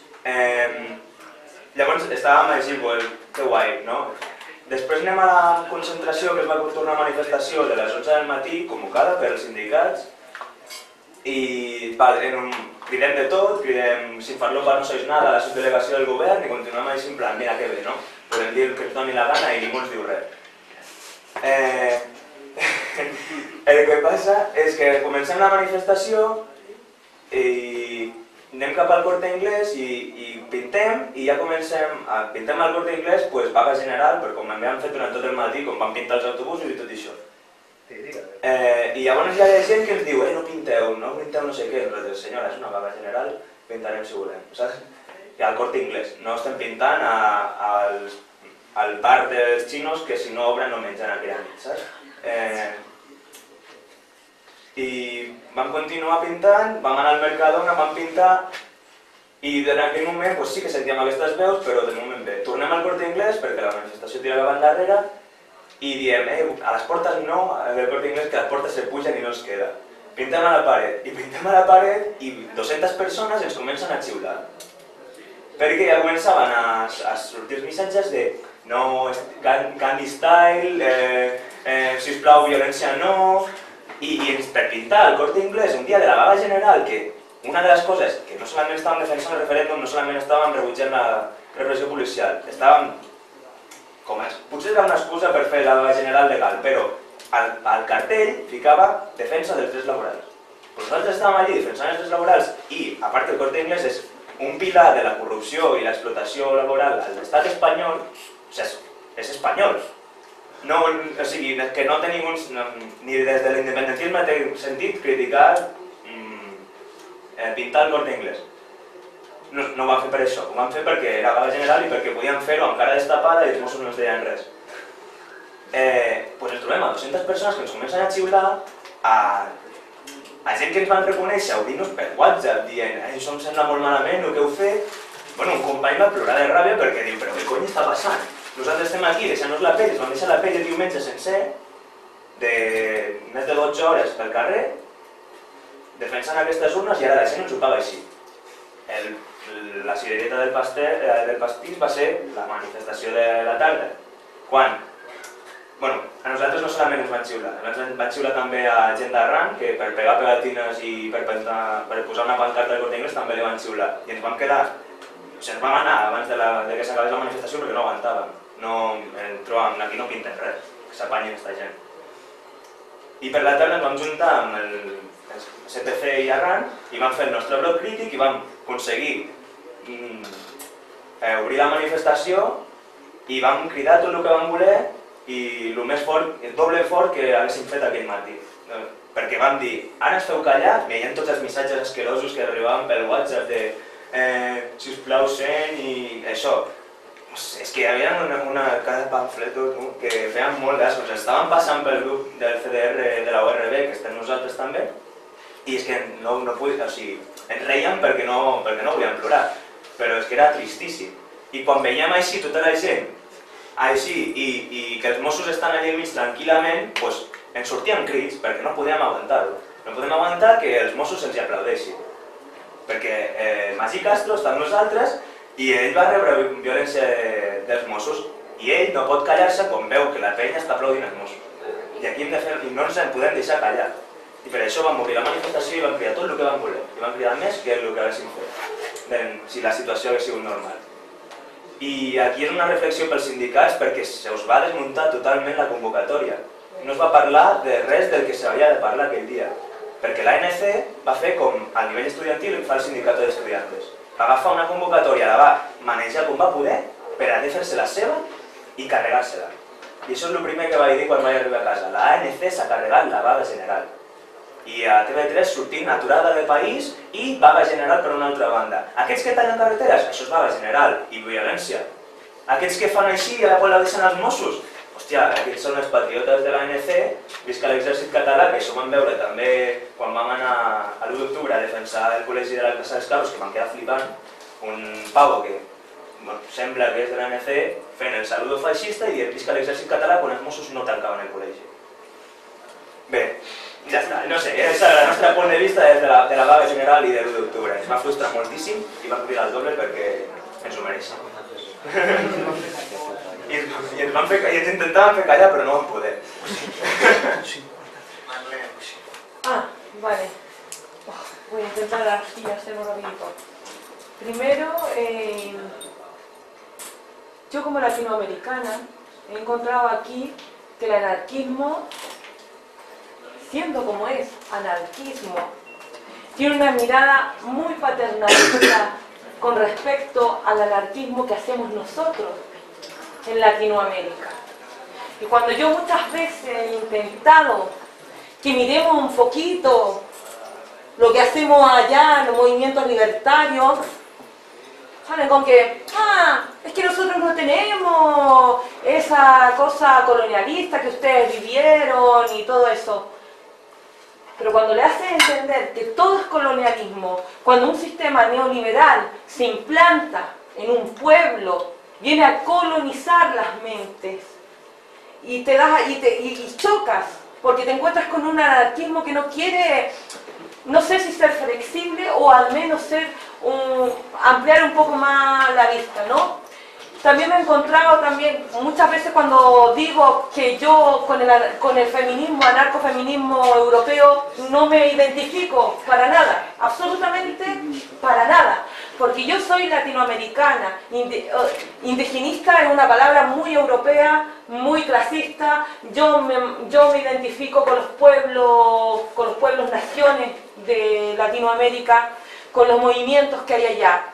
Llavors estàvem així, que guai, no? Després anem a la concentració, que és la torna manifestació de les 11 del matí, convocada pels sindicats, i cridem de tot, cridem sin farlopa no sois nada a la subdelegació del govern i continuem així en plan, mira que bé, no? Podem dir que ens doni la gana i ningú ens diu res. El que passa és que comencem la manifestació i anem cap al Corte Inglés i pintem i ja comencem, pintem al Corte Inglés, doncs vaga general, per com m'havien fet durant tot el matí, com van pintar els autobusos i tot això. I llavors hi ha gent que ens diu, no pinteu no sé què, nosaltres, senyora, és una vaga general, pintarem si volem, saps? al Corte Inglés. No estem pintant al bar dels xinos que si no obren no mengen aquella nit, saps? I vam continuar pintant, vam anar al Mercadona, vam pintar i en aquell moment sí que sentíem aquestes veus, però de moment bé. Tornem al Corte Inglés perquè la manifestació tirava endarrere i diem, a les portes no, del Corte Inglés, que les portes se pugen i no es queda. Pintem a la paret, i pintem a la paret i 200 persones ens comencen a xiular. Perquè ja començaven a sortir els missatges de no, candy style, sisplau, violència no... I per pintar el Corte Inglés un dia de la vaga general, que una de les coses que no solament estàvem defensant el referèndum, no solament estàvem rebutjant la repressió policial, estàvem... Potser era una excusa per fer la vaga general legal, però al cartell ficava defensa dels drets laborals. Nosaltres estàvem allí defensant els drets laborals i, a part el Corte Inglés és un pilar de la corrupció i l'explotació laboral a l'estat espanyol, és espanyol. No, o sigui, que no té ningú, ni des de l'independentisme té sentit criticar pintar el Corte Inglés. No ho vam fer per això, ho vam fer perquè era vaga general i perquè podíem fer-ho amb cara destapada i els Mossos no ens deien res. Ens trobem a 200 persones que ens comencen a xiular, a gent que ens van reconèixer, obrint-nos per WhatsApp, dient això em sembla molt malament, el que heu fet. Un company va plorar de ràbia perquè diu, però què cony està passant? Nosaltres estem aquí deixant-nos la pell, ens vam deixar la pell el diumenge sencer, de més de 12 hores pel carrer, defensant aquestes urnes i ara la gent ens ho paga així. La cirereta del pastís va ser la manifestació de la tarda, quan a nosaltres no solament ens van xiular, ens van xiular també a gent d'arran, que per pegar pegatines i per posar una pancarta del Corte Inglés també li van xiular. I ens vam quedar, ens vam anar abans de que s'acabés la manifestació perquè no aguantàvem. Aquí no pintem res, que s'apanyin aquesta gent. I per la tarda ens vam juntar amb el CPC i Arran i vam fer el nostre bloc crític i vam aconseguir obrir la manifestació i vam cridar tot el que vam voler i el més fort, el doble fort que haguéssim fet aquell matí. Perquè vam dir, ara ens feu callar, veient tots els missatges asquerosos que arribaven pel WhatsApp de sisplau sent i això. És que hi havia cada pamflet que feien molt gas, ens estaven passant pel grup del CDR de la URB, que estem nosaltres també, i és que no podia, o sigui, ens reiem perquè no volíem plorar, però és que era tristíssim. I quan veiem així tota la gent, així, i que els Mossos estan allà al mig tranquil·lament, doncs ens sortien crits perquè no podíem aguantar-ho. No podem aguantar que els Mossos se'ls aplaudeixin. Perquè Magí Castro està amb nosaltres i ell va rebre violència dels Mossos i ell no pot callar-se quan veu que la penya està aplaudint els Mossos. I aquí no ens en podem deixar callar. I per això vam obrir la manifestació i vam cridar tot el que vam voler. I vam cridar més que el que haguéssim fet, si la situació hagués sigut normal. I aquí és una reflexió pels sindicats perquè se us va desmuntar totalment la convocatòria. No es va parlar de res del que s'havia de parlar aquell dia. Perquè l'ANC va fer com a nivell estudiantil fa el sindicat d'estudiantes. Va agafar una convocatòria, la va manejar com va poder per a fer-se la seva i carregar-se-la. I això és el primer que vaig dir quan vaig arribar a casa. La ANC s'ha carregat la vaga general. I a TV3 sortint aturada de país i vaga general per una altra banda. Aquests que tallen carreteres, això és vaga general i violència. Aquests que fan així i aplaudeixen els Mossos, hòstia, aquests són els patriotes de l'ANC, visca l'exèrcit català, que això ho vam veure també quan vam anar a l'1 d'octubre a defensar el col·legi de la Casa dels Carros, que vam quedar flipant, un pavo que sembla que és de l'ANC fent el saludo feixista i dient visca l'exèrcit català quan els Mossos no tancaven el col·legi. Bé, ja està, no sé, és el nostre punt de vista des de la vaga general i de l'1 d'octubre. Ens va frustrar moltíssim i vam cridar el doble perquè ens ho mereixem. I ens intentaven fer callar però no vam poder. Vale. Voy a intentar así hacerlo rapidito. Primero, yo como latinoamericana he encontrado aquí que el anarquismo, siendo como es, anarquismo, tiene una mirada muy paternalista con respecto al anarquismo que hacemos nosotros en Latinoamérica. Y cuando yo muchas veces he intentado que miremos un poquito lo que hacemos allá en los movimientos libertarios, salen con que, es que nosotros no tenemos esa cosa colonialista que ustedes vivieron y todo eso. Pero cuando le hacen entender que todo es colonialismo, cuando un sistema neoliberal se implanta en un pueblo, viene a colonizar las mentes y te das y chocas, porque te encuentras con un anarquismo que no quiere, no sé si ser flexible o al menos ampliar un poco más la vista, ¿no? También me he encontrado muchas veces cuando digo que yo con el feminismo, anarcofeminismo europeo, no me identifico para nada, absolutamente para nada, porque yo soy latinoamericana, indigenista es una palabra muy europea, muy clasista, yo me identifico con los pueblos, naciones de Latinoamérica, con los movimientos que hay allá,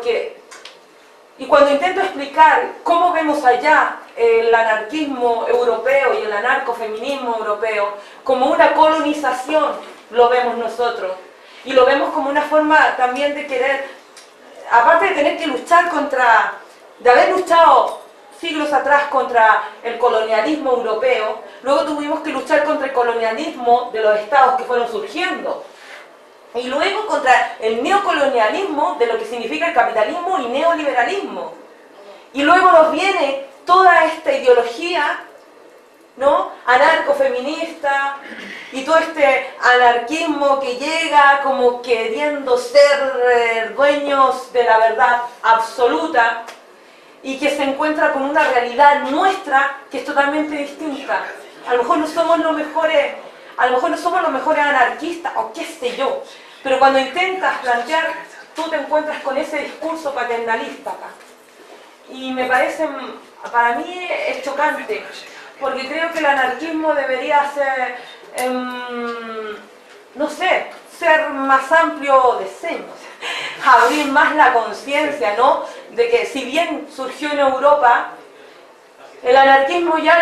y cuando intento explicar cómo vemos allá el anarquismo europeo y el anarcofeminismo europeo, como una colonización lo vemos nosotros. Y lo vemos como una forma también de querer, aparte de tener que luchar de haber luchado siglos atrás contra el colonialismo europeo, luego tuvimos que luchar contra el colonialismo de los estados que fueron surgiendo. Y luego contra el neocolonialismo de lo que significa el capitalismo y neoliberalismo. Y luego nos viene toda esta ideología, ¿no?, anarcofeminista y todo este anarquismo que llega como queriendo ser dueños de la verdad absoluta y que se encuentra con una realidad nuestra que es totalmente distinta. A lo mejor no somos los mejores anarquistas, o qué sé yo, pero cuando intentas plantear, tú te encuentras con ese discurso paternalista acá. Y me parece, para mí es chocante, porque creo que el anarquismo debería ser, no sé, ser más amplio de senos, abrir más la conciencia, ¿no?, de que si bien surgió en Europa, el anarquismo ya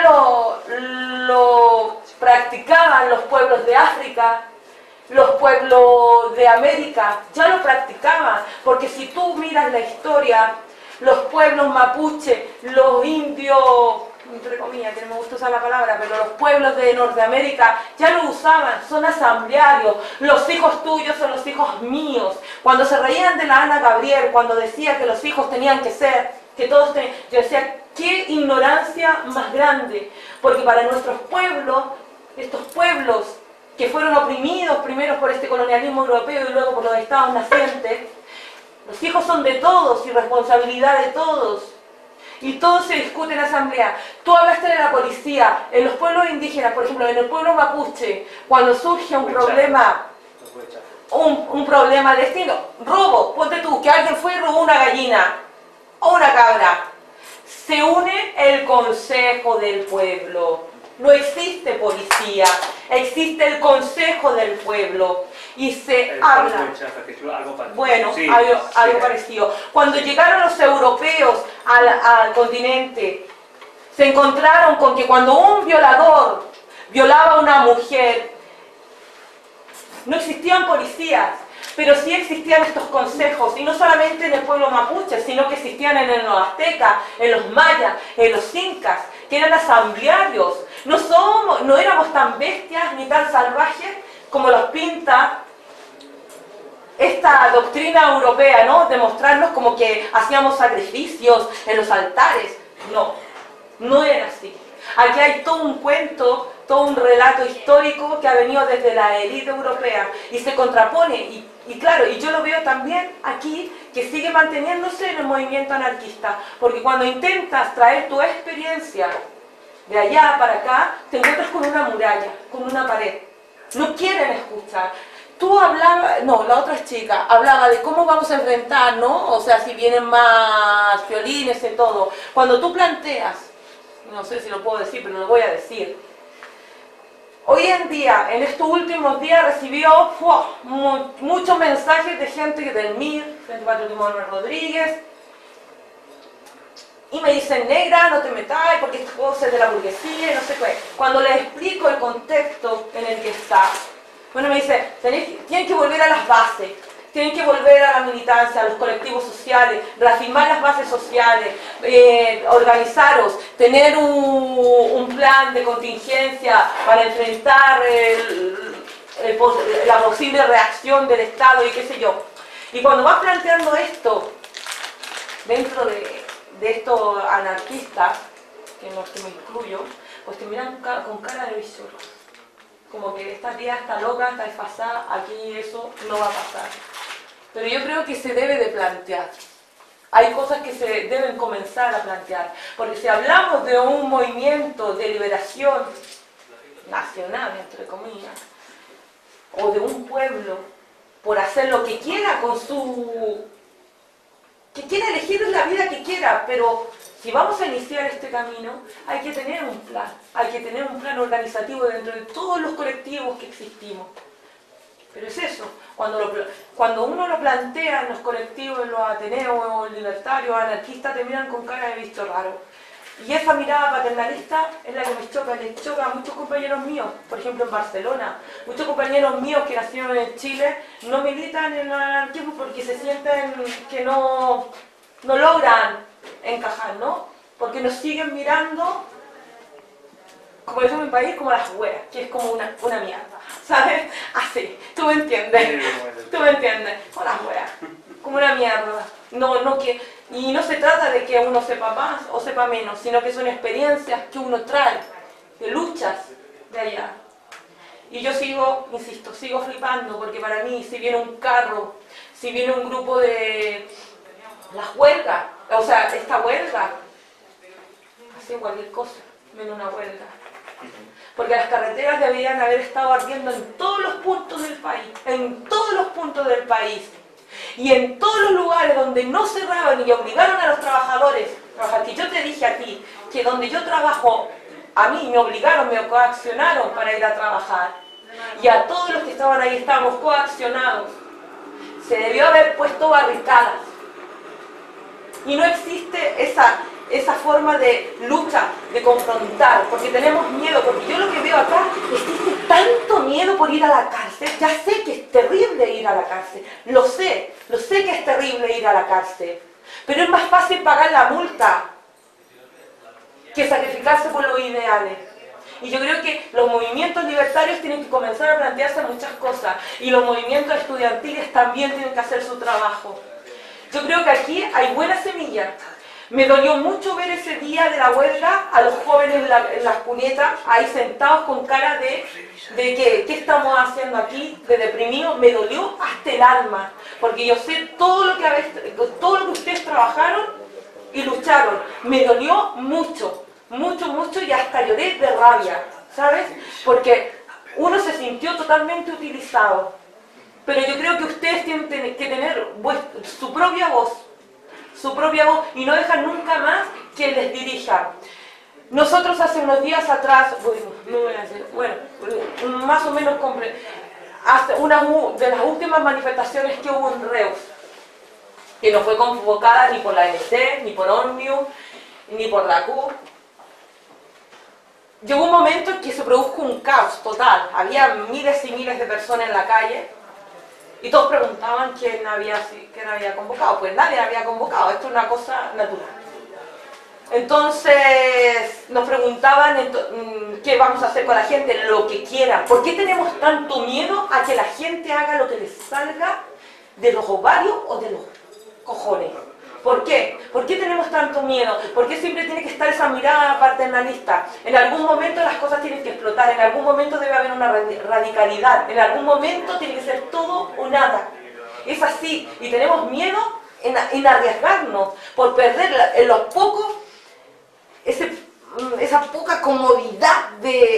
lo practicaban los pueblos de África, los pueblos de América, ya lo practicaban, porque si tú miras la historia, los pueblos mapuche, los indios, entre comillas, que no me gusta usar la palabra, pero los pueblos de Norteamérica ya lo usaban, son asamblearios, los hijos tuyos son los hijos míos. Cuando se reían de la Ana Gabriel, cuando decía que los hijos tenían que ser, que todos tenían, yo decía, qué ignorancia más grande, porque para nuestros pueblos, estos pueblos que fueron oprimidos primero por este colonialismo europeo y luego por los estados nacientes, los hijos son de todos y responsabilidad de todos. Y todo se discute en asamblea. Tú hablaste de la policía. En los pueblos indígenas, por ejemplo, en el pueblo mapuche, cuando surge un problema de estilo, robo, ponte tú, que alguien fue y robó una gallina o una cabra, se une el consejo del pueblo. No existe policía, existe el consejo del pueblo y se habla. Bueno, sí, algo parecido. Cuando llegaron los europeos al continente, se encontraron con que cuando un violador violaba a una mujer, no existían policías, pero sí existían estos consejos, y no solamente en el pueblo mapuche, sino que existían en los aztecas, en los mayas, en los incas, que eran asamblearios. No éramos tan bestias ni tan salvajes como los pinta esta doctrina europea, ¿no?, de mostrarnos como que hacíamos sacrificios en los altares. No era así. Aquí hay todo un cuento, todo un relato histórico que ha venido desde la élite europea y se contrapone, y claro, y yo lo veo también aquí, que sigue manteniéndose en el movimiento anarquista, porque cuando intentas traer tu experiencia de allá para acá, te encuentras con una muralla, con una pared. No quieren escuchar. Tú hablabas, no, la otra chica hablaba de cómo vamos a enfrentar, ¿no? O sea, si vienen más violines y todo. Cuando tú planteas, no sé si lo puedo decir, pero lo voy a decir. Hoy en día, en estos últimos días, recibió muchos mensajes de gente del MIR, Frente Patriótico Manuel Rodríguez, y me dicen, negra, no te metáis porque esto puede ser de la burguesía y no sé qué. Cuando les explico el contexto en el que está, bueno, me dice, tienen que volver a las bases, Tienen que volver a la militancia, a los colectivos sociales, reafirmar las bases sociales, organizaros, tener un plan de contingencia para enfrentar la posible reacción del Estado y qué sé yo. Y cuando vas planteando esto dentro de estos anarquistas, que me incluyo, pues te miran con cara de visor. Como que esta tía está loca, está desfasada, aquí eso no va a pasar. Pero yo creo que se debe de plantear. Hay cosas que se deben comenzar a plantear. Porque si hablamos de un movimiento de liberación nacional, entre comillas, o de un pueblo, por hacer lo que quiera con su... que quiera elegir la vida que quiera, pero si vamos a iniciar este camino, hay que tener un plan. Hay que tener un plan organizativo dentro de todos los colectivos que existimos. Pero es eso, cuando uno lo plantea en los colectivos, en los ateneos, libertarios, anarquistas, te miran con cara de bicho raro. Y esa mirada paternalista es la que me choca, les choca a muchos compañeros míos, por ejemplo en Barcelona. Muchos compañeros míos que nacieron en Chile no militan en el anarquismo porque se sienten que no logran encajar, ¿no? Porque nos siguen mirando, como decimos en mi país, como las hueas, que es como una mierda, ¿sabes? Así, tú me entiendes, como las hueas, como una mierda. Y no se trata de que uno sepa más o sepa menos, sino que son experiencias que uno trae, de luchas de allá. Y yo insisto, sigo flipando, porque para mí, si viene un carro, si viene un grupo de las huelgas, o sea, esta huelga, así cualquier cosa, menos una huelga. Porque las carreteras deberían haber estado ardiendo en todos los puntos del país, y en todos los lugares donde no cerraban y obligaron a los trabajadores a trabajar, que yo te dije a ti, que donde yo trabajo, a mí me obligaron, me coaccionaron para ir a trabajar, y a todos los que estaban ahí estábamos coaccionados, se debió haber puesto barricadas, y no existe esa forma de lucha, de confrontar, porque tenemos miedo, porque yo lo que veo acá, existe tanto miedo por ir a la cárcel. Ya sé que es terrible ir a la cárcel, lo sé que es terrible ir a la cárcel, pero es más fácil pagar la multa que sacrificarse por los ideales. Y yo creo que los movimientos libertarios tienen que comenzar a plantearse muchas cosas, y los movimientos estudiantiles también tienen que hacer su trabajo. Yo creo que aquí hay buenas semillas. Me dolió mucho ver ese día de la huelga a los jóvenes en las cunetas, ahí sentados con cara de que ¿qué estamos haciendo aquí? De deprimidos. Me dolió hasta el alma, porque yo sé todo lo que ustedes trabajaron y lucharon. Me dolió mucho, y hasta lloré de rabia, ¿sabes? Porque uno se sintió totalmente utilizado. Pero yo creo que ustedes tienen que tener su propia voz, y no dejan nunca más que les dirija. Nosotros hace unos días atrás, más o menos hace una de las últimas manifestaciones que hubo en Reus, que no fue convocada ni por la ANC, ni por Omnium, ni por la CUP. Llegó un momento en que se produjo un caos total, había miles y miles de personas en la calle, y todos preguntaban quién había convocado. Pues nadie había convocado, esto es una cosa natural. Entonces nos preguntaban qué vamos a hacer con la gente, lo que quieran. ¿Por qué tenemos tanto miedo a que la gente haga lo que les salga de los ovarios o de los cojones? ¿Por qué? ¿Por qué tenemos tanto miedo? ¿Por qué siempre tiene que estar esa mirada paternalista? En algún momento las cosas tienen que explotar, en algún momento debe haber una radicalidad, en algún momento tiene que ser todo o nada. Es así, y tenemos miedo en arriesgarnos por perder en los pocos esa poca comodidad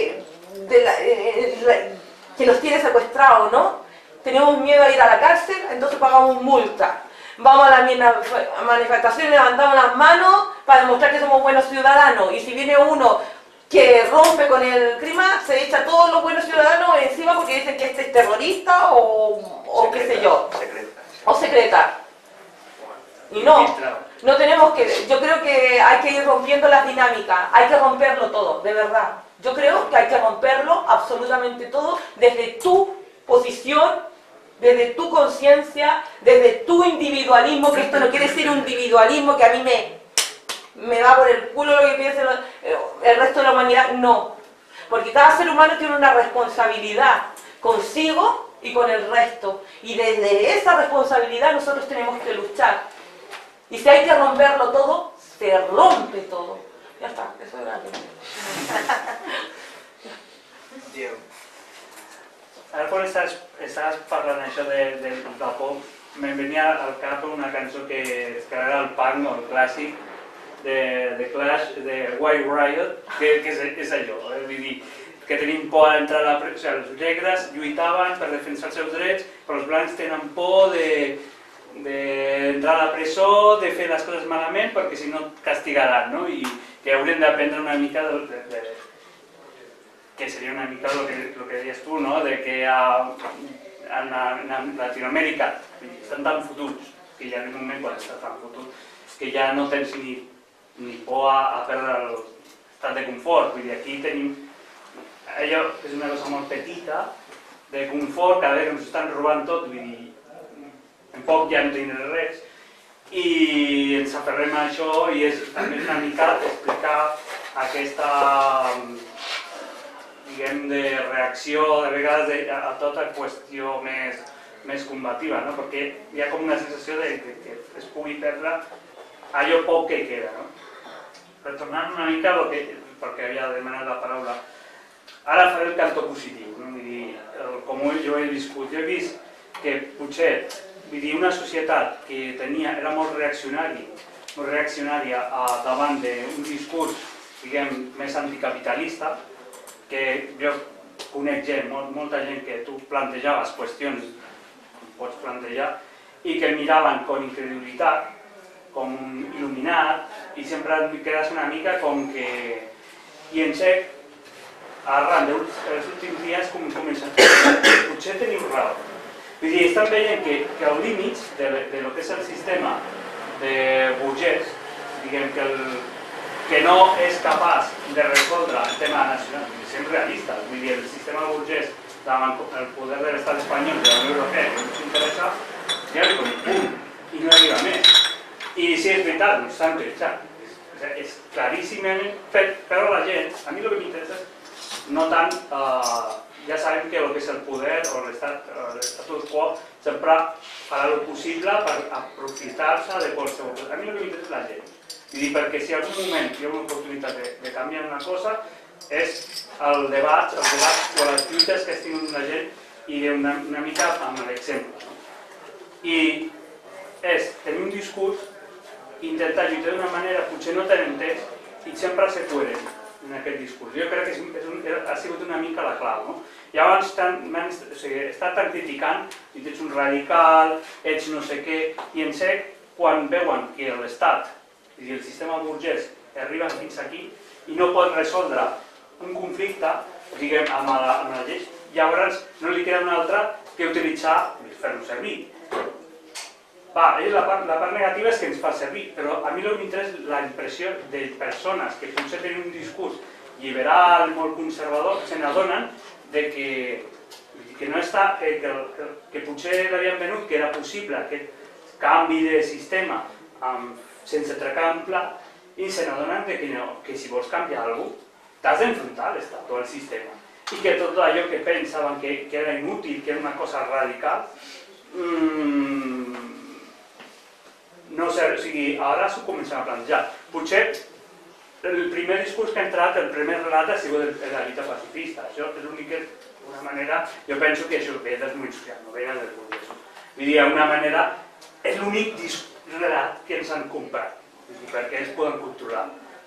que nos tiene secuestrados, ¿no? Tenemos miedo a ir a la cárcel, entonces pagamos multa. Vamos a la manifestación, levantamos las manos para demostrar que somos buenos ciudadanos. Y si viene uno que rompe con el clima, se echa a todos los buenos ciudadanos encima porque dicen que este es terrorista o qué sé yo. O secreta. Y no tenemos que... Yo creo que hay que ir rompiendo las dinámicas, hay que romperlo todo, de verdad. Yo creo que hay que romperlo absolutamente todo desde tu posición desde tu conciencia, desde tu individualismo, que esto no quiere decir un individualismo que a mí me va por el culo lo que piense el resto de la humanidad, no. Porque cada ser humano tiene una responsabilidad consigo y con el resto. Y desde esa responsabilidad nosotros tenemos que luchar. Y si hay que romperlo todo, se rompe todo. Ya está, eso era lo Diego. Ara quan estàs parlant això del pop, me'n venia al cap una cançó que era el punk o el clàssic de Clash, de White Riot, que és allò, vull dir, que tenim por a entrar a la presó, o sigui, els negres lluitaven per defensar els seus drets, però els blancs tenen por d'entrar a la presó, de fer les coses malament, perquè si no castigaran, no? I que haurem d'aprendre una mica que seria una mica el que deies tu, no? De que en Latinoamèrica estan tan fotuts, que hi ha un moment quan està tan fotut, que ja no tens ni por a perdre l'estat de confort. Vull dir, aquí tenim... Allò és una cosa molt petita, de confort, cada vegada ens estan robant tot, vull dir, en poc ja no tindré res, i ens aferrem a això i és també una mica explicar aquesta... diguem, de reacció de vegades a tota qüestió més combativa, no? Perquè hi ha com una sensació que es pugui perdre allò poc que queda, no? Retornant una mica perquè havia demanat la paraula, ara faré el cantó positiu, no? Vull dir, com jo he viscut, jo he vist que potser, vull dir, una societat que era molt reaccionària davant d'un discurs, diguem, més anticapitalista, que jo conec gent, molta gent que tu plantejaves qüestions, pots plantejar, i que miraven con incredulitat, com il·luminat, i sempre et quedes una mica com que... I en sec, arran dels últims dies comencen a dir, potser teniu raó. Vull dir, estan veient que els límits de lo que és el sistema de burgès, diguem que no és capaç de resoldre el tema nacional, sent realistes, vull dir, el sistema burgès davant el poder de l'estat espanyol i de la Unió Europea, que no s'interessa, ja li com un punt, i no arriba més. I si és veritat, no s'han utilitzat. És claríssimament fet, però la gent, a mi el que m'interessa no tant, ja sabem que el que és el poder o l'estatus quo sempre farà el possible per aprofitar-se de qualsevol cosa. A mi el que m'interessa és la gent. Vull dir, perquè si en algun moment hi ha una oportunitat de canviar una cosa, és el debat o les lluites que estiguen la gent i una mica amb l'exemple. I és tenir un discurs, intentar lluitar d'una manera potser no tan entès i sempre ser coherent en aquest discurs. Jo crec que ha sigut una mica la clau, no? Llavors m'han estat tan criticant, i ets un radical, ets no sé què, i en sec, quan veuen que l'Estat i el sistema burgès arriben fins aquí i no pot resoldre un conflicte, diguem, amb la llei, llavors no li queda una altra que utilitzar fer-lo servir. La part negativa és que ens fa servir, però a mi el que m'interessa és la impressió de persones que potser tenen un discurs liberal, molt conservador, se n'adonen que no està, que potser l'havien venut, que era possible aquest canvi de sistema sense trencar un pla, i se n'adonen que si vols canviar alguna cosa, t'has d'enfrontar l'estat o el sistema. I que tot allò que pensaven que era inútil, que era una cosa radical, no sé, o sigui, ara s'ho comencen a plantejar. Potser el primer discurs que ha entrat, el primer relat ha sigut la lluita pacifista. Això és l'únic que, d'una manera, jo penso que això ve dels moviments, no ve dels burguesos. Vull dir, d'una manera, és l'únic relat que ens han comprat, perquè ells poden controlar.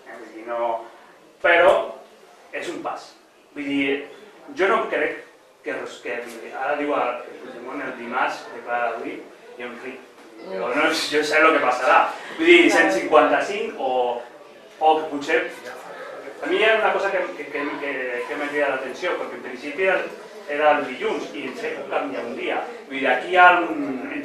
Però és un pas. Vull dir, jo no crec que ara diu el dimarts, declara avui, jo em ric. Jo sé el que passarà. Vull dir, 155 o que potser... A mi hi ha una cosa que m'ha cridat l'atenció, perquè en principi era el dilluns i en sec canvia un dia. Vull dir, aquí hi ha un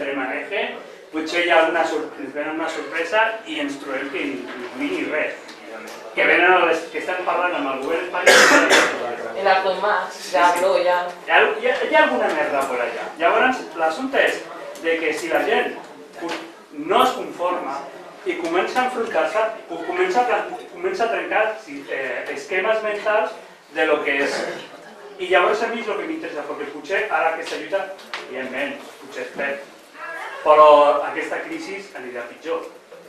entremaneje, potser hi ha una sorpresa i ens trobem que ni res. que venen que estan parlant amb el govern espanyol. El Artur Mas, ja habló, ja... Hi ha alguna merda per allà. Llavors, l'assumpte és de que si la gent no es conforma i comença a enfrontar-se, comença a trencar esquemes mentals de lo que és. I llavors a mi és el que m'interessa, perquè potser ara aquesta lluita, evidentment, potser es perd, però aquesta crisi anirà pitjor.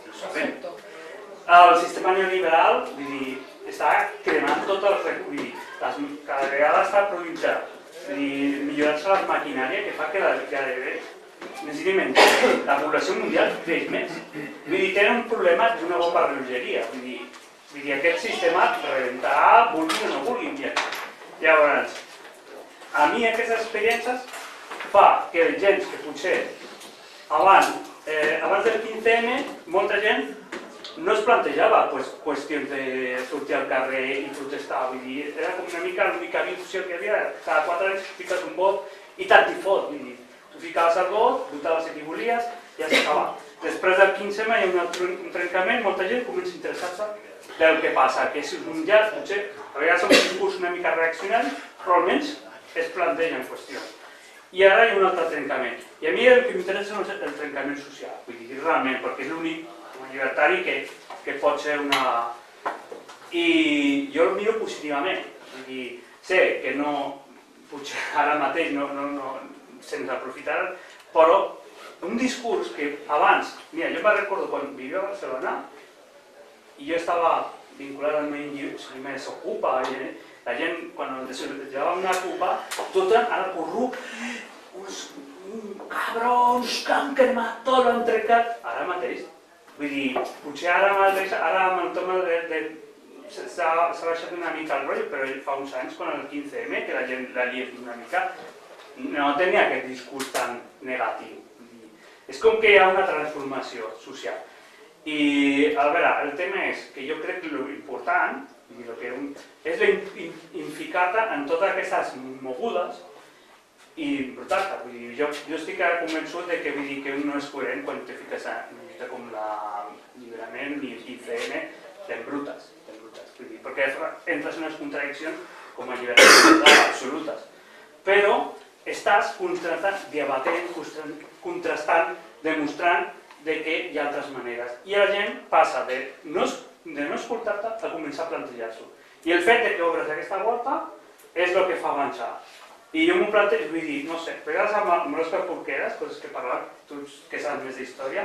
El sistema neoliberal, vull dir, està cremant tot el recurs, cada vegada està millorant-se la maquinària que fa que gairebé necessiti menys. La població mundial creix més. Vull dir, tenen un problema d'una bomba rellotgeria. Vull dir, aquest sistema rebentarà, vulguin o no vulguin. Llavors, a mi aquestes experiències fa que gent que potser abans del 15M, molta gent no es plantejava qüestions de sortir al carrer i protestar. Vull dir, era com una mica l'única visió que hi havia. Cada 4 anys fiques un vot i tant i fot. Vull dir, tu ficaves el vot, votaves si volies i ja s'acaba. Després del 15M hi ha un trencament, molta gent comença a interessar-se del que passa, que és un llast, potser, a vegades és un discurs una mica reaccionari, però almenys es plantegen qüestions. I ara hi ha un altre trencament. I a mi el que m'interessa és el trencament social, vull dir, realment, perquè és l'únic llibertari que pot ser una... I jo el miro positivament, vull dir, sé que no, potser ara mateix se'ns aprofitarà, però un discurs que abans, mira, jo me'n recordo quan vivia a Barcelona i jo estava vinculat al moviment Desocupa, la gent, quan desallotjava una ocupa, tothom ara corrup, uns cabrons que han cremat tot, l'han trencat, ara mateix. Vull dir, potser ara amb el tema s'ha baixat una mica el rotllo, però fa uns anys, quan el 15M, que la gent la lia una mica, no tenia aquest discurs tan negatiu. És com que hi ha una transformació social. I, a veure, el tema és que jo crec que l'important és implicar-te en totes aquestes mogudes i brutar-te. Jo estic convençut que un no és coherent quan te fiques en una lluita com l'alliberament ni el 15M, t'embrutes. Perquè entres en unes contradiccions com a alliberament absolutes. Però estàs contrastant, debatent, contrastant, demostrant que hi ha altres maneres. I la gent passa de no escoltar-te a començar a plantejar-s'ho. I el fet que obres aquesta porta és el que fa avançar. I jo m'ho plantejo, vull dir, no sé, a vegades amb l'Òscar Porqueras, coses que parlem, tu que saps més d'història,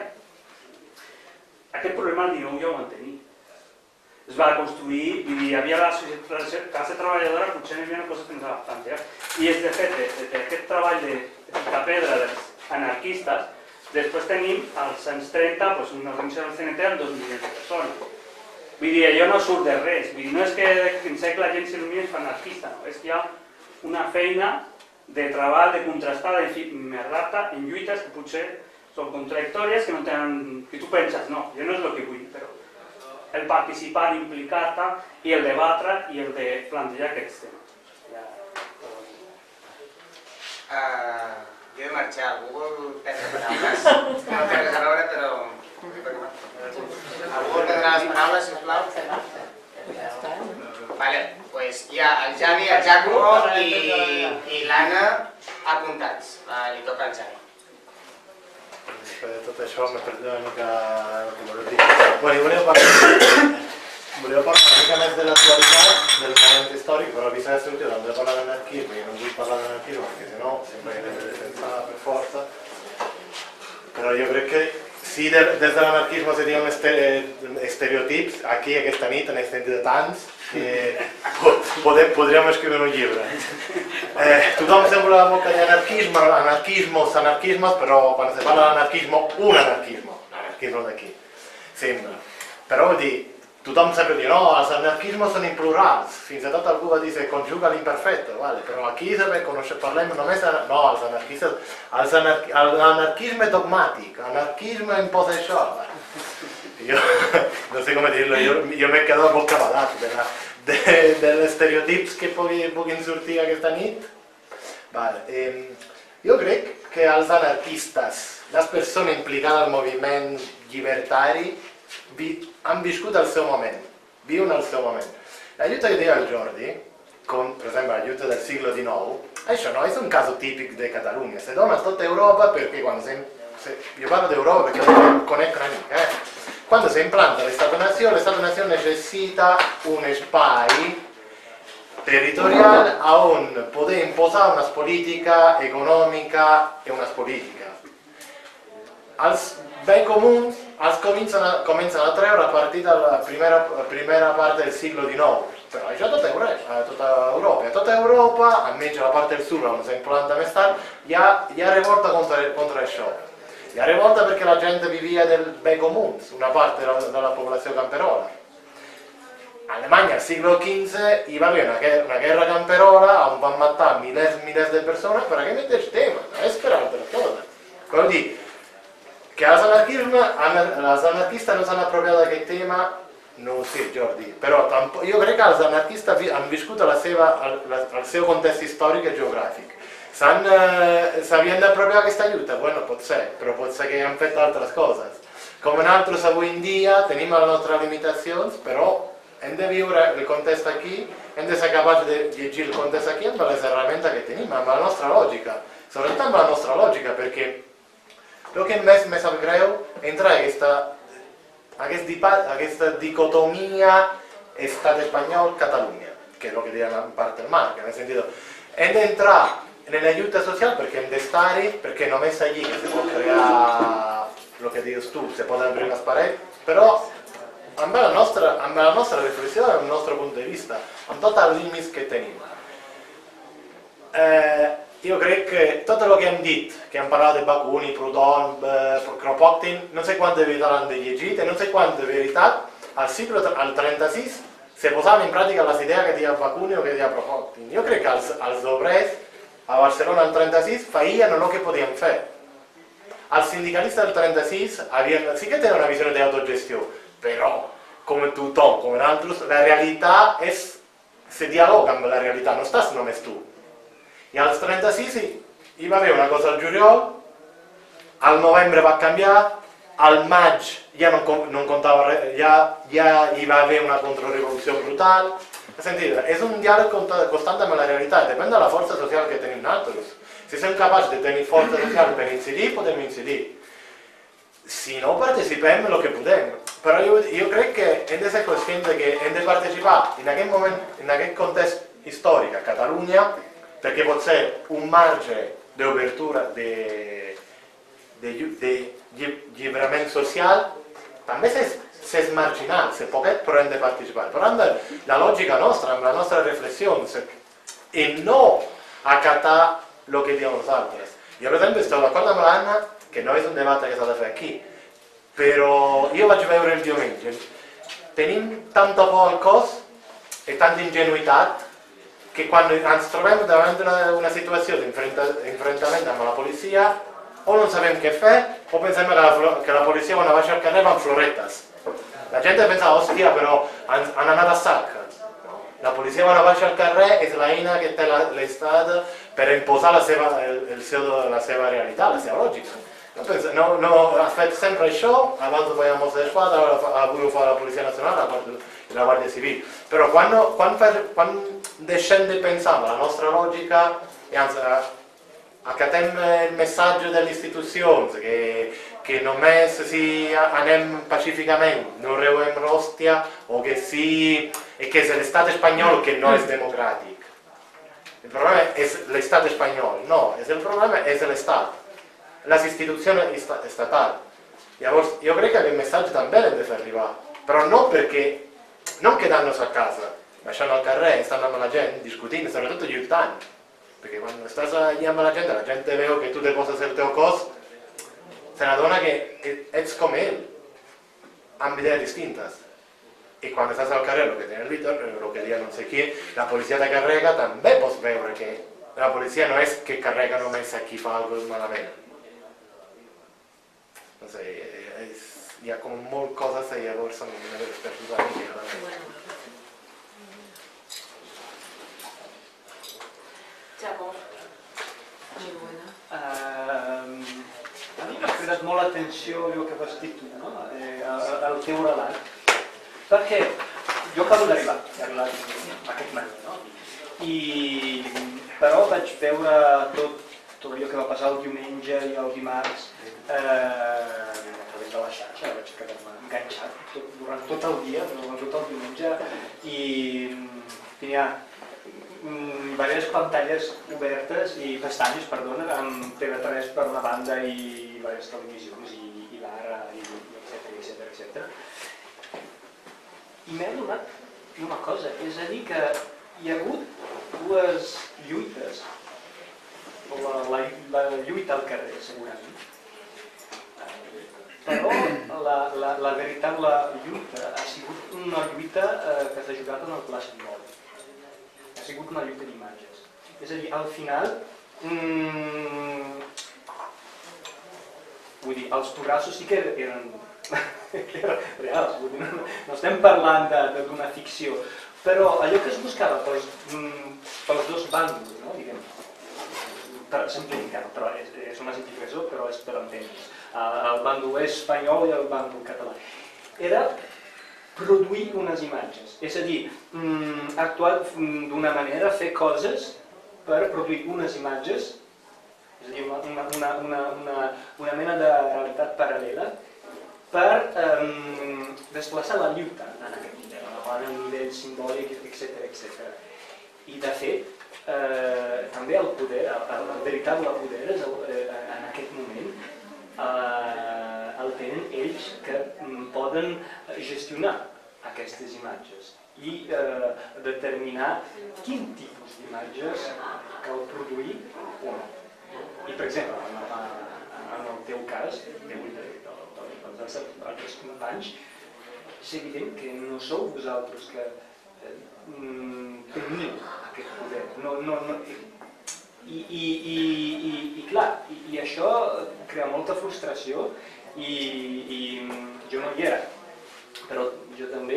aquest problema al 19 ja ho van tenir. Es va construir, hi havia la classe treballadora, potser hi havia coses que ens va plantejar. I és de fet, aquest treball de picapedra dels anarquistes, després tenim als anys 30 una organització del CNT amb 2 milions de persones. Vull dir, allò no surt de res. Vull dir, no és que en sec la gent s'il·lumini i es fa anarquista, no. És que hi ha una feina de treball, de contrastar, de merrar-te en lluites que potser són contradictòries, que no tenen... que tu penses, no, jo no és el que vull, però el participar, implicar-te i el debatre i el de plantejar aquests temes. Jo he de marxar, algú vol prendre paraules? No té res a veure, però... Algú vol prendre les paraules, sisplau? Vale, doncs hi ha el Javi, el Giacomo i l'Anna apuntats. Li toca al Javi. Després de tot això m'he perdut una mica el que voleu dir. Bueno, volia parlar una mica més de l'actualitat, del moment històric, però avui s'ha de sortir d'on he parlat d'anarquisme i no vull parlar d'anarquisme, perquè si no sempre he de defensar per força. Però jo crec que si des de l'anarquisme se diuen estereotips, aquí aquesta nit n'he sentit de tants que podríem escriure un llibre. Tothom sembla molt que hi ha anarquismos, anarquismes, però quan se parla d'anarquisme, un anarquisme d'aquí, sembla. Però vull dir, tothom sempre diu, no, els anarquismes són implurals, fins i tot algú va dir que conjuga l'imperfecte, però aquí parlem només de... No, els anarquistes, l'anarquisme dogmàtic, l'anarquisme imposa això. Jo no sé com dir-lo, jo m'he quedat molt cabadat de l'estereotips que puguin sortir aquesta nit. Jo crec que els anarquistes, les persones implicades al moviment llibertari, han viscut el seu moment. vivono al seu moment. La lluita que deia el Jordi, com per exemple la lluita del segle XIX, això no és un cas típic de Catalunya, se dona a tota Europa perché io parlo d'Europa perché lo conecto una mica, quando si implanta l'Estato-Nazione necessita un espai territorial on poter imposare una politica economica e una politica. Els bei comuns comencen a treure a partir de la primera part del segle XIX, però això a tota Europa. A tota Europa, almenys a la part del sud, on s'implanta més tard, hi ha revolta contra això. Hi ha revolta perché la gente vivia del bei comuns, una parte della popolazione camperola. A Alemanya al segle XV hi va haver una guerra camperola on van matar milers de persones per aquest mateix tema, no és per altres coses. Vol dir que els anarquistes no s'han apropiat d'aquest tema, no ho sé, Jordi, però jo crec que els anarquistes han viscut el seu context històric i geogràfic. S'havien d'apropiar aquesta lluita? Bueno, pot ser, però pot ser que han fet altres coses. Com nosaltres avui en dia tenim les nostres limitacions, però hem de viure el context aquí, hem de ser capaços de llegir el context aquí amb les herramientes que tenim, amb la nostra lògica, sobretot amb la nostra lògica, perquè el que més me sap greu entra aquesta dicotomia Estat espanyol-Catalunya, que és el que deia en part el Marc, en el sentit, hem d'entrar en la lluita social perché hem d'estar-hi, perquè només allí que se pot crear el que dius tu, se poden obrir les parets, però amb la nostra reflexió, amb el nostre punt de vista, amb tots els límits que tenim. Jo crec que tot el que hem dit, que hem parlat de Bakunin, Proudhon, Kropotkin, no sé quant de veritat l'han de llegir, no sé quant de veritat, al segle XXXVI se posaven in pratica les idees que deia Bakunin o que deia Kropotkin. Jo crec que els obrers a Barcelona al 36 feien el que podien fer. Els sindicalistes del 36 sí que tenen una visió d'autogestió, però, com tothom, com nosaltres, la realitat se dialoga amb la realitat, no estàs només tu. I als 36 hi va haver una cosa al juliol, al novembre va canviar, al maig ja no comptava res, ja hi va haver una contrarrevolució brutal. És un diàleg constant amb la realitat, depèn de la força social que tenim nosaltres. Si som capaços de tenir força social per incidir, podem incidir. Si no, participem en el que podem. Però jo crec que hem de ser conscients que hem de participar en aquest moment, en aquest context històric a Catalunya, perquè pot ser un marge d'obertura de llibrament social, també és marginal, és poquet, però hem de participar. Però amb la lògica nostra, amb la nostra reflexió, i no acatar el que diem nosaltres. Jo, per exemple, estic d'acord amb l'Anna, que no és un debat que s'ha de fer aquí, però jo vaig veure el diumenge. Tenim tanta por al cos i tanta ingenuïtat que quan ens trobem davant d'una situació d'enfrontament amb la policia, o no sabem què fer, o pensem que la policia va baixar al carrer amb floretes. La gent pensa, hòstia, però han anat a sac. La policia va baixar al carrer és l'eina que té l'Estat per imposar la seva realitat, la seva lògica. No ha fet sempre això, abans ho feia Mossos d'Esquadra, avui ho fa la Policia Nacional i la Guàrdia Civil. Però quan deixem de pensar en la nostra lògica i acatem el missatge de les institucions, que només si anem pacíficament no reuem l'hòstia, o que és l'estat espanyol que no és democràtic. El problema és l'estat espanyol, no, el problema és l'estat, les institucions estatals. Llavors, jo crec que aquest missatge també l'hem de fer arribar, però no quedant-nos a casa, baixant al carrer, estant amb la gent, discutint, sobretot lluitant. Perquè quan estàs allà amb la gent veu que tu te poses el teu cos, se n'adona que ets com ell, amb idees distintes. I quan estàs al carrer, el que té el Víctor, el que dia no sé qui, la policia te carrega, també pots veure que la policia no és que carrega només a qui fa alguna cosa malament. No sé, hi ha com molt coses i llavors són una de les persones. Jacob. A mi m'ha cridat molt l'atenció el que vas dir tu, no? El teu relat. Perquè Jo acabo d'arribar, he arribat aquest matí, no? Però vaig veure tot allò que va passar el diumenge i el dimarts a través de la xarxa, vaig quedar-me enganxat durant tot el dia, durant tot el diumenge, i tenia diverses pantalles obertes i pestanyes, perdona, amb TV3 per una banda i diverses televisions i l'Ara, etc. I m'he adonat d'una cosa, és a dir que hi ha hagut dues lluites, o la lluita al carrer, segurament, però la veritable lluita ha sigut una lluita que s'ha jugat en el pla simbòlic. Ha sigut una lluita d'imatges. És a dir, al final, vull dir, els progressos sí que eren reals, vull dir, no estem parlant d'una ficció, però allò que es buscava pels dos bàndols, no, diguem, per simplificar, però és una simplificació, però és per entendre's, el bàndol espanyol i el bàndol català, era produir unes imatges, és a dir, actuar d'una manera, fer coses per produir unes imatges, és a dir, una mena de realitat paral·lela, per desplaçar la lluita en aquest nivell, a nivell simbòlic, etc. I de fet, també el poder, el veritable poder, en aquest moment, el tenen ells que poden gestionar aquestes imatges i determinar quin tipus d'imatges cal produir o no. I per exemple, en el teu cas, dels altres companys, és evident que no sou vosaltres que teniu aquest poder. I clar, i això crea molta frustració i jo no hi era, però jo també,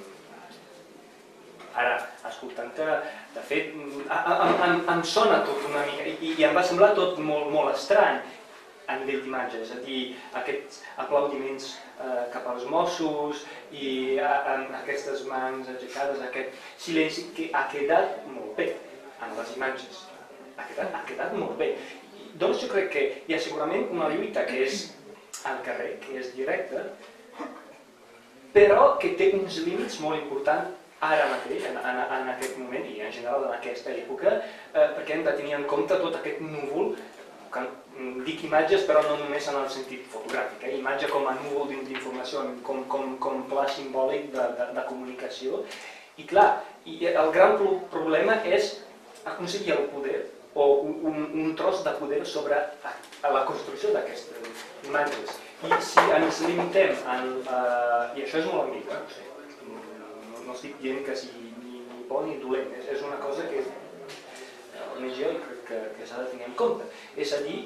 ara, escoltant-te, de fet, em sona tot una mica i em va semblar tot molt estrany a nivell d'imatge, és a dir, aquests aplaudiments cap als Mossos i amb aquestes mans aixecades, aquest silenci que ha quedat molt bé en les imatges. Ha quedat molt bé. Doncs jo crec que hi ha segurament una lluita que és al carrer, que és directa, però que té uns límits molt importants ara mateix, en aquest moment i en general en aquesta època, perquè hem de tenir en compte tot aquest núvol, dic imatges però no només en el sentit fotogràfic, imatge com a núvol d'informació, com pla simbòlic de comunicació. I clar, el gran problema és aconseguir el poder o un tros de poder sobre la construcció d'aquestes imatges. I si ens limitem, i això és molt ambigu, no estic dient que sigui ni bo ni dolent, és una cosa que almenys jo crec que s'ha de tenir en compte. És a dir,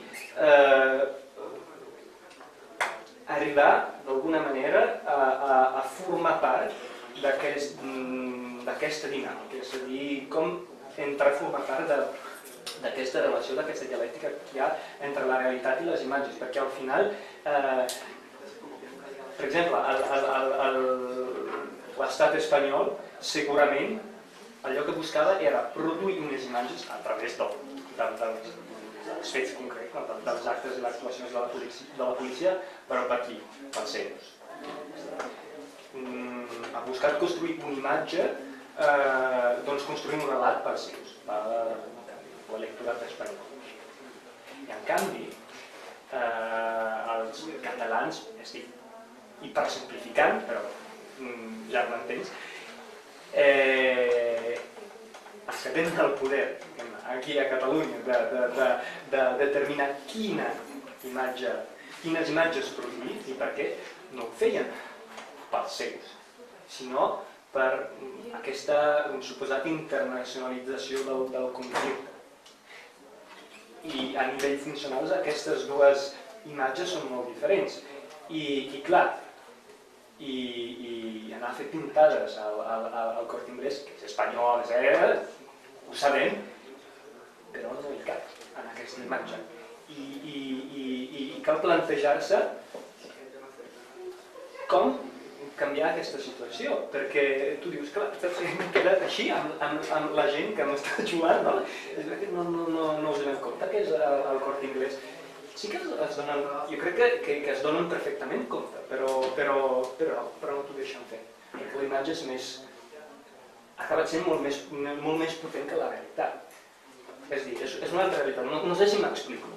arribar d'alguna manera a formar part d'aquesta dinàmica, és a dir, com entrar a formar part d'aquesta relació, d'aquesta dialèctica que hi ha entre la realitat i les imatges, perquè al final, per exemple, l'estat espanyol segurament allò que buscava era produir unes imatges a través dels fets concrets, dels actes i les actuacions de la policia, però per qui? Pels seus. Ha buscat construir una imatge, doncs construint un relat pels seus, per l'electorat espanyol. I en canvi, els catalans, estic hipersimplificant, però ja m'entens, els que tenen el poder aquí a Catalunya de determinar quines imatges produir i per què no ho feien pels seus, sinó per aquesta suposada internacionalització del conflicte. I a nivell funcional aquestes dues imatges són molt diferents. I clar, i anar a fer pintades al Corte Inglés, que és espanyol, ho sabem, però no hi cap en aquesta imatge. I cal plantejar-se com canviar aquesta situació, perquè tu dius, clar, m'he quedat així amb la gent que m'està jugant, no? És que no us donem compte que és el Corte Inglés. Sí que es donen, jo crec que es donen perfectament compte, però no t'ho deixen fer, perquè la imatge és més... ha acabat sent molt més potent que la realitat. És a dir, és una altra realitat, no sé si m'explico.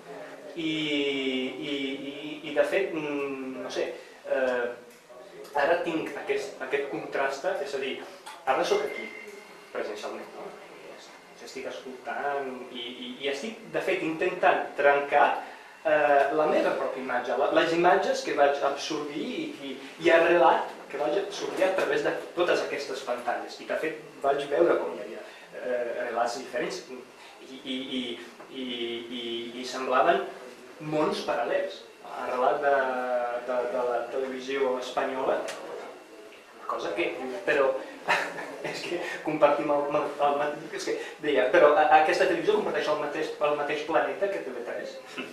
I de fet, no sé, ara tinc aquest contraste, és a dir, ara soc aquí, presencialment, no? Estic escoltant i estic, de fet, intentant trencar la meva pròpia imatge, les imatges que vaig absorbir i el relat que vaig absorbir a través de totes aquestes pantalles. I de fet vaig veure com hi havia relats diferents i semblaven mons paral·lels. El relat de la televisió espanyola, cosa que, però, és que compartim el mateix, és que deia, però aquesta televisió comparteix el mateix planeta que TV3.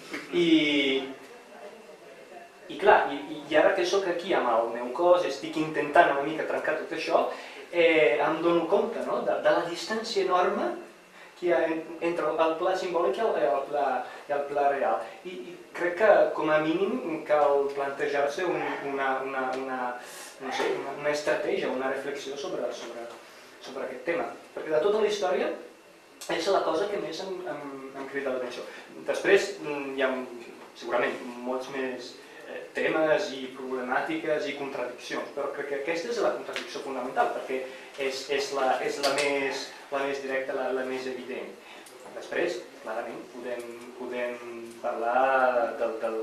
I clar, i ara que sóc aquí amb el meu cos, estic intentant una mica trencar tot això, em dono compte de la distància enorme que hi ha entre el pla simbòlic i el pla real. I crec que, com a mínim, cal plantejar-se una estratègia, una reflexió sobre aquest tema. Perquè de tota la història és la cosa que més em crida l'atenció. Després hi ha segurament molts més temes i problemàtiques i contradiccions, però crec que aquesta és la contradicció fonamental, perquè és la més directa, la més evident. Després, clarament, podem parlar del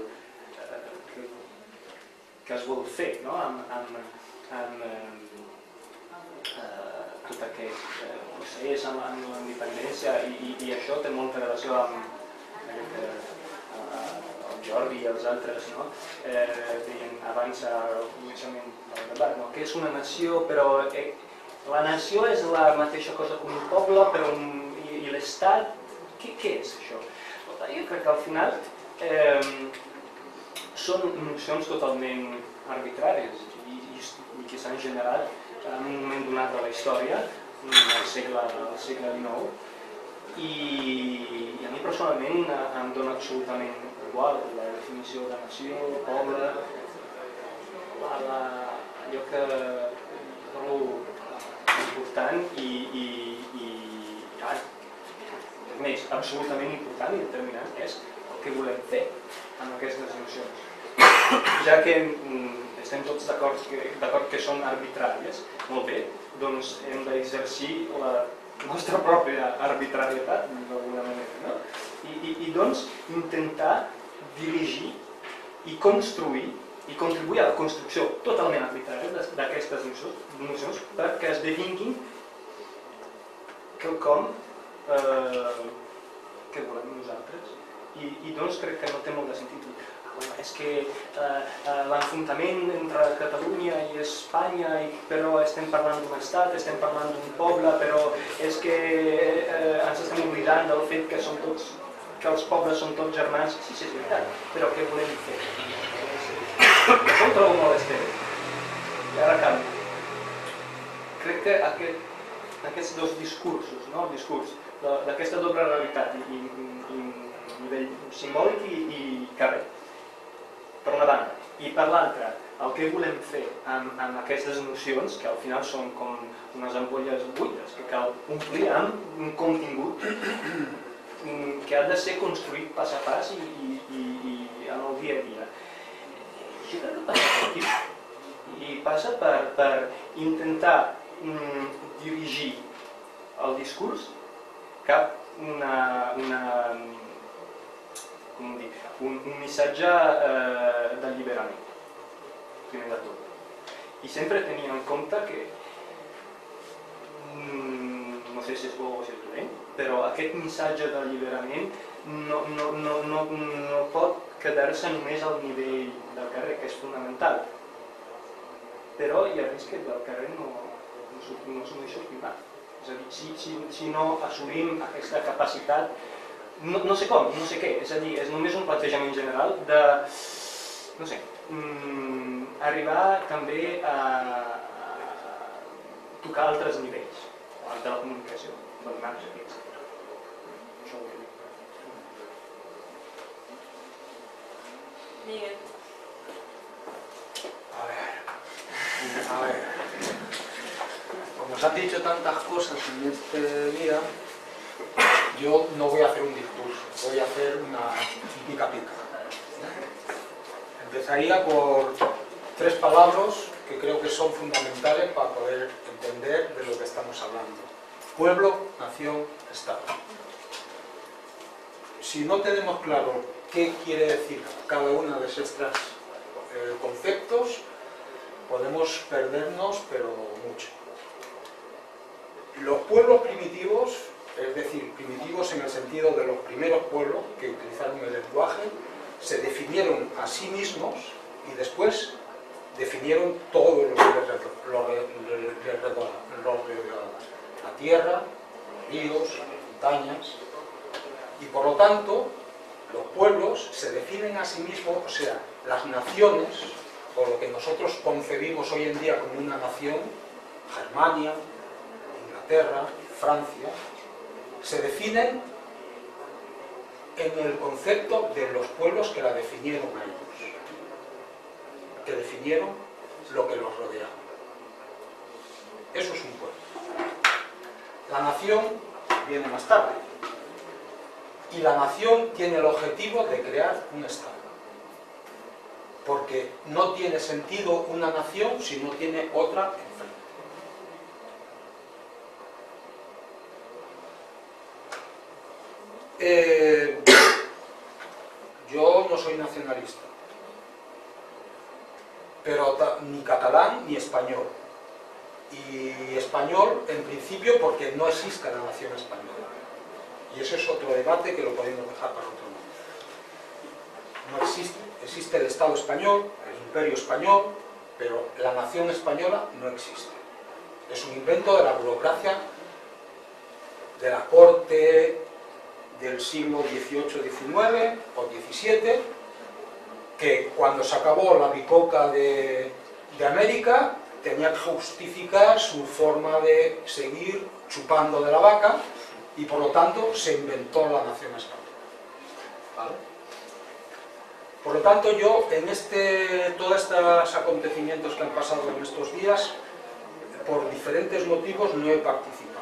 que es vol fer amb tot aquest procés, amb la independència, i això té molta relació amb el Jordi i els altres, deien abans al començament del debat, que és una nació, però la nació és la mateixa cosa com un poble, i l'Estat, què és això? Jo crec que al final són nocions totalment arbitràries i que s'han generat en un moment donat de la història, al segle XIX, i a mi personalment em dona absolutament igual la definició de nació, poble, allò que trobo important i més absolutament important i determinant és el que volem fer amb aquestes nocions. Ja que estem tots d'acord que són arbitràries, molt bé, doncs hem d'exercir la nostra pròpia arbitrarietat, d'alguna manera, i doncs intentar dirigir i construir i contribuir a la construcció totalment arbitrària d'aquestes nocions perquè esdevinguin quelcom que volem nosaltres. I doncs crec que no té molt de sentit. És que l'enfrontament entre Catalunya i Espanya, però estem parlant d'un estat, estem parlant d'un poble, però és que ens estem oblidant del fet que els pobles són tots germans. Sí, és veritat, però què volem fer? Això ho trobo molt estèril. I ara canvi. Crec que aquests dos discursos, el discurs d'aquesta doble realitat, nivell simbòlic i carrer, per una banda, i per l'altra, el que volem fer amb aquestes nocions, que al final són com unes ampolles buides, que cal omplir amb un contingut que ha de ser construït pas a pas i en el dia a dia. Jo crec que passa per aquí, i passa per intentar dirigir el discurs cap un missatge d'alliberament, primer de tot. I sempre tenint en compte que, no sé si és bo o si és dolent, però aquest missatge d'alliberament no pot quedar-se només al nivell del carrer, que és fonamental. Però hi ha risc que del carrer no s'ho sortim mai. És a dir, si no assolim aquesta capacitat, no sé com, no sé què, és a dir, és només un plantejament general de, no sé, arribar també a tocar altres nivells de la comunicació, donar-nos aquests. Això ho dic. Miguel. A ver, como se han dicho tantas cosas en este día, yo no voy a hacer un discurso, voy a hacer una pica pica. Empezaría por 3 palabras que creo que son fundamentales para poder entender de lo que estamos hablando. Pueblo, nación, Estado. Si no tenemos claro qué quiere decir cada uno de estos conceptos, podemos perdernos, pero mucho. Los pueblos primitivos, es decir, primitivos en el sentido de los primeros pueblos que utilizaron el lenguaje, se definieron a sí mismos y después definieron todo lo que les rodeaba. La tierra, ríos, montañas, y por lo tanto los pueblos se definen a sí mismos, o sea, las naciones, o lo que nosotros concebimos hoy en día como una nación, Germania, Inglaterra, Francia, se definen en el concepto de los pueblos que la definieron a ellos, que definieron lo que los rodeaba. Eso es un pueblo. La nación viene más tarde, y la nación tiene el objetivo de crear un Estado. Porque no tiene sentido una nación si no tiene otra enfrente. Yo no soy nacionalista, pero ni catalán ni español. Y español, en principio, porque no existe la nación española. Y ese es otro debate que lo podemos dejar para otro momento. No existe. Existe el Estado español, el Imperio español, pero la nación española no existe. Es un invento de la burocracia de la corte del siglo XVIII-XIX o XVII, que cuando se acabó la bicoca de América tenía que justificar su forma de seguir chupando de la vaca y por lo tanto se inventó la nación española. ¿Vale? Por lo tanto, yo en todos estos acontecimientos que han pasado en estos días, por diferentes motivos no he participado.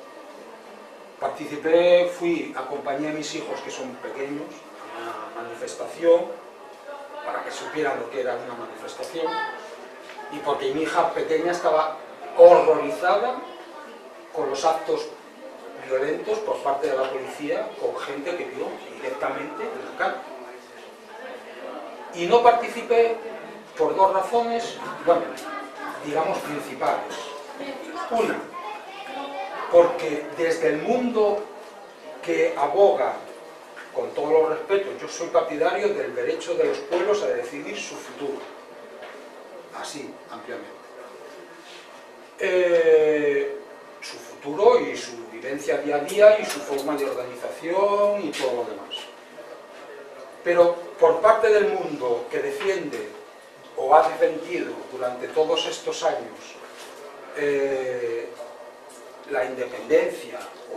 Acompañé a mis hijos, que son pequeños, a una manifestación, para que supieran lo que era una manifestación, y porque mi hija pequeña estaba horrorizada con los actos violentos por parte de la policía con gente que vio directamente en la calle. Y no participé por 2 razones, bueno, digamos principales. Una, porque desde el mundo que aboga, con todos los respetos, yo soy partidario del derecho de los pueblos a decidir su futuro, así, ampliamente. Su futuro y su vivencia día a día y su forma de organización y todo lo demás. Pero por parte del mundo que defiende o ha defendido durante todos estos años la independencia o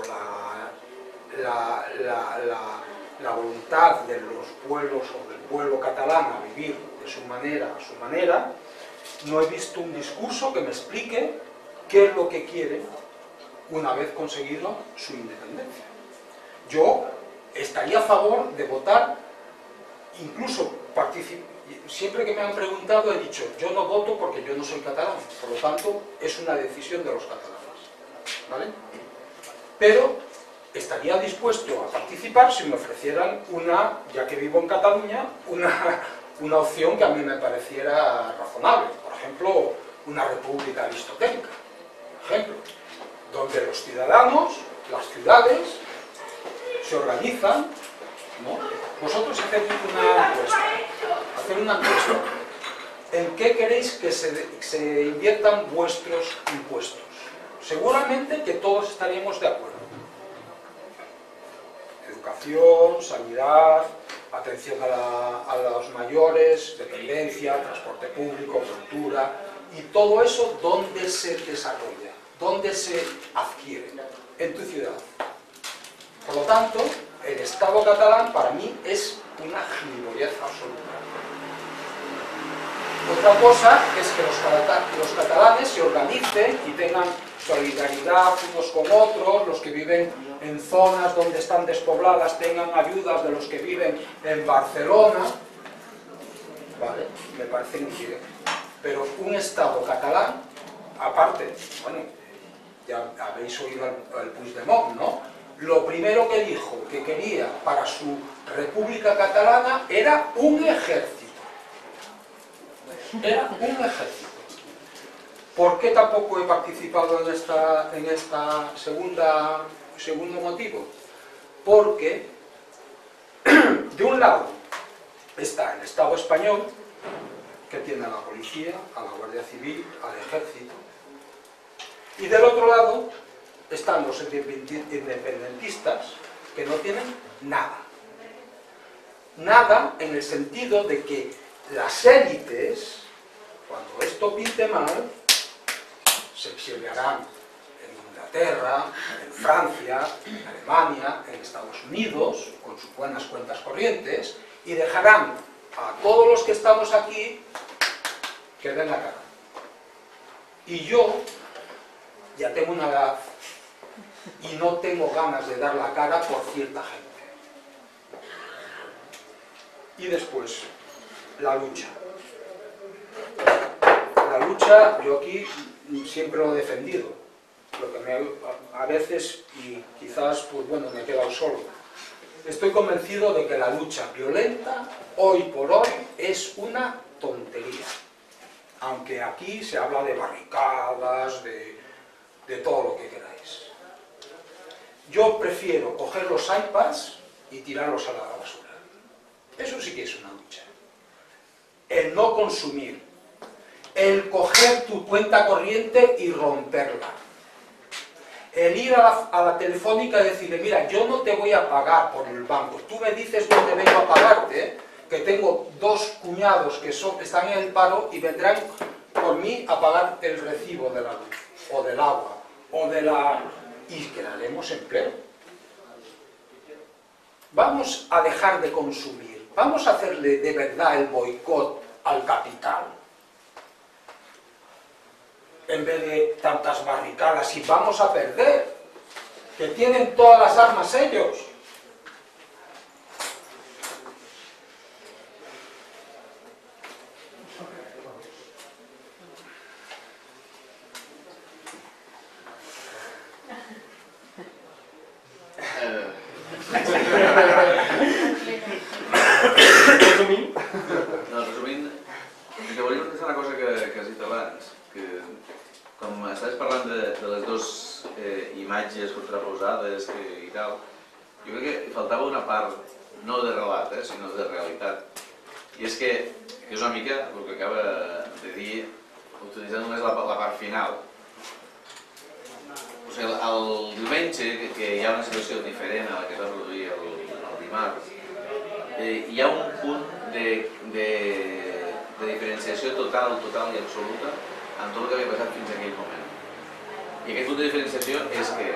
la voluntad de los pueblos o del pueblo catalán a vivir de su manera, a su manera, no he visto un discurso que me explique qué es lo que quieren una vez conseguido su independencia. Yo estaría a favor de votar, incluso siempre que me han preguntado he dicho, yo no voto porque yo no soy catalán, por lo tanto es una decisión de los catalanes, ¿vale? Pero estaría dispuesto a participar si me ofrecieran ya que vivo en Cataluña, una opción que a mí me pareciera razonable, por ejemplo, una república aristotélica, por ejemplo, donde los ciudadanos, las ciudades, se organizan, ¿no? Vosotros hacéis una encuesta. ¿En qué queréis que se inviertan vuestros impuestos? Seguramente que todos estaríamos de acuerdo. educación, sanidad, atención a los mayores, dependencia, transporte público, cultura, y todo eso, ¿dónde se desarrolla? ¿Dónde se adquiere? En tu ciudad. Por lo tanto, el Estado catalán para mí es una gilipollez absoluta. Otra cosa es que los catalanes se organicen y tengan solidaridad unos con otros, los que viven en zonas donde están despobladas tengan ayudas de los que viven en Barcelona. Vale, me parece increíble. Pero un Estado catalán, aparte, bueno, ya habéis oído al Puigdemont, ¿no? Lo primero que dijo que quería para su República Catalana era un ejército. Era un ejército. ¿Por qué tampoco he participado en esta segundo motivo? Porque, de un lado, está el Estado español, que tiene a la policía, a la Guardia Civil, al ejército, y del otro lado están los independentistas, que no tienen nada. Nada en el sentido de que las élites, cuando esto pinte mal, se exiliarán en Inglaterra, en Francia, en Alemania, en Estados Unidos, con sus buenas cuentas corrientes, y dejarán a todos los que estamos aquí que den la cara. Y yo ya tengo una edad y no tengo ganas de dar la cara por cierta gente. Y después, la lucha. La lucha, yo aquí siempre lo he defendido, lo que a veces, y quizás, pues bueno, me he quedado solo. Estoy convencido de que la lucha violenta, hoy por hoy, es una tontería. Aunque aquí se habla de barricadas, de todo lo que queráis. Yo prefiero coger los iPads y tirarlos a la basura. Eso sí que es una lucha. El no consumir, el coger tu cuenta corriente y romperla, el ir a la telefónica y decirle, mira, yo no te voy a pagar por el banco, tú me dices dónde vengo a pagarte, que tengo dos cuñados que están en el paro y vendrán por mí a pagar el recibo de la luz, o del agua, y crearemos empleo. Vamos a dejar de consumir, vamos a hacerle de verdad el boicot al capital, en vez de tantas barricadas, y vamos a perder, que tienen todas las armas ellos. Resumint, que volia contestar una cosa que has dit abans, que com estaves parlant de les dues imatges contraposades i tal, jo crec que faltava una part, no de relat, sinó de realitat. I és que és una mica el que acaba de dir, utilitzant només la part final. O sigui, el diumenge, que hi ha una situació diferent a la que es va produir el dimarts, hi ha un punt de diferenciació total i absoluta en tot el que havia passat fins a aquell moment. I aquest punt de diferenciació és que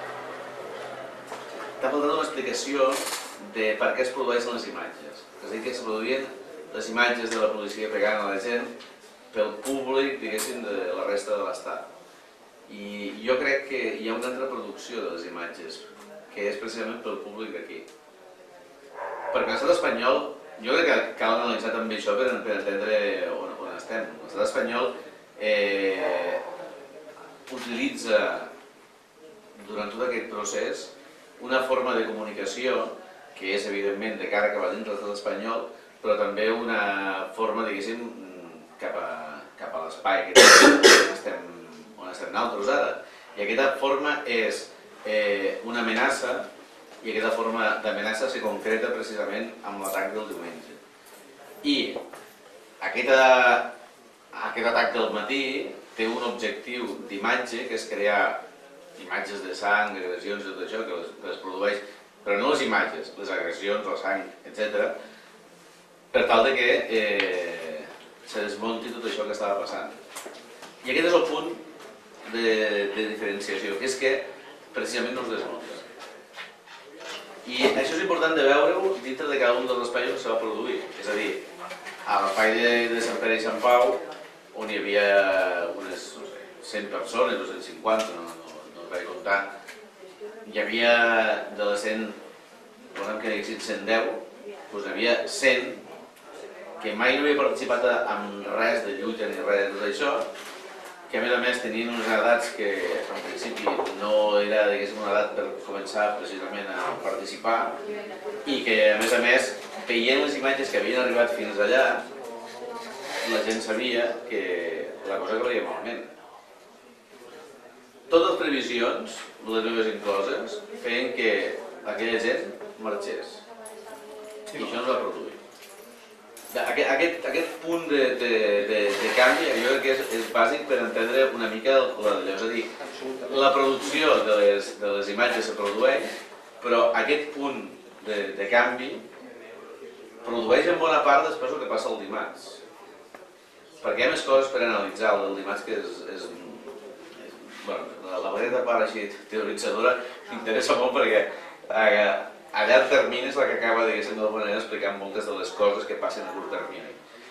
t'ha faltat una explicació de per què es produeixen les imatges. És a dir, que es produïen les imatges de la policia pegant a la gent pel públic, diguéssim, de la resta de l'Estat. I jo crec que hi ha una altra producció de les imatges, que és precisament pel públic d'aquí. Perquè l'estat espanyol, jo crec que cal analitzar també això per entendre on estem. L'estat espanyol utilitza durant tot aquest procés una forma de comunicació que és evidentment de cara cap a dins de l'estat espanyol, però també una forma, diguéssim, cap a l'espai on estem nosaltres ara. I aquesta forma és una amenaça, i aquesta forma d'amenaça se concreta precisament amb l'atac del diumenge. I aquest atac del matí té un objectiu d'imatge, que és crear imatges de sang, agressions i tot això, que les produeix, però no les imatges imatges, les agressions, la sang, etc., per tal de que se desmunti tot això que estava passant. I aquest és el punt de diferenciació, que és que precisament no es desmunta. I això és important de veure-ho dintre de cada un dels espais on se va produir. És a dir, a l'espai de Sant Pere i Sant Pau, on hi havia unes 100 persones o 150, no vaig comptar, hi havia de les 100, posem que hi haguessin 110, doncs hi havia 100 que mai no havia participat en res de lluita ni res de tot això, que a més tenien unes edats que en principi no era una edat per començar precisament a participar i que a més veient les imatges que havien arribat fins allà la gent sabia que la cosa acabaria malament. Totes les previsions, les meves incloses, feien que aquella gent marxés i això no es va produir. Aquest punt de canvi jo crec que és bàsic per entendre una mica l'allò, és a dir, la producció de les imatges se produeix, però aquest punt de canvi produeix en bona part després el que passa el dimarts. Perquè hi ha més coses per analitzar el dimarts que és... La manera de part així teoritzadora m'interessa molt perquè a llarg termini és la que acaba d'alguna manera explicant moltes de les coses que passen a curt termini.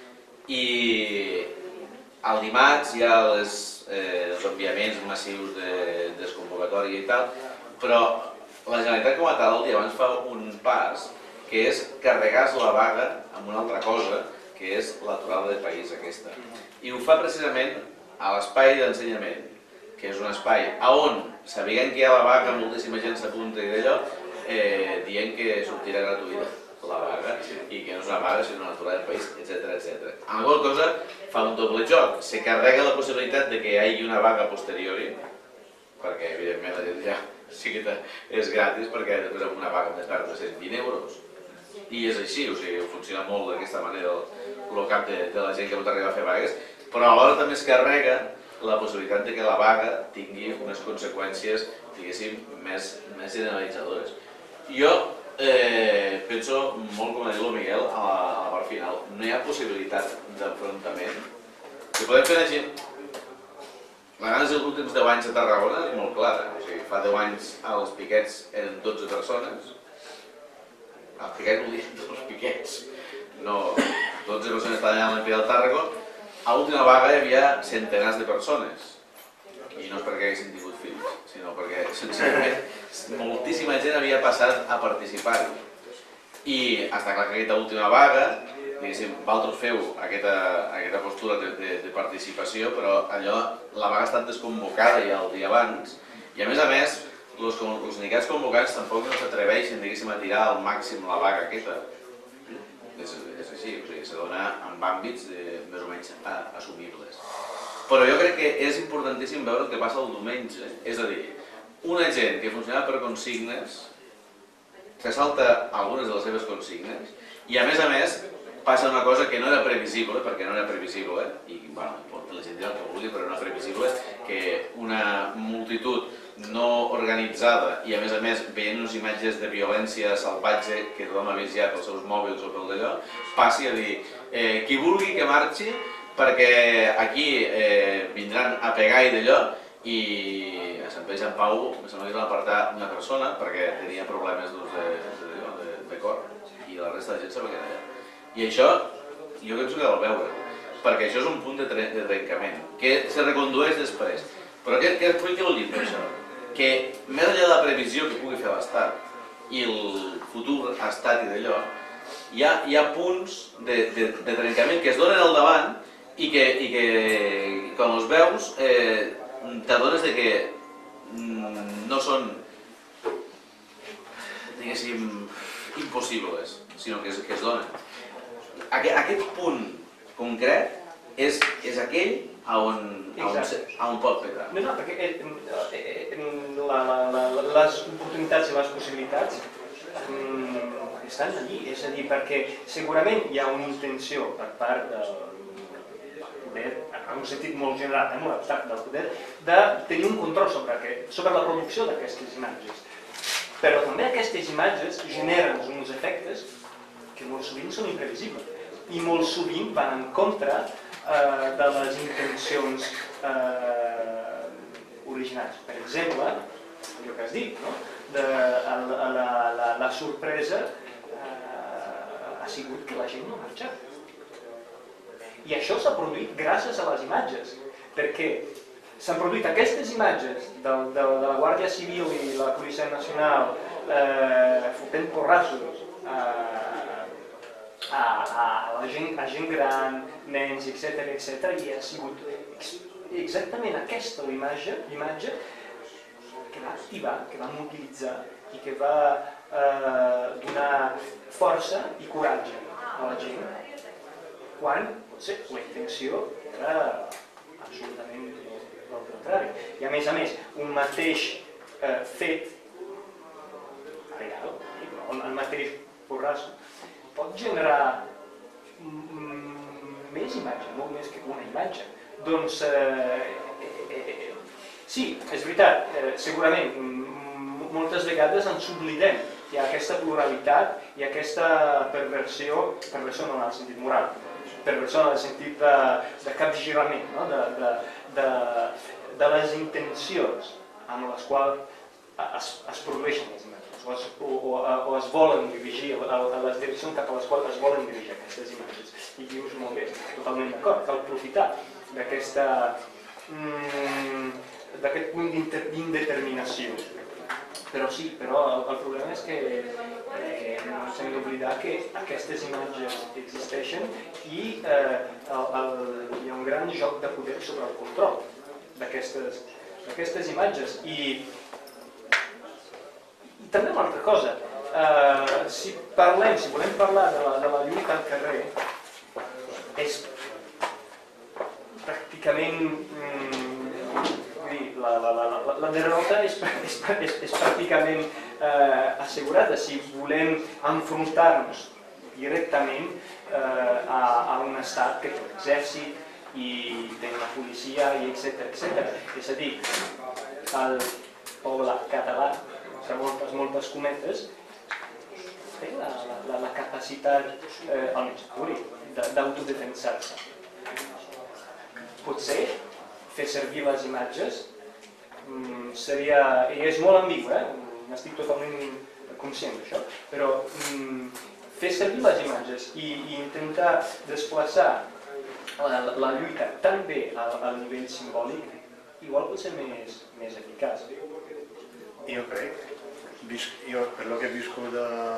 I al dimarts hi ha els enviaments massius de desconvocatòria i tal, però la Generalitat com a tal el dia abans fa un pas que és carregar-se la vaga amb una altra cosa, que és l'aturada de país aquesta. I ho fa precisament a l'espai d'ensenyament, que és un espai on, sabent que hi ha la vaga, moltíssima gent s'apunta i d'allò, dient que sortirà gratuïta la vaga i que no és una vaga sinó una aturada del país, etc. Amb la qual cosa fa un doble joc, se carrega la possibilitat de que hi hagi una vaga posteriori, perquè evidentment la gent ja sí que és gratis perquè després amb una vaga de perd de 120 euros i és així, o sigui, funciona molt d'aquesta manera el cap de la gent que pot arribar a fer vagues, però alhora també es carrega la possibilitat de que la vaga tingui unes conseqüències, diguéssim, més generalitzadores. Jo penso molt, com ha dit el Miguel, a la part final. No hi ha possibilitat d'enfrontament. Si podem fer així, l'anàlisi dels últims 10 anys a Tarragona és molt clara. O sigui, fa 10 anys els piquets eren 12 persones. Els piquets vol dir els piquets. No, 12 persones estaven allà a l'Empire del Tàrraco. A l'última vaga hi havia centenars de persones. I no és perquè haguessin tingut fills, sinó perquè senzillament moltíssima gent havia passat a participar-hi. I està clar que aquesta última vaga, diguéssim, vosaltres feu aquesta postura de participació, però allò, la vaga ha estat desconvocada ja el dia abans, i a més, els sindicats convocants tampoc no s'atreveixen, diguéssim, a tirar al màxim la vaga aquesta. És així, o sigui, se dona en àmbits més o menys assumibles. Però jo crec que és importantíssim veure el que passa el diumenge. És a dir, una gent que funcionava per consignes se salta algunes de les seves consignes i a més passa una cosa que no era previsible, perquè no era previsible, i bueno, la gent dirà el que vulgui, però no era previsible, que una multitud no organitzada i a més veient unes imatges de violència salvatge que tothom ha vist ja pels seus mòbils o pel d'allò, passi a dir qui vulgui que marxi perquè aquí vindran a pegar i d'allò i a Sant Pere i Sant Pau me sembla que van apartar una persona perquè tenia problemes de cor i la resta de gent se va quedar allà. I això jo penso que cal veure, perquè això és un punt de trencament que se recondueix després. Però què vol dir per això? Que més enllà de la previsió que pugui fer l'Estat i el futur Estat i d'allò, hi ha punts de trencament que es donen al davant i que quan els veus t'adones que no són, diguéssim, impossibles, sinó que es donen. Aquest punt concret és aquell on pot petar. No, perquè les oportunitats i les possibilitats estan allí, és a dir, perquè segurament hi ha una intenció per part del poder, en un sentit molt general, molt abstracte del poder, de tenir un control sobre la producció d'aquestes imatges. però també aquestes imatges generen uns efectes que molt sovint són imprevisibles i molt sovint van en contra de les intencions originals. Per exemple, allò que has dit, no? La sorpresa ha sigut que la gent no ha marxat. I això s'ha produït gràcies a les imatges, perquè s'han produït aquestes imatges de la Guàrdia Civil i la Policia Nacional fotent porrassos a gent gran, nens, etc. I ha sigut exactament aquesta imatge que va activar, que va mobilitzar i que va donar força i coratge a la gent quan la intenció era absolutament el contrari. I a més, un mateix fet real, el mateix porrasso, pot generar més imatge, molt més que una imatge. Doncs sí, és veritat, segurament moltes vegades ens oblidem. Hi ha aquesta pluralitat i aquesta perversió no en el sentit moral, perversió en el sentit de capgirament, de les intencions amb les quals es produeixen les imatges o es volen dirigir, a les direccions cap a les quals es volen dirigir aquestes imatges. I dius molt bé, totalment d'acord, cal aprofitar d'aquest punt d'indeterminació. Però sí, però el problema és que no s'hem d'oblidar que aquestes imatges existeixen i hi ha un gran joc de poder sobre el control d'aquestes imatges. I també una altra cosa, si volem parlar de la lluita al carrer, és pràcticament... La derrota és pràcticament assegurada si volem enfrontar-nos directament a un estat que té l'exèrcit i té una policia, etc. És a dir, el poble català, segons moltes cometes, té la capacitat, almenys teòrica, d'autodefensar-se. Potser fer servir les imatges seria, i és molt ambigu, n'estic totalment conscient d'això, però fer servir les imatges i intentar desplaçar la lluita també al nivell simbòlic igual pot ser més eficaç. Jo crec, per lo que he viscut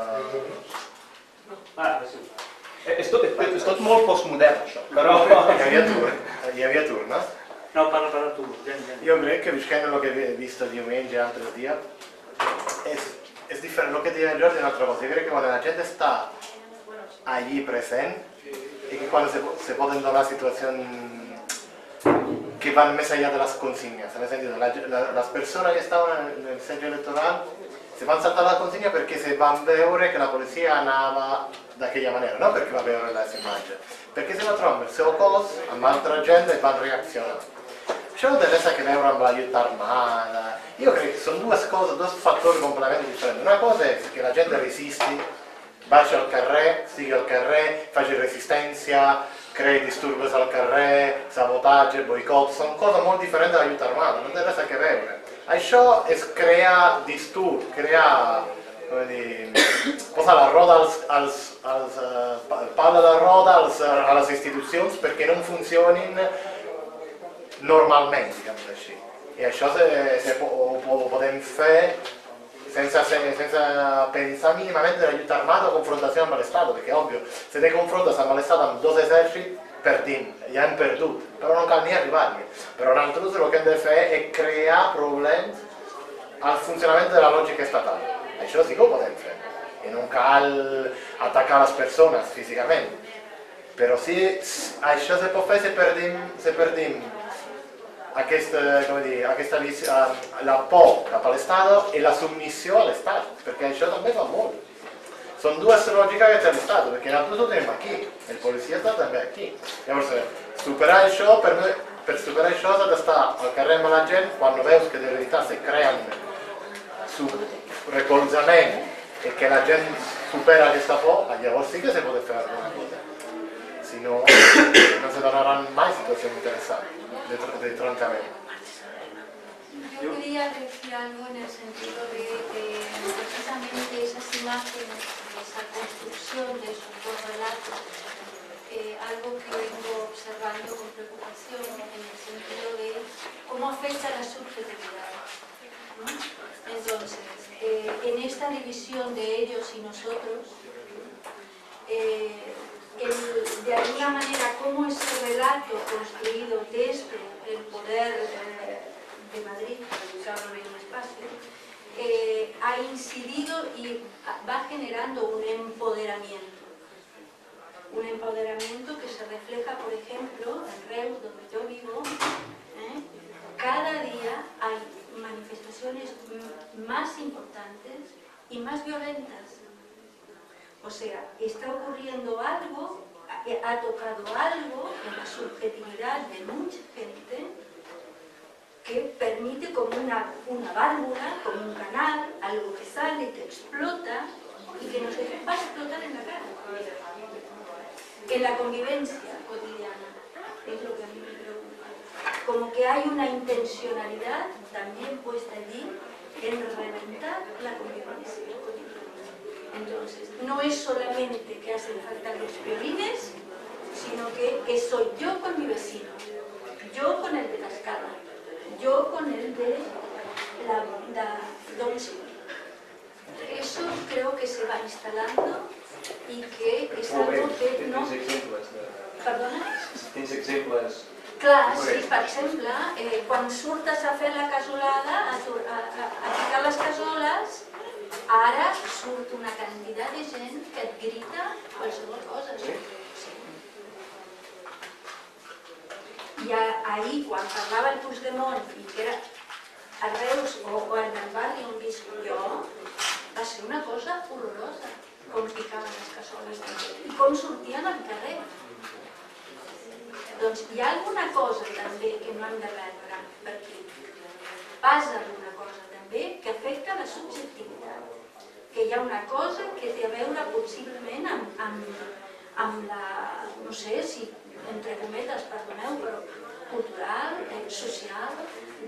és tot molt postmodern això, però... Hi havia tur, no? No, parla tu. Jo crec que visquem el que he vist diumenge i altres dies és diferent. El que deia Jordi és una altra cosa. Jo crec que quan la gent està allí present i que quan se poden donar situacions que van més enllà de les consignes. En el sentit, les persones que estaven en el centre electoral se van saltar la consigna perquè se van veure que la policia anava d'aquella manera, no perquè va veure les imatges. Perquè se va trobar amb el seu cos, amb altra gent i van reaccionar. Això no té res a veure amb la lluita armada. Jo crec que són dues coses, dos fattori completament diferents. Una cosa és que la gent resisti, baixi al carrer, sigui al carrer, faci resistència, crei disturbis al carrer, sabotatge, boicot, són coses molt diferents de la lluita armada, no té res a veure. Això és crear disturb, crear, com dir, posar la roda el pal de la roda a les institucions perquè no funcionin normalment, diguem així. I això ho podem fer sense pensar mínimament en la lluita armada o confrontació amb l'Estat, perquè, òbvio, si te confrontes amb l'Estat amb dos exèrcits, perdim, ja hem perdut, però no cal ni arribar-hi. Però nosaltres el que hem de fer és crear problemes al funcionament de la lògica estatal. Això sí que ho podem fer. I no cal atacar les persones físicament. Però si això se pot fer, se perdim la por cap a l'Estat i la submissió a l'Estat, perquè això també fa molt. Són dues lògiques que té l'Estat, perquè nosaltres ho tenim aquí, el policia està també aquí. Llavors, per superar això s'ha d'estar al carrer amb la gent, quan veus que de veritat se creen recolzament i que la gent supera aquesta por, llavors sí que se pot fer alguna cosa. Si no, no se donaran mai situacions interessants de trencament. Yo quería decir algo en el sentido de precisamente esas imágenes, esa construcción de esos dos relatos, algo que vengo observando con preocupación en el sentido de cómo afecta la subjetividad, ¿no? Entonces, en esta división de ellos y nosotros, de alguna manera cómo ese relato construido desde el poder de Madrid, para usarlo en un espacio, ha incidido y va generando un empoderamiento que se refleja, por ejemplo, en Reus, donde yo vivo. Cada día hay manifestaciones más importantes y más violentas. O sea, está ocurriendo algo, ha tocado algo en la subjetividad de mucha gente que permite como una válvula, como un canal, algo que sale, que explota y que nos va a explotar en la cara. En la convivencia cotidiana, es lo que a mí me preocupa. Como que hay una intencionalidad también puesta allí en reventar la convivencia cotidiana. Entonces, no es solamente que hacen falta los violines, sino que soy yo con mi vecino, yo con el de la escala, yo con el de la Dolce. Eso creo que se va instalando i que és algo que no... Perdona? Tens exemples? Clar, sí, per exemple, quan surtes a fer la casolada, a ficar les casoles, ara surt una quantitat de gent que et grita qualsevol cosa. I ahir, quan parlava el Puigdemont i que era a Reus o en el barri on visc jo, va ser una cosa horrorosa. Com ficaven les cassoles i com sortien al carrer. Doncs hi ha alguna cosa també que no hem de perdre, perquè passa alguna cosa també que afecta la subjectivitat, que hi ha una cosa que té a veure possiblement amb la, no sé si, entre cometes, perdoneu, però cultural, social,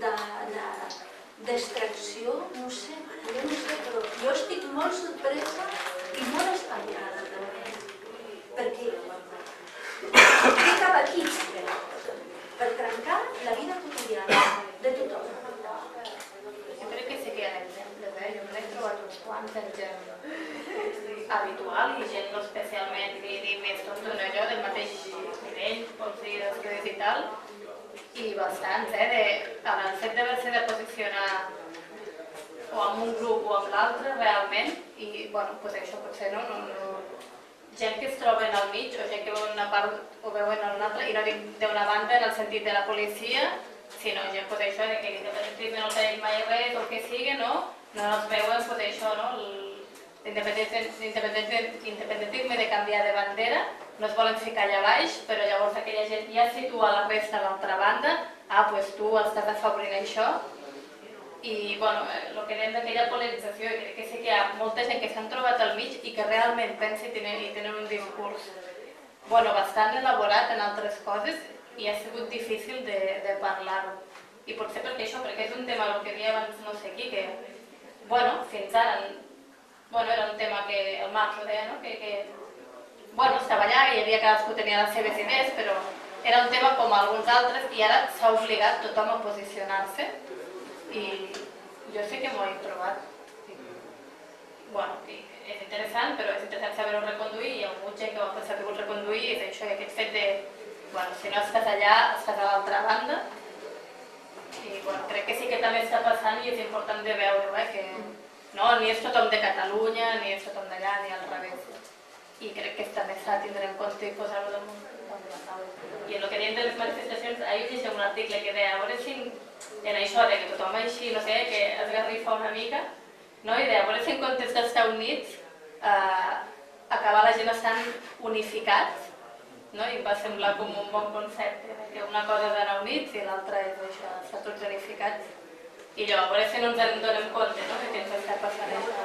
d'extracció, no sé, jo no sé, però jo estic molt sorpresa i molt espantada també, perquè què cap aquí per trencar la vida quotidiana de tothom. Jo crec que sí que hi ha exemples, jo crec que he trobat uns quants exemples habitual i gent no especialment ni més tonto jo del mateix nivell, pots dir, d'estudis i tal, i bastants, en el fet d'haver-se de posicionar o amb un grup o amb l'altre realment, i bueno, això potser no, gent que es troben al mig o gent que veuen una part o veuen una altra, i no dic d'una banda en el sentit de la policia, sinó gent això de que l'independentisme no tenim mai res o el que sigui, no els veuen això, l'independentisme de canviar de bandera, no es volen ficar allà baix, però llavors aquella gent ja situa la resta a l'altra banda, doncs tu estàs afavorint això. I el que dèiem d'aquella polarització, crec que sí que hi ha molta gent que s'han trobat al mig i que realment pensa i tenen un discurs bastant elaborat en altres coses i ha sigut difícil de parlar-ho. I potser perquè és un tema, el que deia abans no sé qui, que fins ara era un tema que el Marx ho deia, que estava allà i cadascú tenia les seves idees, però era un tema com alguns altres i ara s'ha obligat tothom a posicionar-se. I jo sé que m'ho he trobat. És interessant, però és interessant saber-ho reconduir i hi ha hagut gent que ho ha sabut reconduir i és això, aquest fet de, si no estàs allà, estàs a l'altra banda. I crec que sí que també està passant i és important de veure que ni és tothom de Catalunya, ni és tothom d'allà, ni al revés. I crec que també s'ha de tindre en compte i posar-ho damunt de la taula. I en el que dèiem de les manifestacions, ahir llegeixo un article que deia, a veure si en això de que tothom així, no sé, que es garrifa una mica, i de a veure si en comptes d'estar units, acabar la gent estant unificats, i em va semblar com un bon concepte, que una cosa és anar units i l'altra és això, estar tots unificats. I llavors, a veure si no ens en donem compte, no?, que ens està passant això.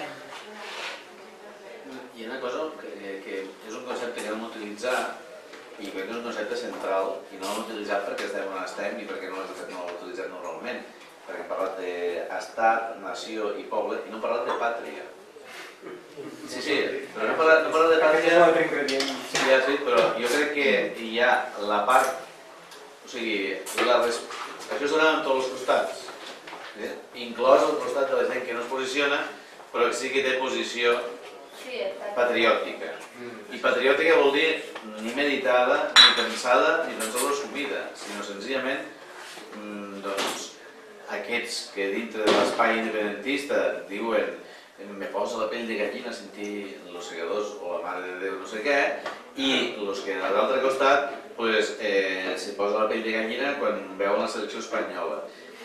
Hi ha una cosa que és un concepte que hem utilitzat i crec que és un concepte central i no l'hem utilitzat perquè estem on estem i perquè no l'hem utilitzat normalment, perquè hem parlat d'estat, nació i poble i no hem parlat de pàtria. Sí, però no hem parlat de pàtria. És un altre ingredient. Sí, ja sí, però jo crec que hi ha la part, o sigui, això es dona en tots els costats, inclòs el costat de la gent que no es posiciona però que sí que té posició patriòtica. I patriòtica vol dir ni meditada, ni pensada, ni tan sols assumida, sinó senzillament aquests que dintre de l'espai independentista diuen me posa la pell de gallina sentir els segadors o la mare de Déu no sé què, i els que a l'altre costat se posa la pell de gallina quan veuen la selecció espanyola.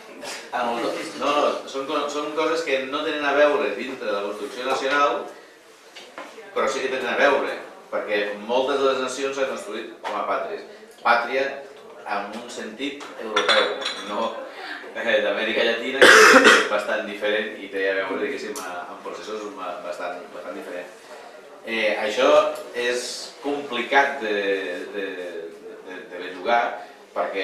No, són coses que no tenen a veure dintre de la construcció nacional, però sí que tenen a veure, perquè moltes de les nacions s'han construït com a pàtries. Pàtria en un sentit europeu, no d'Amèrica Llatina, que és bastant diferent i té a veure, diguéssim, amb processos bastant diferents. Això és complicat de bellugar, perquè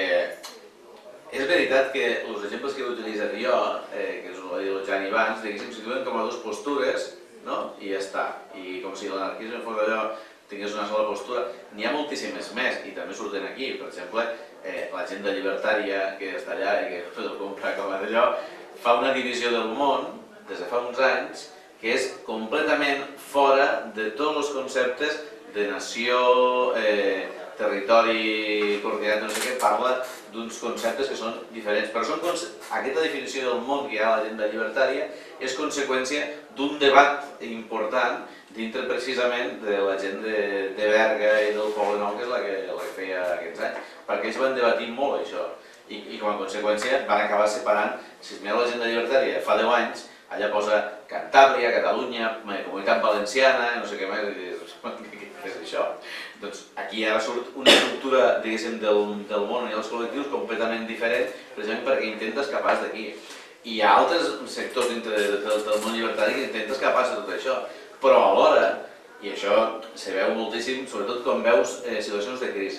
és veritat que els exemples que he utilitzat jo, que us ho va dir el Jan abans, diguéssim, situen com a dues postures, i ja està. I com si l'anarquisme fos allò, tingués una sola postura. N'hi ha moltíssimes més, i també surten aquí. Per exemple, la gent de llibertària que està allà i que podeu comprar com a d'allò, fa una divisió del món, des de fa uns anys, que és completament fora de tots els conceptes de nació, territori coordinat, no sé què, parla d'uns conceptes que són diferents. Però aquesta definició del món que hi ha a la gent de llibertària és conseqüència d'un debat important dintre precisament de la gent de Berga i del Poble Nou, que és la que feia aquests anys, perquè ells van debatir molt això i com a conseqüència van acabar separant. Si es mira la gent de llibertària fa 10 anys, allà posa Cantàbria, Catalunya, Comunitat Valenciana, no sé què més, què és això? Doncs aquí ara surt una estructura, diguéssim, del món i dels col·lectius completament diferent, precisament perquè intenta escapar d'aquí. I hi ha altres sectors dintre del món llibertari que intenten escapar de tot això, però alhora, i això se veu moltíssim, sobretot quan veus situacions de crisi.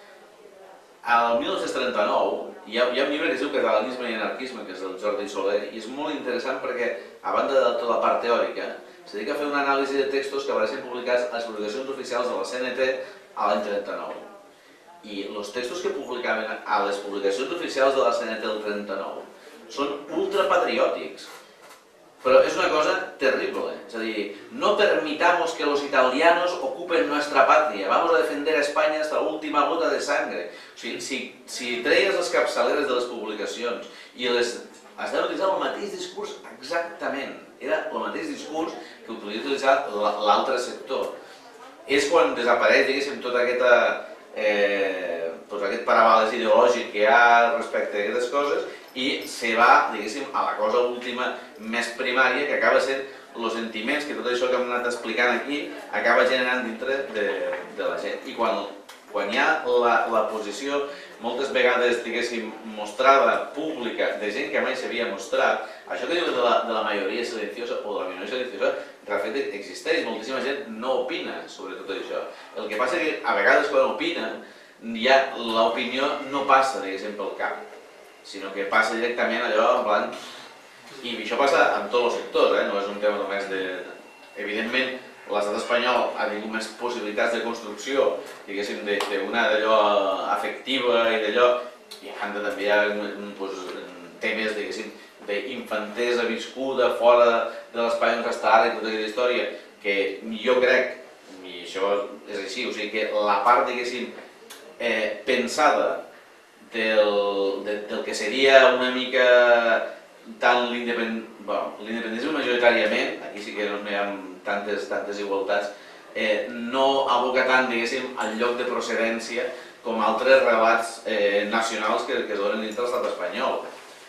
Al 1939 hi ha un llibre que es diu Catalanisme i anarquisme, que és del Jordi Soler, i és molt interessant perquè, a banda de tota la part teòrica, es dedica a fer una anàlisi de textos que apareixen publicats a les publicacions oficials de la CNT a l'any 39. I els textos que publicaven a les publicacions oficials de la CNT del 39 són ultrapatriòtics, però és una cosa terrible. És a dir, no permitamos que los italianos ocupen nuestra patria, vamos a defender a España hasta la última gota de sangre. O sigui, si treies les capçaleres de les publicacions i has d'utilitzar el mateix discurs exactament, era el mateix discurs que podia utilitzar l'altre sector. És quan desapareix, diguéssim, tot aquest paravàles ideològic que hi ha respecte a aquestes coses i se va, diguéssim, a la cosa última més primària, que acaba sent els sentiments que tot això que hem anat explicant aquí acaba generant dintre de la gent. I quan hi ha la posició moltes vegades, diguéssim, mostrada, pública, de gent que mai s'havia mostrat, això que diuen de la majoria silenciosa o de la minoria silenciosa, de fet existeix, moltíssima gent no opina sobre tot això. El que passa és que a vegades quan opina, ja l'opinió no passa, diguéssim, pel cap, sinó que passa directament allò en plan... I això passa en tots els sectors, no és un tema només de... Evidentment, l'estat espanyol ha tingut més possibilitats de construcció, diguéssim, d'una d'allò afectiva i d'allò... I a banda també hi ha temes, diguéssim, d'infantesa viscuda fora de l'espai on està ara i tota aquesta història, que jo crec, i això és així, o sigui que la part, diguéssim, pensada del que seria una mica tant l'independentisme majoritàriament, aquí sí que no hi ha tantes igualtats, no aboca tant, diguéssim, al lloc de procedència com altres relats nacionals que es donen dintre l'estat espanyol.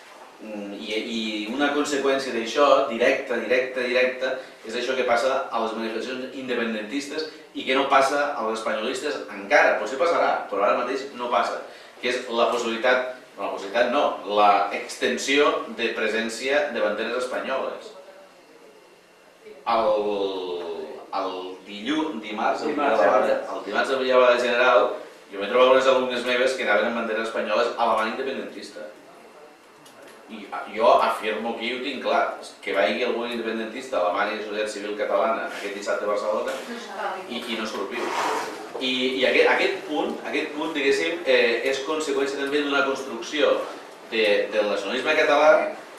I una conseqüència d'això, directa, és això que passa a les manifestacions independentistes i que no passa als espanyolistes encara. Potser passarà, però ara mateix no passa, que és la possibilitat, la possibilitat no, la extensió de presència de banderes espanyoles. El dimarts havia vaga general, jo m'he trobat unes alumnes meves que anaven amb banderes espanyoles a la mà independentista. I jo afirmo aquí, ho tinc clar, que vagi algun independentista a l'Alemanya de Societat Civil Catalana aquest dissabte a Barcelona i no surt viu. I aquest punt, diguéssim, és conseqüència també d'una construcció del nacionalisme català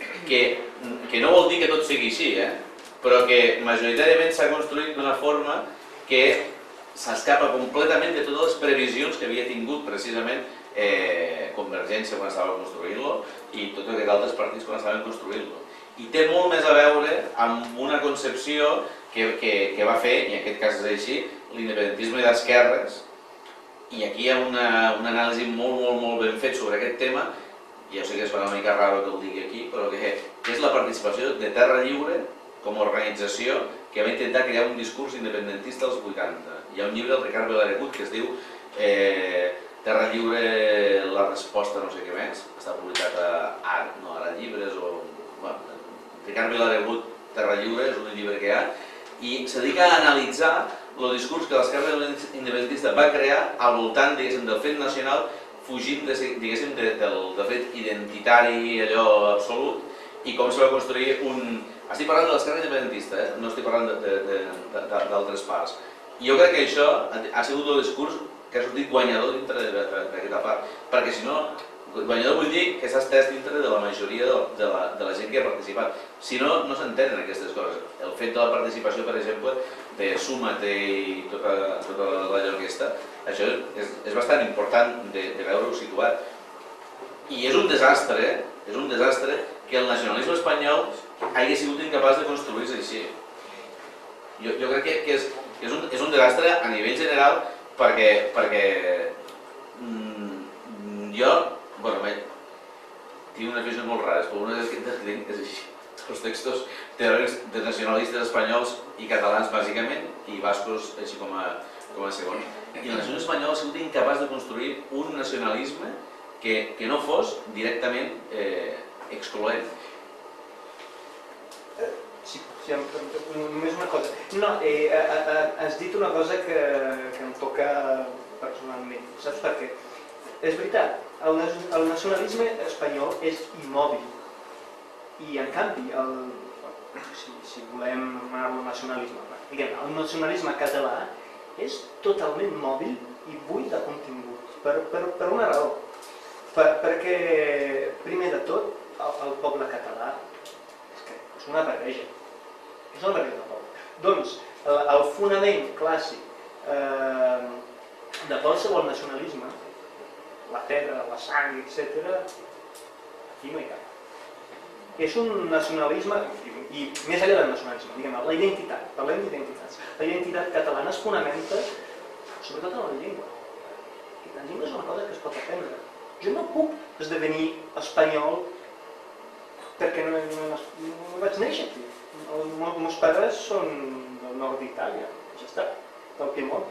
que no vol dir que tot sigui així, però que majoritàriament s'ha construït d'una forma que s'escapa completament de totes les previsions que havia tingut precisament Convergència quan estava construint-lo i tots aquests altres partits quan estaven construint-lo. I té molt més a veure amb una concepció que va fer, i en aquest cas és així, l'independentisme d'esquerres, i aquí hi ha un anàlisi molt ben fet sobre aquest tema, i ja sé que es fa una mica raro que ho digui aquí, però que és la participació de Terra Lliure com a organització que va intentar crear un discurs independentista als 80. Hi ha un llibre del Ricard Vilaregut que es diu Terra Lliure, la resposta no sé què més, està publicat a Ara Llibres o... Ricard Vilaregut, Terra Lliure, és un llibre que hi ha, i se dedica a analitzar el discurs que l'esquerra independentista va crear al voltant, diguéssim, del fet nacional, fugint, diguéssim, del fet identitari, allò absolut, i com se va construir un... Estic parlant de l'esquerra independentista, no estic parlant d'altres parts. I jo crec que això ha sigut el discurs que ha sortit guanyador dintre d'aquesta part, perquè si no, guanyador vull dir que s'ha estès dintre de la majoria de la gent que ha participat. Si no, no s'entenen aquestes coses. El fet de la participació, per exemple, de Súmate i tota allò aquesta, això és bastant important de veure-ho situat. I és un desastre que el nacionalisme espanyol hagi sigut incapaç de construir-se així. Jo crec que és un desastre a nivell general perquè jo, tinc unes visions molt rares, però una que és així, els textos teòrics de nacionalistes espanyols i catalans bàsicament, i bascos així com a segons. I el nacionalisme espanyol ha sigut incapaç de construir un nacionalisme que no fos directament excloent. Sí, només una cosa. No, has dit una cosa que em toca personalment, saps per què? És veritat, el nacionalisme espanyol és immòbil i en canvi, si volem anomenar-lo nacionalisme, el nacionalisme català és totalment mòbil i buit de contingut, per una raó. Perquè, primer de tot, el poble català és una barreja. És una barreja de poble. Doncs, el fonament clàssic de qualsevol nacionalisme, la pedra, la sang, etc., aquí no hi cap. És un nacionalisme, i més enllà del nacionalisme, diguem-ne, la identitat, parlem d'identitats. La identitat catalana es fonamenta sobretot en la llengua. I la llengua és una cosa que es pot aprendre. Jo no puc esdevenir espanyol perquè no vaig néixer aquí. Els meus pares són del nord d'Itàlia, ja està, del Piemont,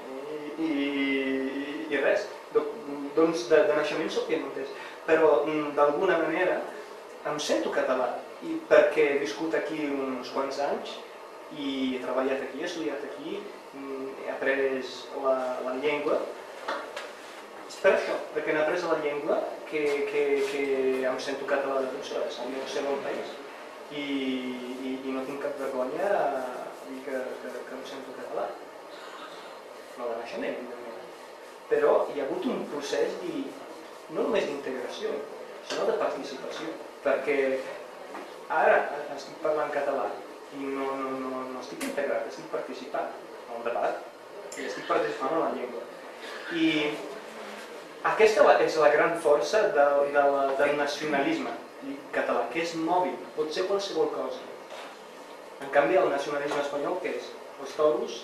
i res. Doncs de naixement soc piemontès, però d'alguna manera em sento català, i perquè he viscut aquí uns quants anys i he treballat aquí, he estudiat aquí, he après la llengua. És per això, perquè he après la llengua que em sento català de tot, és el meu segon país. I no tinc cap vergonya a dir que em sento català. No de naixement, evidentment. Però hi ha hagut un procés no només d'integració, sinó de participació. Perquè ara estic parlant català i no estic integrat, estic participant en el debat i estic participant en la llengua. I aquesta és la gran força del nacionalisme català, que és mòbil, pot ser qualsevol cosa. En canvi, el nacionalisme espanyol, què és? Els toros?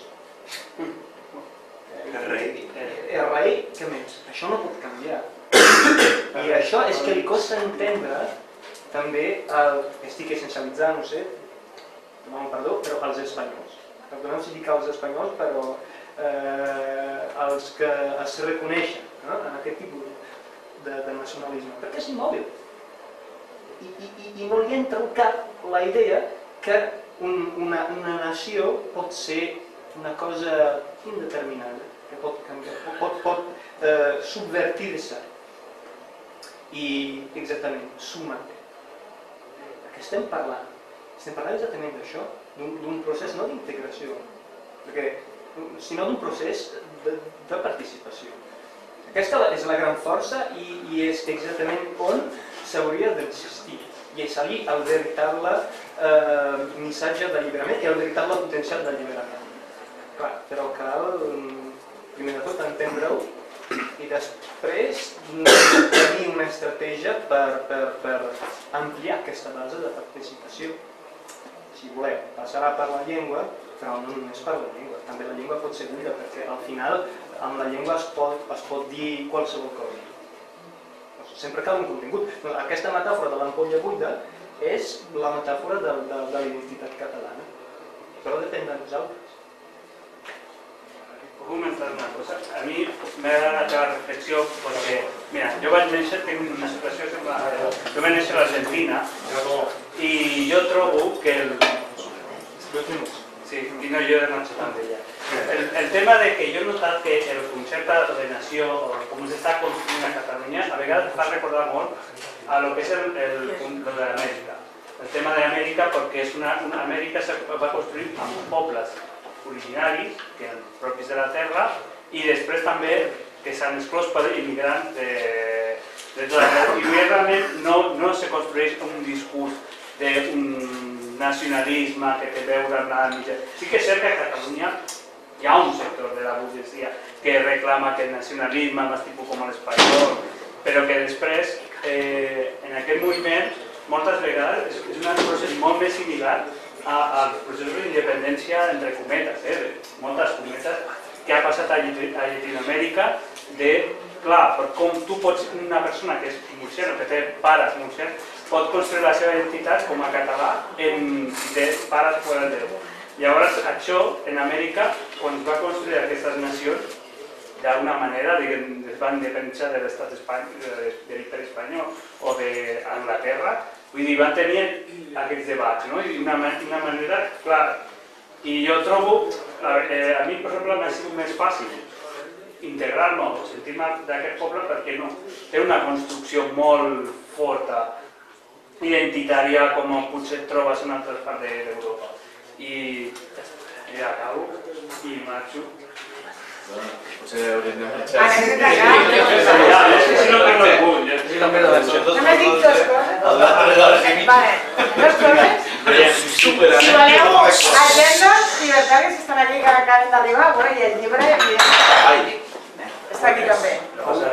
El rei. El rei, què més? Això no pot canviar. I això és que li costa entendre també, estic essencialitzant, no sé, demano perdó, però els espanyols. Perdoneu si dic els espanyols, però els que es reconeixen en aquest tipus. de nacionalisme, perquè és immòbil. I no li entra al cap la idea que una nació pot ser una cosa indeterminada, que pot canviar, pot subvertir-se i exactament sumar. Perquè estem parlant exactament d'això, d'un procés no d'integració, sinó d'un procés de participació. Aquesta és la gran força i és exactament on s'hauria d'existir. I és allí el veritable missatge d'alliberament i el veritable potencial d'alliberament. Clar, però cal, primer de tot, entendre-ho i després tenir una estratègia per ampliar aquesta base de participació. Si voleu, passarà per la llengua, però no només per la llengua, també la llengua pot ser buida, perquè al final amb la llengua es pot dir qualsevol cosa. Sempre cal un contingut. Aquesta metàfora de l'ampolla buida és la metàfora de la identitat catalana, però depèn de nosaltres. Puc comentar una cosa? A mi m'ha agradat la reflexió perquè, mira, jo vaig néixer, tinc una situació semblant. Jo vaig néixer a l'Argentina i jo trobo que sí, i no, jo he marxat amb ella. El tema de que jo he notat que el concepte de nació, o com s'està construint a Catalunya, a vegades fa recordar molt a lo que és el de l'Amèrica. El tema de l'Amèrica, perquè Amèrica es va construir amb pobles originaris, que eren propis de la terra, i després també que s'han exclòs per immigrants de tot arreu. I realment no se construeix un discurs d'un nacionalisme que té a veure amb la mitja. Sí que és cert que a Catalunya hi ha un sector de la burgesia que reclama que el nacionalisme és tipus com l'espanyol, però que després, en aquest moviment, moltes vegades és un procés molt més similar als processos d'independència, entre cometes, moltes cometes, que ha passat a Llatinoamèrica, clar, com tu pots, una persona que és murciana, que té pares murcians, pot construir la seva identitat com a català de pares fora del Déu. Llavors, això, en Amèrica, quan es va construir aquestes nacions, d'alguna manera es van independència de l'estat espanyol, de l'Imperi espanyol o d'Anglaterra, vull dir, van tenir aquests debats, no? I d'una manera clara. I jo trobo, a mi, per exemple, m'ha sigut més fàcil integrar-me o sentir-me d'aquest poble perquè no. Té una construcció molt forta, identitària, com potser et trobes en altres parts d'Europa. I acabo i marxo. Potser hauríem de marxar. Ara que t'acaba. Si no parlo el punt. Només dic dues coses. Vale, dues coses. Si voleu agendes llibertàries que estan aquí que acaben d'arribar, i el llibre està aquí també.